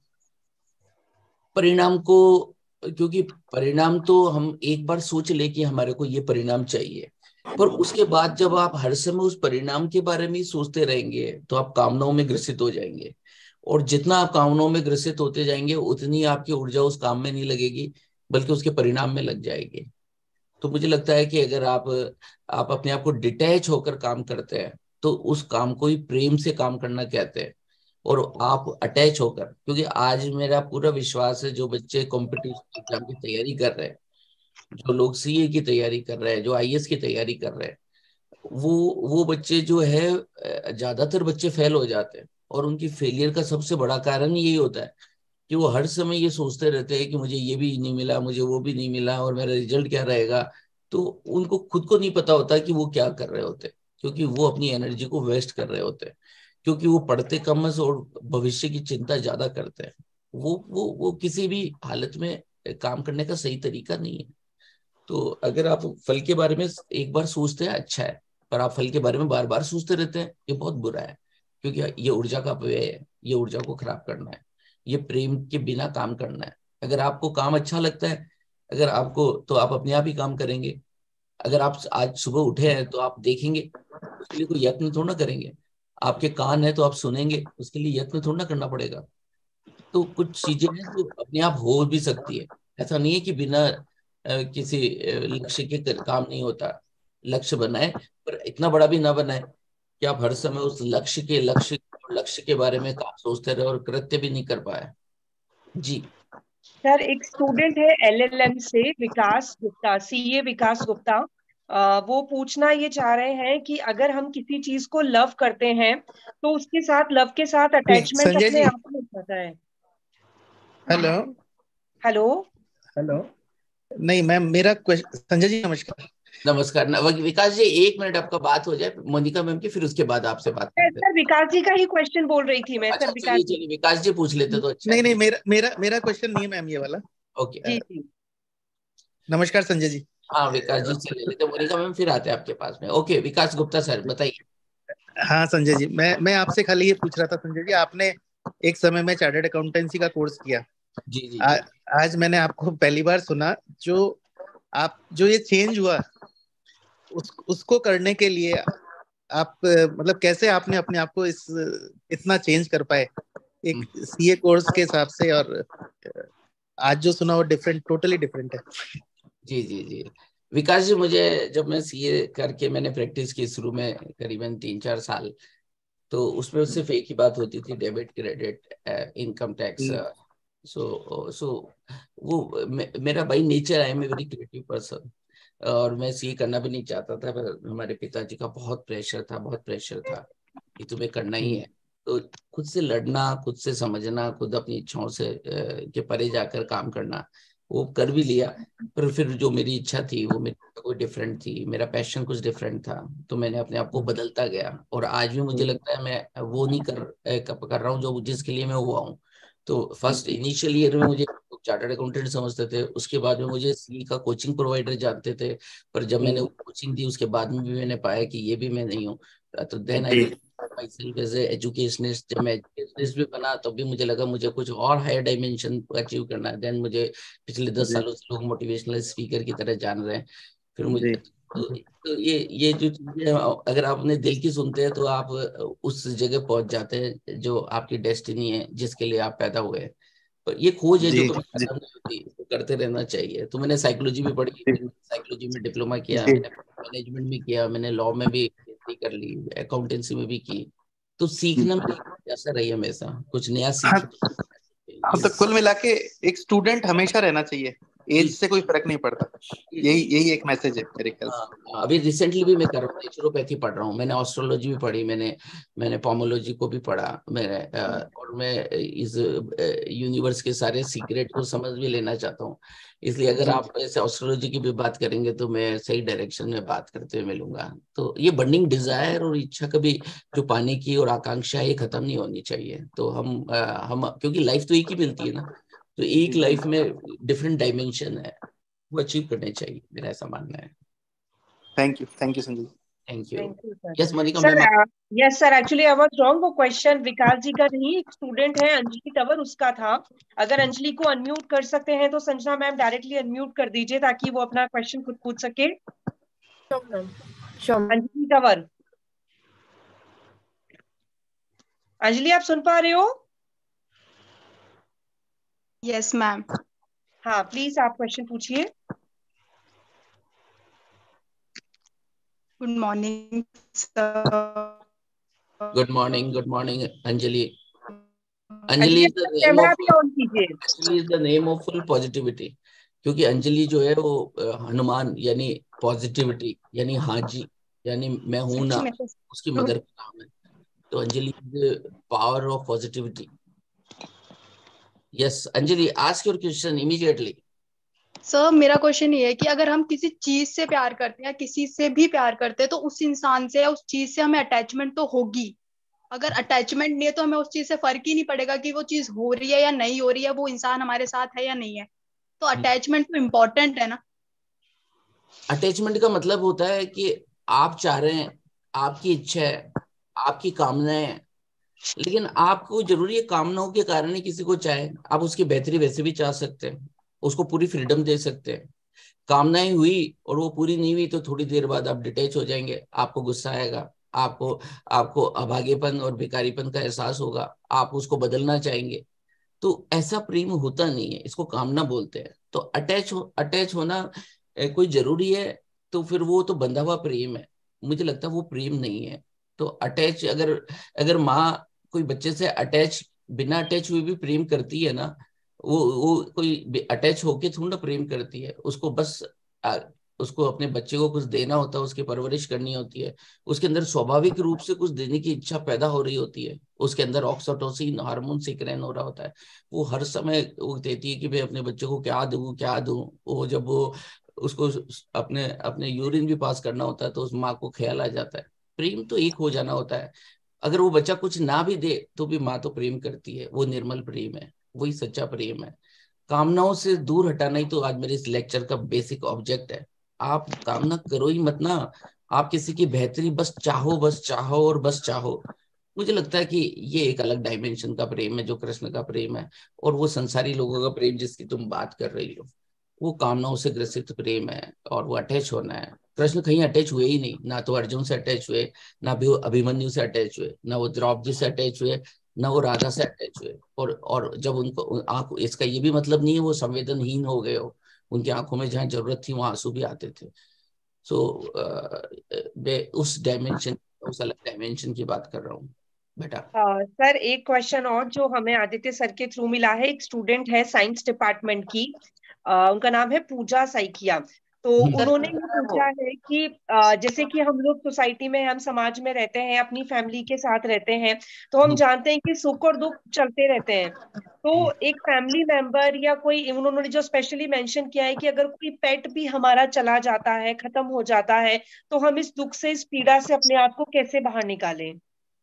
परिणाम को, क्योंकि परिणाम तो हम एक बार सोच ले कि हमारे को ये परिणाम चाहिए, पर उसके बाद जब आप हर समय उस परिणाम के बारे में सोचते रहेंगे तो आप कामनाओं में ग्रसित हो जाएंगे, और जितना आप कामनाओं में ग्रसित होते जाएंगे उतनी आपकी ऊर्जा उस काम में नहीं लगेगी बल्कि उसके परिणाम में लग जाएगी। तो मुझे लगता है कि अगर आप अपने आप को डिटैच होकर काम करते हैं तो उस काम को ही प्रेम से काम करना कहते हैं, और आप अटैच होकर, क्योंकि आज मेरा पूरा विश्वास है जो बच्चे कॉम्पिटिशन एग्जाम की तैयारी कर रहे हैं, जो लोग सीए की तैयारी कर रहे हैं, जो आईएएस की तैयारी कर रहे हैं, वो बच्चे जो है ज्यादातर बच्चे फेल हो जाते हैं, और उनकी फेलियर का सबसे बड़ा कारण यही होता है कि वो हर समय ये सोचते रहते हैं कि मुझे ये भी नहीं मिला, मुझे वो भी नहीं मिला, और मेरा रिजल्ट क्या रहेगा। तो उनको खुद को नहीं पता होता कि वो क्या कर रहे होते, क्योंकि वो अपनी एनर्जी को वेस्ट कर रहे होते हैं, क्योंकि वो पढ़ते कम है और भविष्य की चिंता ज्यादा करते हैं। वो किसी भी हालत में काम करने का सही तरीका नहीं है। तो अगर आप फल के बारे में एक बार सोचते हैं अच्छा है, पर आप फल के बारे में बार बार सोचते रहते हैं, ये बहुत बुरा है, क्योंकि ये ऊर्जा का अपव्यय है, ये ऊर्जा को खराब करना है, ये प्रेम के बिना काम करना है। अगर आपको काम अच्छा लगता है, अगर आपको, तो आप अपने आप ही काम करेंगे। अगर आप आज सुबह उठे हैं तो आप देखेंगे, उसके लिए कोई यत्न थोड़ा ना करेंगे। आपके कान है तो आप सुनेंगे, उसके लिए यत्न थोड़ा ना करना पड़ेगा। तो कुछ चीजें हैं जो अपने आप हो भी सकती है। ऐसा नहीं है कि बिना किसी लक्ष्य के काम नहीं होता। लक्ष्य बनाए, पर इतना बड़ा भी ना बनाए कि आप हर समय उस लक्ष्य के बारे में काम सोचते रहे और कृत्य भी नहीं कर पाए। जी सर एक स्टूडेंट है एलएलएम से विकास गुप्ता, सीए विकास गुप्ता। वो पूछना ये चाह रहे हैं कि अगर हम किसी चीज को लव करते हैं तो उसके साथ लव के साथ अटैचमेंट संजय अपने जी, आप में हो जाता है। Hello hello hello. नहीं मैम, मेरा क्वेश्चन, संजय जी नमस्कार। नमस्कार। विकास जी, 1 मिनट आपका बात हो जाए मोनिका मैम की, फिर उसके बाद आपसे बात करते हैं। सर विकास जी का ही क्वेश्चन बोल रही थी मैं। अच्छा, सर विकास चलिए जी। चलिए, विकास जी पूछ लेते तो अच्छा नहीं है। नहीं, मेरा क्वेश्चन नहीं है मैम ये वाला। ओके। जी जी नमस्कार संजय जी। हाँ, विकास जी से ले लेते, मोनिका मैम फिर आते हैं आपके पास में। ओके, विकास गुप्ता सर बताइए। हाँ संजय जी, मैं आपसे खाली ये पूछ रहा था संजय जी, आपने एक समय में चार्टर्ड अकाउंटेंसी का कोर्स किया। जी जी आ, जी। आज मैंने आपको पहली बार सुना, जो ये चेंज हुआ उसको करने के लिए आप मतलब कैसे आपने अपने आप को इतना चेंज कर पाए एक सीए कोर्स के हिसाब से, और आज जो सुना वो डिफरेंट, टोटली डिफरेंट है। जी जी जी। विकास जी, मुझे जब मैं सीए करके मैंने प्रैक्टिस की शुरू में करीबन 3-4 साल, तो उसमें सिर्फ एक ही बात होती थी, debit credit income tax. So वो मेरा by nature, I am a very creative person, और मैं सीए करना भी नहीं चाहता था, पर हमारे पिताजी का बहुत प्रेशर था कि तुम्हें करना ही है। तो खुद से लड़ना, खुद से समझना, खुद अपनी इच्छाओं से के परे जाकर काम करना, वो कर भी लिया। पर फिर जो मेरी इच्छा थी वो मेरी कोई डिफरेंट थी, मेरा पैशन कुछ डिफरेंट था, तो मैंने अपने आप को बदलता गया, और आज भी मुझे लगता है मैं वो नहीं कर रहा हूँ जो जिसके लिए मैं हुआ हूँ। तो फर्स्ट इनिशियल ईयर में मुझे चार्टर्ड अकाउंटेंट समझते थे, उसके बाद में मुझे सी का कोचिंग प्रोवाइडर जानते थे, पर जब मैंने कोचिंग दी उसके बाद में भी मैंने पाया कि ये भी मैं नहीं हूँ। तो then I myself as educationist. जब मैं एजुकेशनिस्ट भी बना तब भी मुझे लगा मुझे कुछ और हायर डायमेंशन अचीव करना है। देन मुझे पिछले 10 सालों से लोग मोटिवेशनल स्पीकर की तरह जान रहे हैं। फिर मुझे तो ये जो चीजें अगर आप अपने दिल की सुनते हैं तो आप उस जगह पहुंच जाते हैं जो आपकी डेस्टिनी है, जिसके लिए आप पैदा हुए हैं। पर ये खोज है जो कभी खत्म नहीं होती, इसको करते रहना चाहिए। तो मैंने साइकोलॉजी भी पढ़ी, फिर साइकोलॉजी में डिप्लोमा किया, मैंने मैनेजमेंट भी किया, मैंने लॉ में भी PhD कर ली, अकाउंटेंसी में भी की। तो सीखना मेरी ऐसा रही हमेशा, कुछ नया हाँ, सीख। हाँ, तो कुल मिला के एक स्टूडेंट हमेशा रहना चाहिए। एज से कोई फर्क नहीं पड़ता। यही एक मैसेज है मेरे ख्याल से। अभी रिसेंटली भी मैं कर रहा हूँ, नेचुरोपैथी पढ़ रहा हूँ, मैंने एस्ट्रोलॉजी भी पढ़ी, मैंने पोमोलॉजी को भी पढ़ा, और मैं इस यूनिवर्स के सारे सीक्रेट को समझ भी लेना चाहता हूँ। इसलिए अगर आप ऐसे एस्ट्रोलॉजी की भी बात करेंगे तो मैं सही डायरेक्शन में बात करते हुए मिलूंगा। तो ये बर्निंग डिजायर और इच्छा कभी जो पाने की और आकांक्षा है, ये खत्म नहीं होनी चाहिए। तो हम क्योंकि लाइफ तो एक ही मिलती है ना, तो एक लाइफ में डिफरेंट डायमेंशन है, वो अचीव करने चाहिए, मेरा ऐसा मानना है। Thank you Sanjay. Thank you. Thank you sir. Yes Manika sir ma'am. Yes sir, actually I was wrong, वो क्वेश्चन विकास जी का नहीं, एक स्टूडेंट है अंजलि तंवर, उसका था। अगर अंजलि को अनम्यूट कर सकते हैं तो संजना मैम डायरेक्टली अनम्यूट कर दीजिए ताकि वो अपना क्वेश्चन खुद पूछ सके। अंजलि तंवर, अंजलि आप सुन पा रहे हो? Yes ma'am. हाँ प्लीज आप क्वेश्चन पूछिए। Good morning sir. Good morning Anjali. Anjali camera भी ऑन कीजिए। Anjali is the name of full positivity, क्योंकि अंजलि जो है वो हनुमान यानी पॉजिटिविटी यानी हाजी यानी मैं हूं ना, उसकी मदर का नाम है। तो Anjali is power of positivity. Yes Anjali, ask your question immediately. Sir मेरा क्वेश्चन ये है कि अगर हम किसी चीज से प्यार करते हैं या किसी से भी प्यार करते हैं तो उस इंसान से या उस चीज से हमें अटैचमेंट तो होगी। अगर अटैचमेंट नहीं है तो हमें उस चीज से फर्क ही नहीं पड़ेगा कि वो चीज हो रही है या नहीं हो रही है, वो इंसान हमारे साथ है या नहीं है। तो अटैचमेंट तो इम्पोर्टेंट है ना। अटैचमेंट का मतलब होता है कि आप चाह रहे हैं, आपकी इच्छा है, आपकी कामनाएं हैं, लेकिन आपको जरूरी है कामनाओं के कारण ही किसी को चाहे। आप उसकी बेहतरी वैसे भी चाह सकते हैं, उसको पूरी फ्रीडम दे सकते हैं। कामनाएं हुई और वो पूरी नहीं हुई तो थोड़ी देर बाद आप डिटैच हो जाएंगे, आपको गुस्सा आएगा, आपको आपको अभागेपन और भिखारीपन का एहसास होगा, आप उसको बदलना चाहेंगे। तो ऐसा प्रेम होता नहीं है, इसको कामना बोलते हैं। तो अटैच होना कोई जरूरी है तो फिर वो तो बंधा हुआ प्रेम है, मुझे लगता है वो प्रेम नहीं है। तो अटैच अगर अगर माँ कोई बच्चे से बिना अटैच हुए भी प्रेम करती है ना, वो कोई अटैच होके थोड़ा ना प्रेम करती है, उसको बस उसको अपने बच्चे को कुछ देना होता है, उसकी परवरिश करनी होती है, उसके अंदर स्वाभाविक रूप से कुछ देने की इच्छा पैदा हो रही होती है, उसके अंदर ऑक्सीटोसिन हार्मोन सिक्रेन हो रहा होता है। वो हर समय वो देती है कि भाई अपने बच्चे को क्या दूं क्या दूं। वो जब वो उसको अपने अपने यूरिन भी पास करना होता है तो उस माँ को ख्याल आ जाता है। प्रेम तो एक हो जाना होता है। अगर वो बच्चा कुछ ना भी दे तो भी माँ तो प्रेम करती है, वो निर्मल प्रेम है, वही सच्चा प्रेम है। कामनाओं से दूर हटाना ही तो आज मेरे इस लेक्चर का बेसिक ऑब्जेक्ट है। आप कामना करो ही मत ना, आप किसी की बेहतरी बस चाहो और बस चाहो। मुझे लगता है कि ये एक अलग डायमेंशन का प्रेम है जो कृष्ण का प्रेम है। और वो संसारी लोगों का प्रेम जिसकी तुम बात कर रही हो, वो कामनाओं से ग्रसित प्रेम है और वो अटैच होना है। कृष्ण कहीं अटैच हुए ही नहीं, ना तो अर्जुन से अटैच हुए, ना भी अभिमन्यु से अटैच हुए, ना वो द्रौपदी से अटैच हुए, ना वो राधा से अटैच हुए। और जब उनको आंख, इसका ये भी मतलब नहीं है वो संवेदनहीन हो गए हो, उनकी आंखों में जहाँ जरूरत थी वहां आंसू भी आते थे। सो मैं उस डायमेंशन, उस अलग डायमेंशन की बात कर रहा हूँ बेटा। सर एक क्वेश्चन और जो हमें आदित्य सर के थ्रू मिला है, एक स्टूडेंट है साइंस डिपार्टमेंट की, उनका नाम है पूजा साइकिया। तो उन्होंने ये पूछा है कि जैसे कि हम लोग सोसाइटी में, हम समाज में रहते हैं, अपनी फैमिली के साथ रहते हैं, तो हम जानते हैं कि सुख और दुख चलते रहते हैं। तो एक फैमिली मेंबर या कोई, उन्होंने जो स्पेशली मेंशन किया है कि अगर कोई पेट भी हमारा चला जाता है, खत्म हो जाता है, तो हम इस दुख से, इस पीड़ा से अपने आप को कैसे बाहर निकालें?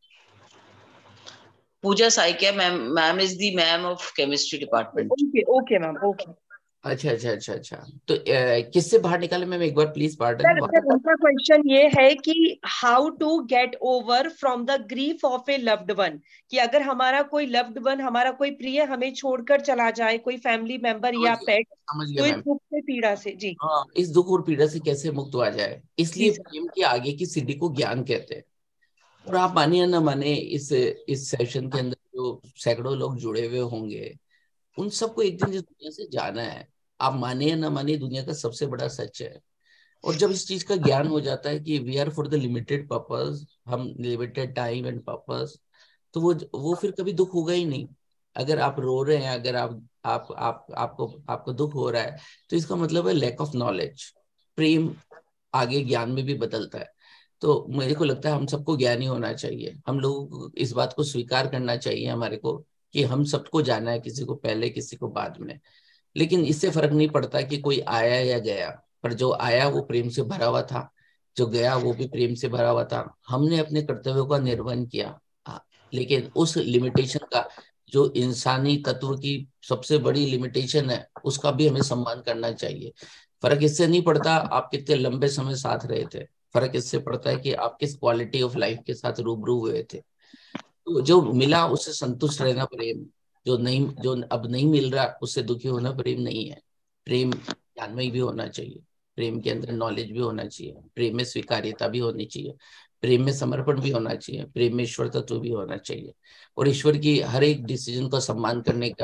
Pooja Saikia ma'am is the ma'am of chemistry department. Okay ma'am, okay. अच्छा। तो किससे बाहर निकाले मैम, एक बार प्लीज पार्डन। सर उनका क्वेश्चन ये है कि how to get over from the grief of a loved one, कि अगर हमारा कोई लव्ड वन, हमारा कोई प्रिय हमें छोड़कर चला जाए, कोई फैमिली मेंबर या पेट, समझ तो गया इस मैम। दुख से, पीड़ा से, जी हाँ, इस दुख और पीड़ा से कैसे मुक्त हुआ जाए, इसलिए प्रेम के आगे की सीढ़ी को ज्ञान कहते हैं। और आप मानिए ना माने, इस सेशन के अंदर जो सैकड़ों लोग जुड़े हुए होंगे, उन सबको एक दिन इस दुनिया से जाना है। आप माने या ना माने, दुनिया का सबसे बड़ा सच है। और जब इस चीज का ज्ञान हो जाता है कि we are for the limited purpose, हम लिमिटेड टाइम एंड पर्पस, तो वो फिर कभी दुख होगा ही नहीं। अगर आप रो रहे हैं, अगर आप आपको दुख हो रहा है, तो इसका मतलब है लैक ऑफ नॉलेज। प्रेम आगे ज्ञान में भी बदलता है। तो मेरे को लगता है हम सबको ज्ञानी होना चाहिए, हम लोगों को इस बात को स्वीकार करना चाहिए हमारे को कि हम सबको जाना है, किसी को पहले किसी को बाद में। लेकिन इससे फर्क नहीं पड़ता कि कोई आया या गया, पर जो आया वो प्रेम से भरा हुआ था, जो गया वो भी प्रेम से भरा हुआ था। हमने अपने कर्तव्यों का निर्वहन किया, लेकिन उस लिमिटेशन का, जो इंसानी तत्व की सबसे बड़ी लिमिटेशन है, उसका भी हमें सम्मान करना चाहिए। फर्क इससे नहीं पड़ता आप कितने लंबे समय साथ रहे थे, फर्क इससे पड़ता है कि आप किस क्वालिटी ऑफ लाइफ के साथ रूबरू हुए थे। तो जो मिला उससे संतुष्ट रहना प्रेम, जो अब नहीं मिल रहा उससे दुखी होना प्रेम नहीं है। प्रेम ज्ञानमय भी होना चाहिए, प्रेम के अंदर नॉलेज भी होना चाहिए, प्रेम में स्वीकार्यता भी होनी चाहिए, प्रेम में समर्पण भी होना चाहिए, प्रेम में ईश्वर तत्व भी होना चाहिए, और ईश्वर की हर एक डिसीजन का सम्मान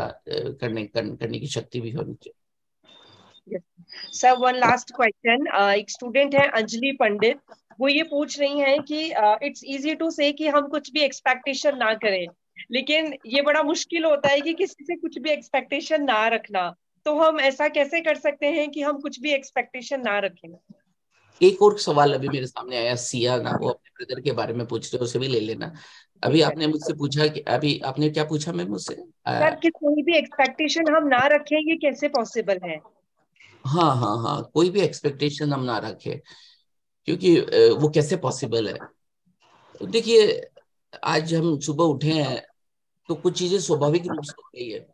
करने की शक्ति भी होनी चाहिए। सर वन लास्ट क्वेश्चन, एक स्टूडेंट है अंजलि पंडित, वो ये पूछ रही हैं कि इट्स इजी टू से कि हम कुछ भी एक्सपेक्टेशन ना करें, लेकिन ये बड़ा मुश्किल होता है कि किसी से कुछ भी एक्सपेक्टेशन ना रखना, तो हम ऐसा कैसे कर सकते हैं कि हम कुछ भी एक्सपेक्टेशन ना रखें? एक और सवाल अभी मेरे सामने आया, सिया ना, वो अपने ब्रदर के बारे में पूछ रहे हो, उसे भी ले लेना। अभी आपने मुझसे पूछा कि अभी आपने क्या पूछा मैम मुझसे? सर कि कोई भी एक्सपेक्टेशन हम ना रखें, ये कैसे पॉसिबल है? हाँ हाँ हाँ, कोई भी एक्सपेक्टेशन हम ना रखें, क्योंकि वो कैसे पॉसिबल है? देखिए, आज हम सुबह उठे हैं तो कुछ चीजें स्वाभाविक रूप से हो गई है,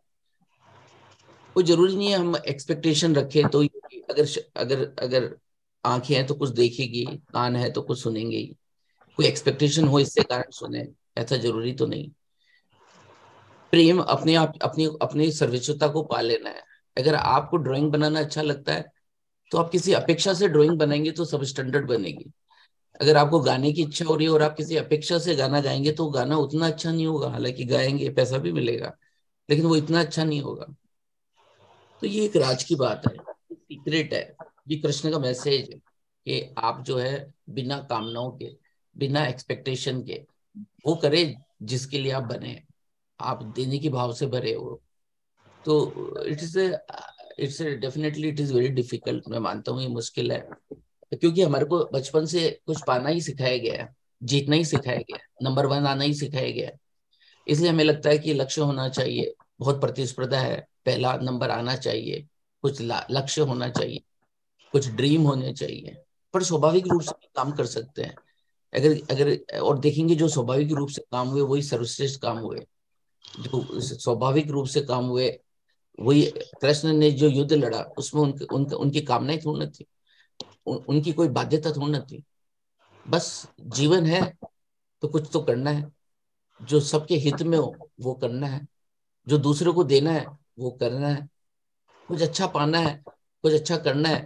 कोई जरूरी नहीं है हम एक्सपेक्टेशन रखें। तो अगर अगर अगर आंखें हैं तो कुछ देखेगी, कान है तो कुछ सुनेंगे ही, कोई एक्सपेक्टेशन हो इससे कारण सुने, ऐसा जरूरी तो नहीं। प्रेम अपने आप अपनी अपनी सर्वोच्चता को पा लेना है। अगर आपको ड्राइंग बनाना अच्छा लगता है तो आप किसी अपेक्षा से ड्राइंग बनाएंगे तो सब स्टैंडर्ड बनेगी। अगर आपको गाने की इच्छा हो रही है और आप किसी अपेक्षा से गाना गाएंगे तो गाना उतना अच्छा नहीं होगा, हालांकि गाएंगे पैसा भी मिलेगा, लेकिन वो इतना अच्छा नहीं होगा। तो ये एक राज की बात है, सीक्रेट है, ये कृष्ण का मैसेज है कि आप जो है बिना कामनाओं के, बिना एक्सपेक्टेशन के वो करे जिसके लिए आप बने, आप देने की भाव से भरे हो। तो it's definitely it is very difficult, मैं मानता हूँ ये मुश्किल है, क्योंकि हमारे को बचपन से कुछ पाना ही सिखाया गया है, जीतना ही सिखाया गया है, नंबर 1 आना ही सिखाया गया है। इसलिए हमें लगता है कि लक्ष्य होना चाहिए, बहुत प्रतिस्पर्धा है, पहला नंबर आना चाहिए, कुछ लक्ष्य होना चाहिए, कुछ ड्रीम होने चाहिए, पर स्वाभाविक रूप से काम कर सकते हैं। अगर अगर और देखेंगे जो स्वाभाविक रूप से काम हुए वही सर्वश्रेष्ठ काम हुए, जो स्वाभाविक रूप से काम हुए वही। कृष्ण ने जो युद्ध लड़ा उसमें उनकी कामनाएं थोड़ी न थी, उनकी कोई बाध्यता थोड़ी न थी, बस जीवन है तो कुछ तो करना है, जो सबके हित में हो वो करना है, जो दूसरे को देना है वो करना है, कुछ अच्छा पाना है, कुछ अच्छा करना है,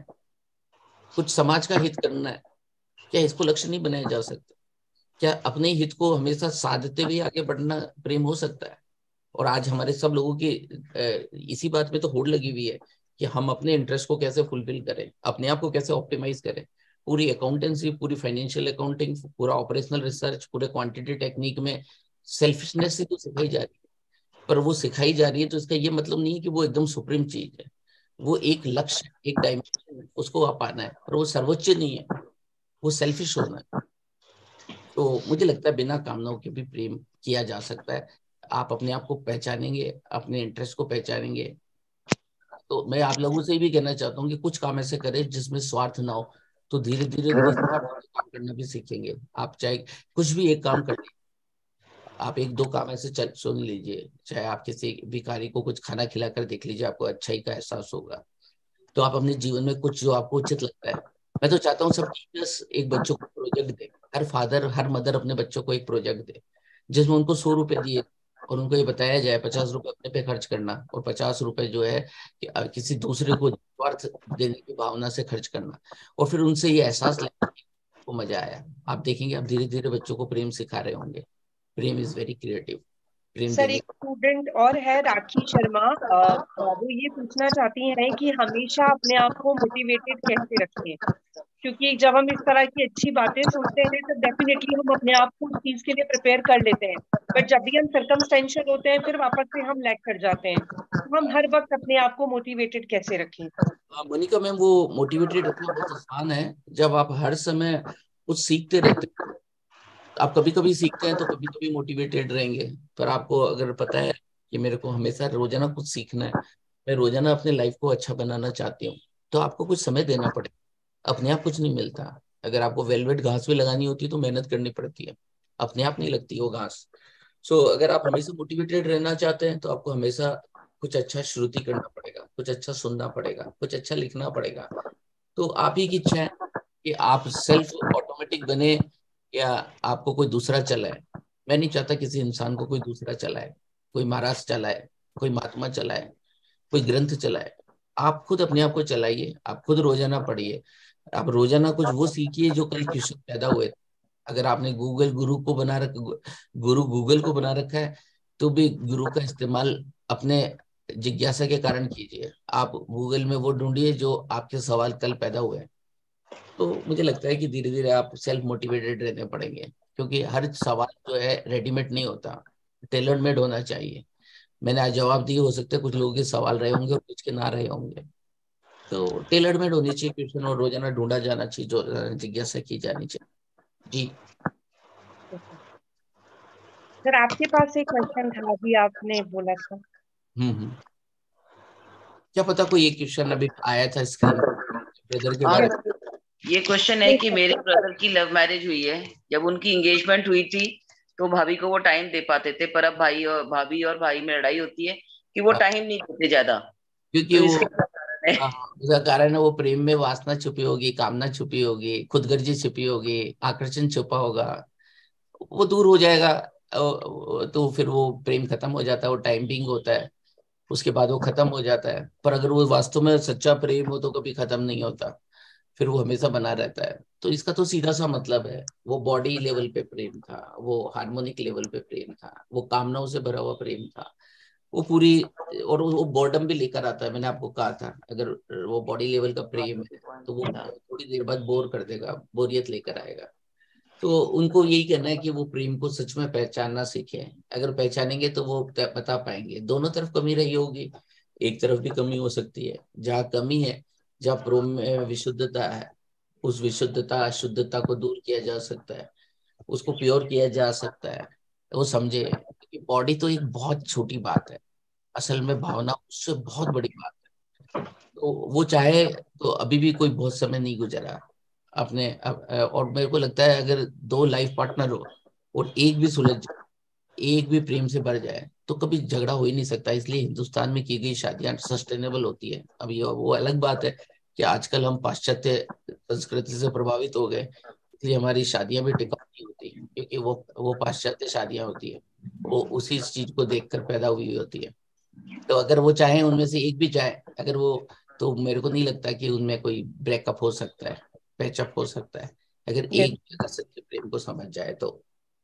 कुछ समाज का हित करना है। क्या इसको लक्ष्य नहीं बनाया जा सकता? क्या अपने हित को हमेशा साधते हुए आगे बढ़ना प्रेम हो सकता है? और आज हमारे सब लोगों की इसी बात में तो होड़ लगी हुई है कि हम अपने इंटरेस्ट को कैसे फुलफिल करें, अपने आप को कैसे ऑप्टिमाइज करें। पूरी अकाउंटेंसी, पूरी फाइनेंशियल अकाउंटिंग, पूरा ऑपरेशनल रिसर्च, पूरे क्वांटिटी टेक्निक में सेल्फिशनेस ही तो सिखाई जा रही है। पर वो सिखाई जा रही है तो इसका ये मतलब नहीं है कि वो एकदम सुप्रीम चीज है। वो एक लक्ष्य, एक डायमेंशन, उसको आप पाना है, पर वो सर्वोच्च नहीं है, वो सेल्फिश होना है। तो मुझे लगता है बिना कामनाओं के भी प्रेम किया जा सकता है। आप अपने आप को पहचानेंगे, अपने इंटरेस्ट को पहचानेंगे। तो मैं आप लोगों से भी कहना चाहता हूँ कि कुछ काम ऐसे करें जिसमें स्वार्थ ना हो, तो धीरे धीरे काम करना भी सीखेंगे। आप चाहे कुछ भी एक काम कर, आप 1-2 काम ऐसे सुन लीजिए, चाहे आप किसी भिखारी को कुछ खाना खिलाकर देख लीजिए, आपको अच्छाई का एहसास होगा। तो आप अपने जीवन में कुछ जो आपको उचित लगता है, मैं तो चाहता हूँ सब टीचर्स एक बच्चों को प्रोजेक्ट दे, हर फादर हर मदर अपने बच्चों को एक प्रोजेक्ट दे जिसमें उनको 100 रुपए दिए और उनको ये बताया जाए 50 रुपए अपने पे खर्च करना और 50 रुपए जो है कि किसी दूसरे को स्वार्थ देने की भावना से खर्च करना, और फिर उनसे ये एहसास लेना को मजा आया। आप देखेंगे आप धीरे धीरे बच्चों को प्रेम सिखा रहे होंगे। प्रेम is very creative. Prem sir देने एक स्टूडेंट और है राखी शर्मा, वो ये पूछना चाहती हैं कि हमेशा अपने आप को मोटिवेटेड कैसे रखें, क्योंकि जब हम इस तरह की अच्छी बातें सुनते हैं तो डेफिनेटली हम अपने आप को उस चीज के लिए प्रिपेयर कर लेते हैं, बट जब भी हम सर्कमस्टेंशियल होते हैं फिर वापस से हम लैग कर जाते हैं। तो हम हर वक्त अपने आप को मोटिवेटेड कैसे रखें? मोनिका मैम, वो मोटिवेटेड रखना बहुत आसान है जब आप हर समय कुछ सीखते रहते हैं। आप कभी कभी सीखते हैं तो कभी कभी मोटिवेटेड रहेंगे, पर आपको अगर पता है कि मेरे को हमेशा रोजाना कुछ सीखना है, मैं रोजाना अपने लाइफ को अच्छा बनाना चाहती हूँ, तो आपको कुछ समय देना पड़ेगा। अपने आप कुछ नहीं मिलता। अगर आपको वेलवेट घास भी लगानी होती है तो मेहनत करनी पड़ती है, अपने आप नहीं लगती वो घास। सो अगर आप हमेशा मोटिवेटेड रहना चाहते हैं तो आपको हमेशा कुछ अच्छा श्रुति करना पड़ेगा, कुछ अच्छा सुनना पड़ेगा, कुछ अच्छा लिखना पड़ेगा। तो आप ही की इच्छा है कि आप सेल्फ ऑटोमेटिक बने या आपको कोई दूसरा चलाए। मैं नहीं चाहता किसी इंसान को कोई दूसरा चलाए, कोई महाराज चलाए, कोई महात्मा चलाए, कोई ग्रंथ चलाए। आप खुद अपने आप को चलाइए, आप खुद रोजाना पढ़िए, आप रोजाना कुछ वो सीखिए जो कल कृष्ण पैदा हुए। अगर आपने गुरु गूगल को बना रखा है, तो भी गुरु का इस्तेमाल अपने जिज्ञासा के कारण कीजिए। आप गूगल में वो ढूंढिए जो आपके सवाल कल पैदा हुए हैं। तो मुझे लगता है कि धीरे धीरे आप सेल्फ मोटिवेटेड रहने पड़ेंगे, क्योंकि हर सवाल जो है रेडीमेड नहीं होता, टेलर मेड होना चाहिए। मैंने आज जवाब दिए, हो सकता है कुछ लोगों के सवाल रहे होंगे और कुछ के ना रहे होंगे। तो टेलर मेड होनी चाहिए क्वेश्चन, और रोजाना ढूंढा जाना चाहिए, जो जिज्ञासा की जानी चाहिए। जी सर आपके पास एक क्वेश्चन था, अभी आपने बोला था। क्या पता कोई एक क्वेश्चन अभी आया था स्क्रीन ब्रदर के बारे में। ये क्वेश्चन है कि मेरे ब्रदर की लव मैरिज हुई है। जब उनकी एंगेजमेंट हुई थी तो भाभी को वो टाइम दे पाते थे, पर अब भाभी और भाई में लड़ाई होती है कि वो टाइम नहीं देते ज्यादा। क्योंकि तो वो इसका क्या कारण है? उसका कारण है वो प्रेम में वासना छुपी होगी, कामना छुपी होगी, खुदगर्जी छुपी होगी, आकर्षण छुपा होगा। वो दूर हो जाएगा तो फिर वो प्रेम खत्म हो जाता है, वो टाइम बिंग होता है, उसके बाद वो खत्म हो जाता है। पर अगर वो वास्तव में सच्चा प्रेम हो तो कभी खत्म नहीं होता, फिर वो हमेशा बना रहता है। तो इसका तो सीधा सा मतलब है, वो बॉडी लेवल पे प्रेम था, वो हार्मोनिक लेवल पे प्रेम था, वो कामनाओं से भरा हुआ प्रेम था, वो पूरी। और वो बॉर्डम भी लेकर आता है। मैंने आपको कहा था, अगर वो बॉडी लेवल का प्रेम है तो वो थोड़ी देर बाद बोर कर देगा, बोरियत लेकर आएगा। तो उनको यही कहना है कि वो प्रेम को सच में पहचानना सीखे। अगर पहचानेंगे तो वो बता पाएंगे। दोनों तरफ कमी रही होगी, एक तरफ भी कमी हो सकती है। जहाँ कमी है, जहाँ प्रेम में विशुद्धता है, उस विशुद्धता शुद्धता को दूर किया जा सकता है, उसको प्योर किया जा सकता है। वो समझे कि बॉडी तो एक बहुत छोटी बात है, असल में भावना उससे बहुत बड़ी बात है। तो वो चाहे तो अभी भी कोई बहुत समय नहीं गुजरा अपने और मेरे को लगता है अगर दो लाइफ पार्टनर हो और एक भी सुलझ जाए, एक भी प्रेम से भर जाए, तो कभी झगड़ा हो ही नहीं सकता। इसलिए हिंदुस्तान में की गई शादियां सस्टेनेबल होती है। अब ये वो अलग बात है कि आजकल हम पाश्चात्य संस्कृति से प्रभावित हो गए, इसलिए हमारी शादियां भी टिकाऊ नहीं होती, क्योंकि वो पाश्चात्य शादियां होती है, वो उसी चीज को देखकर पैदा हुई होती है। तो अगर वो चाहे, उनमें से एक भी चाहे अगर वो, तो मेरे को नहीं लगता कि उनमें कोई ब्रेकअप हो सकता है, पैचअप हो सकता है, अगर एक अगर सच्चे प्रेम को समझ जाए तो।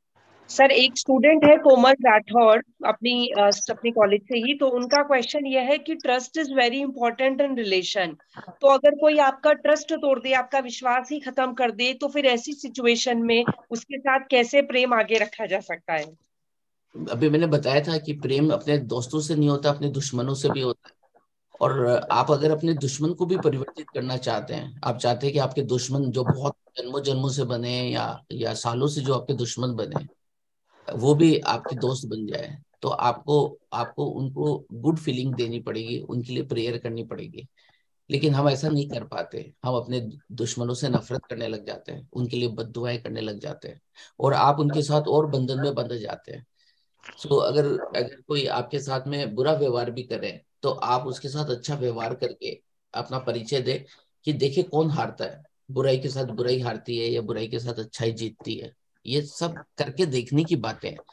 सर एक स्टूडेंट है कोमल राठौर अपनी कॉलेज से ही, तो उनका क्वेश्चन यह है कि trust is very important in relation. तो अगर कोई आपका ट्रस्ट तोड़ दे, आपका विश्वास ही खत्म कर दे, तो फिर ऐसी सिचुएशन में उसके साथ कैसे प्रेम आगे रखा जा सकता है? अभी मैंने बताया था कि प्रेम अपने दोस्तों से नहीं होता, अपने दुश्मनों से भी होता है। और आप अगर अपने दुश्मन को भी परिवर्तित करना चाहते हैं, आप चाहते हैं कि आपके दुश्मन जो बहुत जन्मों जन्मों से बने या सालों से जो आपके दुश्मन बने, वो भी आपके दोस्त बन जाए, तो आपको आपको उनको गुड फीलिंग देनी पड़ेगी, उनके लिए प्रेयर करनी पड़ेगी। लेकिन हम ऐसा नहीं कर पाते, हम अपने दुश्मनों से नफरत करने लग जाते हैं, उनके लिए बद्दुआएं करने लग जाते हैं, और आप उनके साथ और बंधन में बंध जाते हैं। सो अगर अगर कोई आपके साथ में बुरा व्यवहार भी करे, तो आप उसके साथ अच्छा व्यवहार करके अपना परिचय दे कि देखिए कौन हारता है, बुराई के साथ बुराई हारती है या बुराई के साथ अच्छाई जीतती है। ये सब करके देखने की बातें हैं।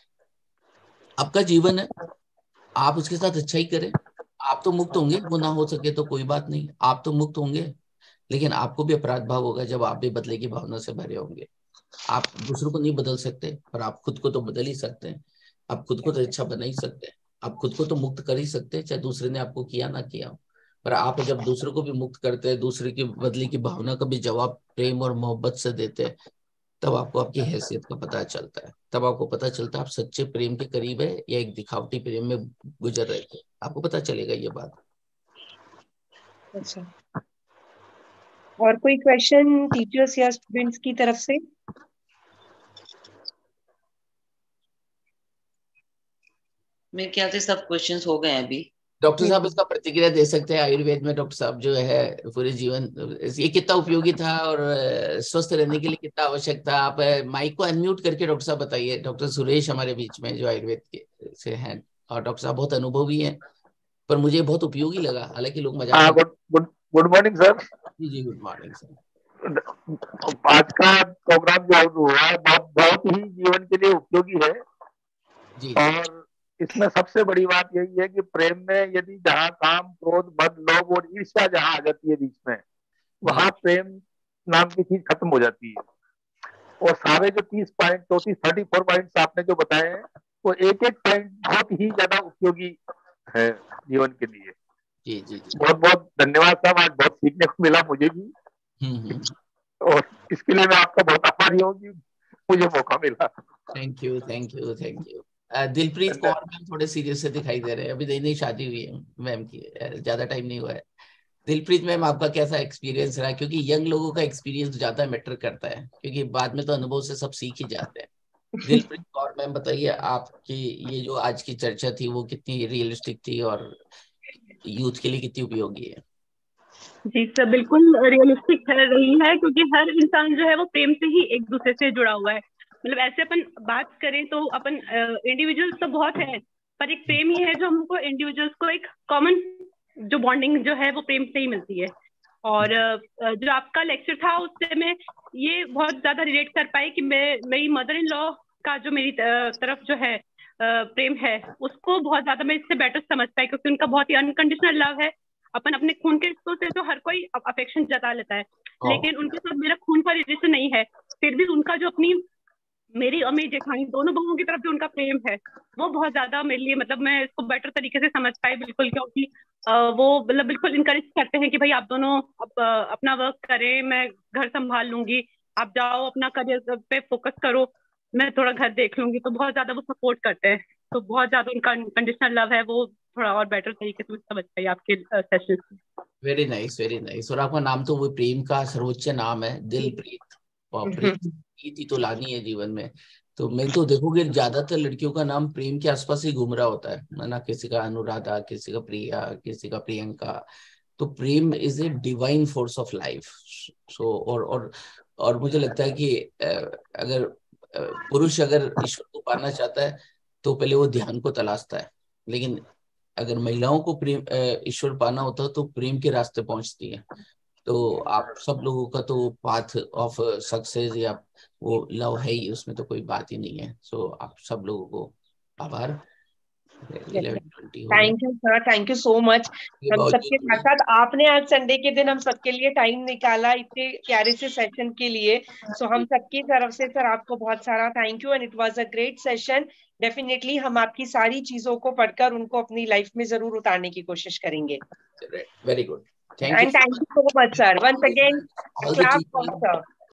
आपका जीवन है, आप उसके साथ अच्छाई करें, आप तो मुक्त होंगे। वो ना हो सके तो कोई बात नहीं, आप तो मुक्त होंगे। लेकिन आपको भी अपराध भाव होगा जब आप भी बदले की भावना से भरे होंगे। आप दूसरों को नहीं बदल सकते, पर आप खुद को तो बदल ही सकते हैं। आप खुद को तो अच्छा बना ही सकते हैं, आप खुद को तो मुक्त कर ही सकते हैं, चाहे दूसरे ने आपको किया ना किया हो। पर आप जब दूसरों को भी मुक्त करते हैं, दूसरे की बदले की भावना का भी जवाब प्रेम और मोहब्बत से देते हैं, तब आपको आपकी हैसियत का पता चलता है, तब आपको पता चलता है आप सच्चे प्रेम के करीब है या एक दिखावटी प्रेम में गुजर रहे थे, आपको पता चलेगा ये बात। अच्छा, और कोई क्वेश्चन टीचर्स या स्टूडेंट्स की तरफ से? मेरे ख्याल से सब क्वेश्चंस हो गए हैं अभी। डॉक्टर साहब इसका प्रतिक्रिया दे सकते हैं आयुर्वेद में डॉक्टर साहब जो है पूरे जीवन ये कितना उपयोगी था और स्वस्थ रहने के लिए कितना आवश्यक था? आप माइक को अनम्यूट करके डॉक्टर साहब बताइए। डॉक्टर सुरेश हमारे बीच में जो आयुर्वेद के से हैं और डॉक्टर साहब बहुत अनुभवी हैं, पर मुझे बहुत उपयोगी लगा, हालांकि लोग मजाक। Good morning sir. जी गुड मॉर्निंग सर। आज का प्रोग्राम जो हुआ है बहुत ही जीवन के लिए उपयोगी है जी। और इसमें सबसे बड़ी बात यही है कि प्रेम में यदि जहाँ काम, क्रोध, मद, लोभ और ईर्ष्या जहाँ आ जाती है बीच में, वहां प्रेम नाम की चीज खत्म हो जाती है। और सारे जो 34 पॉइंट्स आपने जो बताए हैं वो एक एक पॉइंट बहुत ही ज्यादा उपयोगी है जीवन के लिए। जी जी जी। बहुत बहुत धन्यवाद साहब, आज बहुत सीखने को मिला मुझे भी। और इसके लिए मैं आपका बहुत आभारी हूँ कि मुझे मौका मिला। Thank you thank you thank you. Dilpreet Kaur ma'am थोड़े सीरियस से दिखाई दे रहे हैं, अभी नई नई शादी हुई है मैम की, ज्यादा टाइम नहीं हुआ है। दिलप्रीत मैम आपका कैसा एक्सपीरियंस रहा? क्योंकि यंग लोगों का एक्सपीरियंस ज्यादा मैटर करता है, क्योंकि बाद में तो अनुभव से सब सीख ही जाते हैं। दिलप्रीत कौर मैम बताइए, आपकी ये जो आज की चर्चा थी वो कितनी रियलिस्टिक थी और यूथ के लिए कितनी उपयोगी है? जी सर, बिल्कुल रियलिस्टिक रही है, क्योंकि हर इंसान जो है वो प्रेम से ही एक दूसरे से जुड़ा हुआ है। मतलब ऐसे अपन बात करें तो अपन इंडिविजुअल्स तो बहुत है, पर एक प्रेम ही है जो हमको इंडिविजुअल्स को एक कॉमन जो बॉन्डिंग जो है वो प्रेम से ही मिलती है। और जो आपका लेक्चर था उससे मैं ये बहुत ज्यादा रिलेट कर पाई कि मेरी मदर इन लॉ का जो मेरी तरफ जो है प्रेम है उसको बहुत ज्यादा मैं इससे बेटर समझ पाई, क्योंकि उनका बहुत ही अनकंडीशनल लव है। अपन अपने खून के रिश्तों से तो हर कोई अफेक्शन जता लेता है, लेकिन उनके साथ मेरा खून का रिलेशन नहीं है, फिर भी उनका जो अपनी मेरी और मेरी जेठानी दोनों बहुओं की तरफ जो उनका प्रेम है वो बहुत ज्यादा मेरे लिए, मतलब मैं इसको बेटर तरीके से समझ पाई बिल्कुल, क्योंकि वो मतलब बिल्कुल इनकरेज करते हैं कि भाई आप दोनों अपना वर्क करें, मैं घर संभाल लूंगी, आप जाओ अपना करियर पे फोकस करो, मैं थोड़ा घर देख लूंगी। तो बहुत ज्यादा वो सपोर्ट करते हैं, तो बहुत ज्यादा उनका अनकंडीशनल लव है, वो थोड़ा और बेटर तरीके से समझ पाई आपके session. Very nice very nice. और आपका नाम तो वो प्रेम का सर्वोच्च नाम है, दिलप्रीत। और प्रीति तो लानी है जीवन में। तो मैं तो देखोगे ज्यादातर लड़कियों का नाम प्रेम के आसपास ही घूम रहा होता है ना, किसी का अनुराधा, किसी का प्रिया, किसी का प्रियंका। तो प्रेम is a divine force of life. So और मुझे लगता है कि अगर पुरुष अगर ईश्वर को पाना चाहता है तो पहले वो ध्यान को तलाशता है, लेकिन अगर महिलाओं को प्रेम ईश्वर पाना होता है तो प्रेम के रास्ते पहुंचती है। तो आप सब लोगों का तो पाथ ऑफ सक्सेस या वो लव है ही, उसमें तो कोई बात ही नहीं है। सो आप सब लोगों को आभार। Thank you sir, thank you so much. हम सबके साथ साथ आपने आज संडे के दिन हम सबके लिए टाइम निकाला इतने प्यारे से सेशन के लिए। सो हम सबकी तरफ से सर आपको बहुत सारा thank you and it was a great session. Definitely हम आपकी सारी चीजों को पढ़कर उनको अपनी लाइफ में जरूर उतारने की कोशिश करेंगे। Very good, and thank you so much sir, once again clap for sir.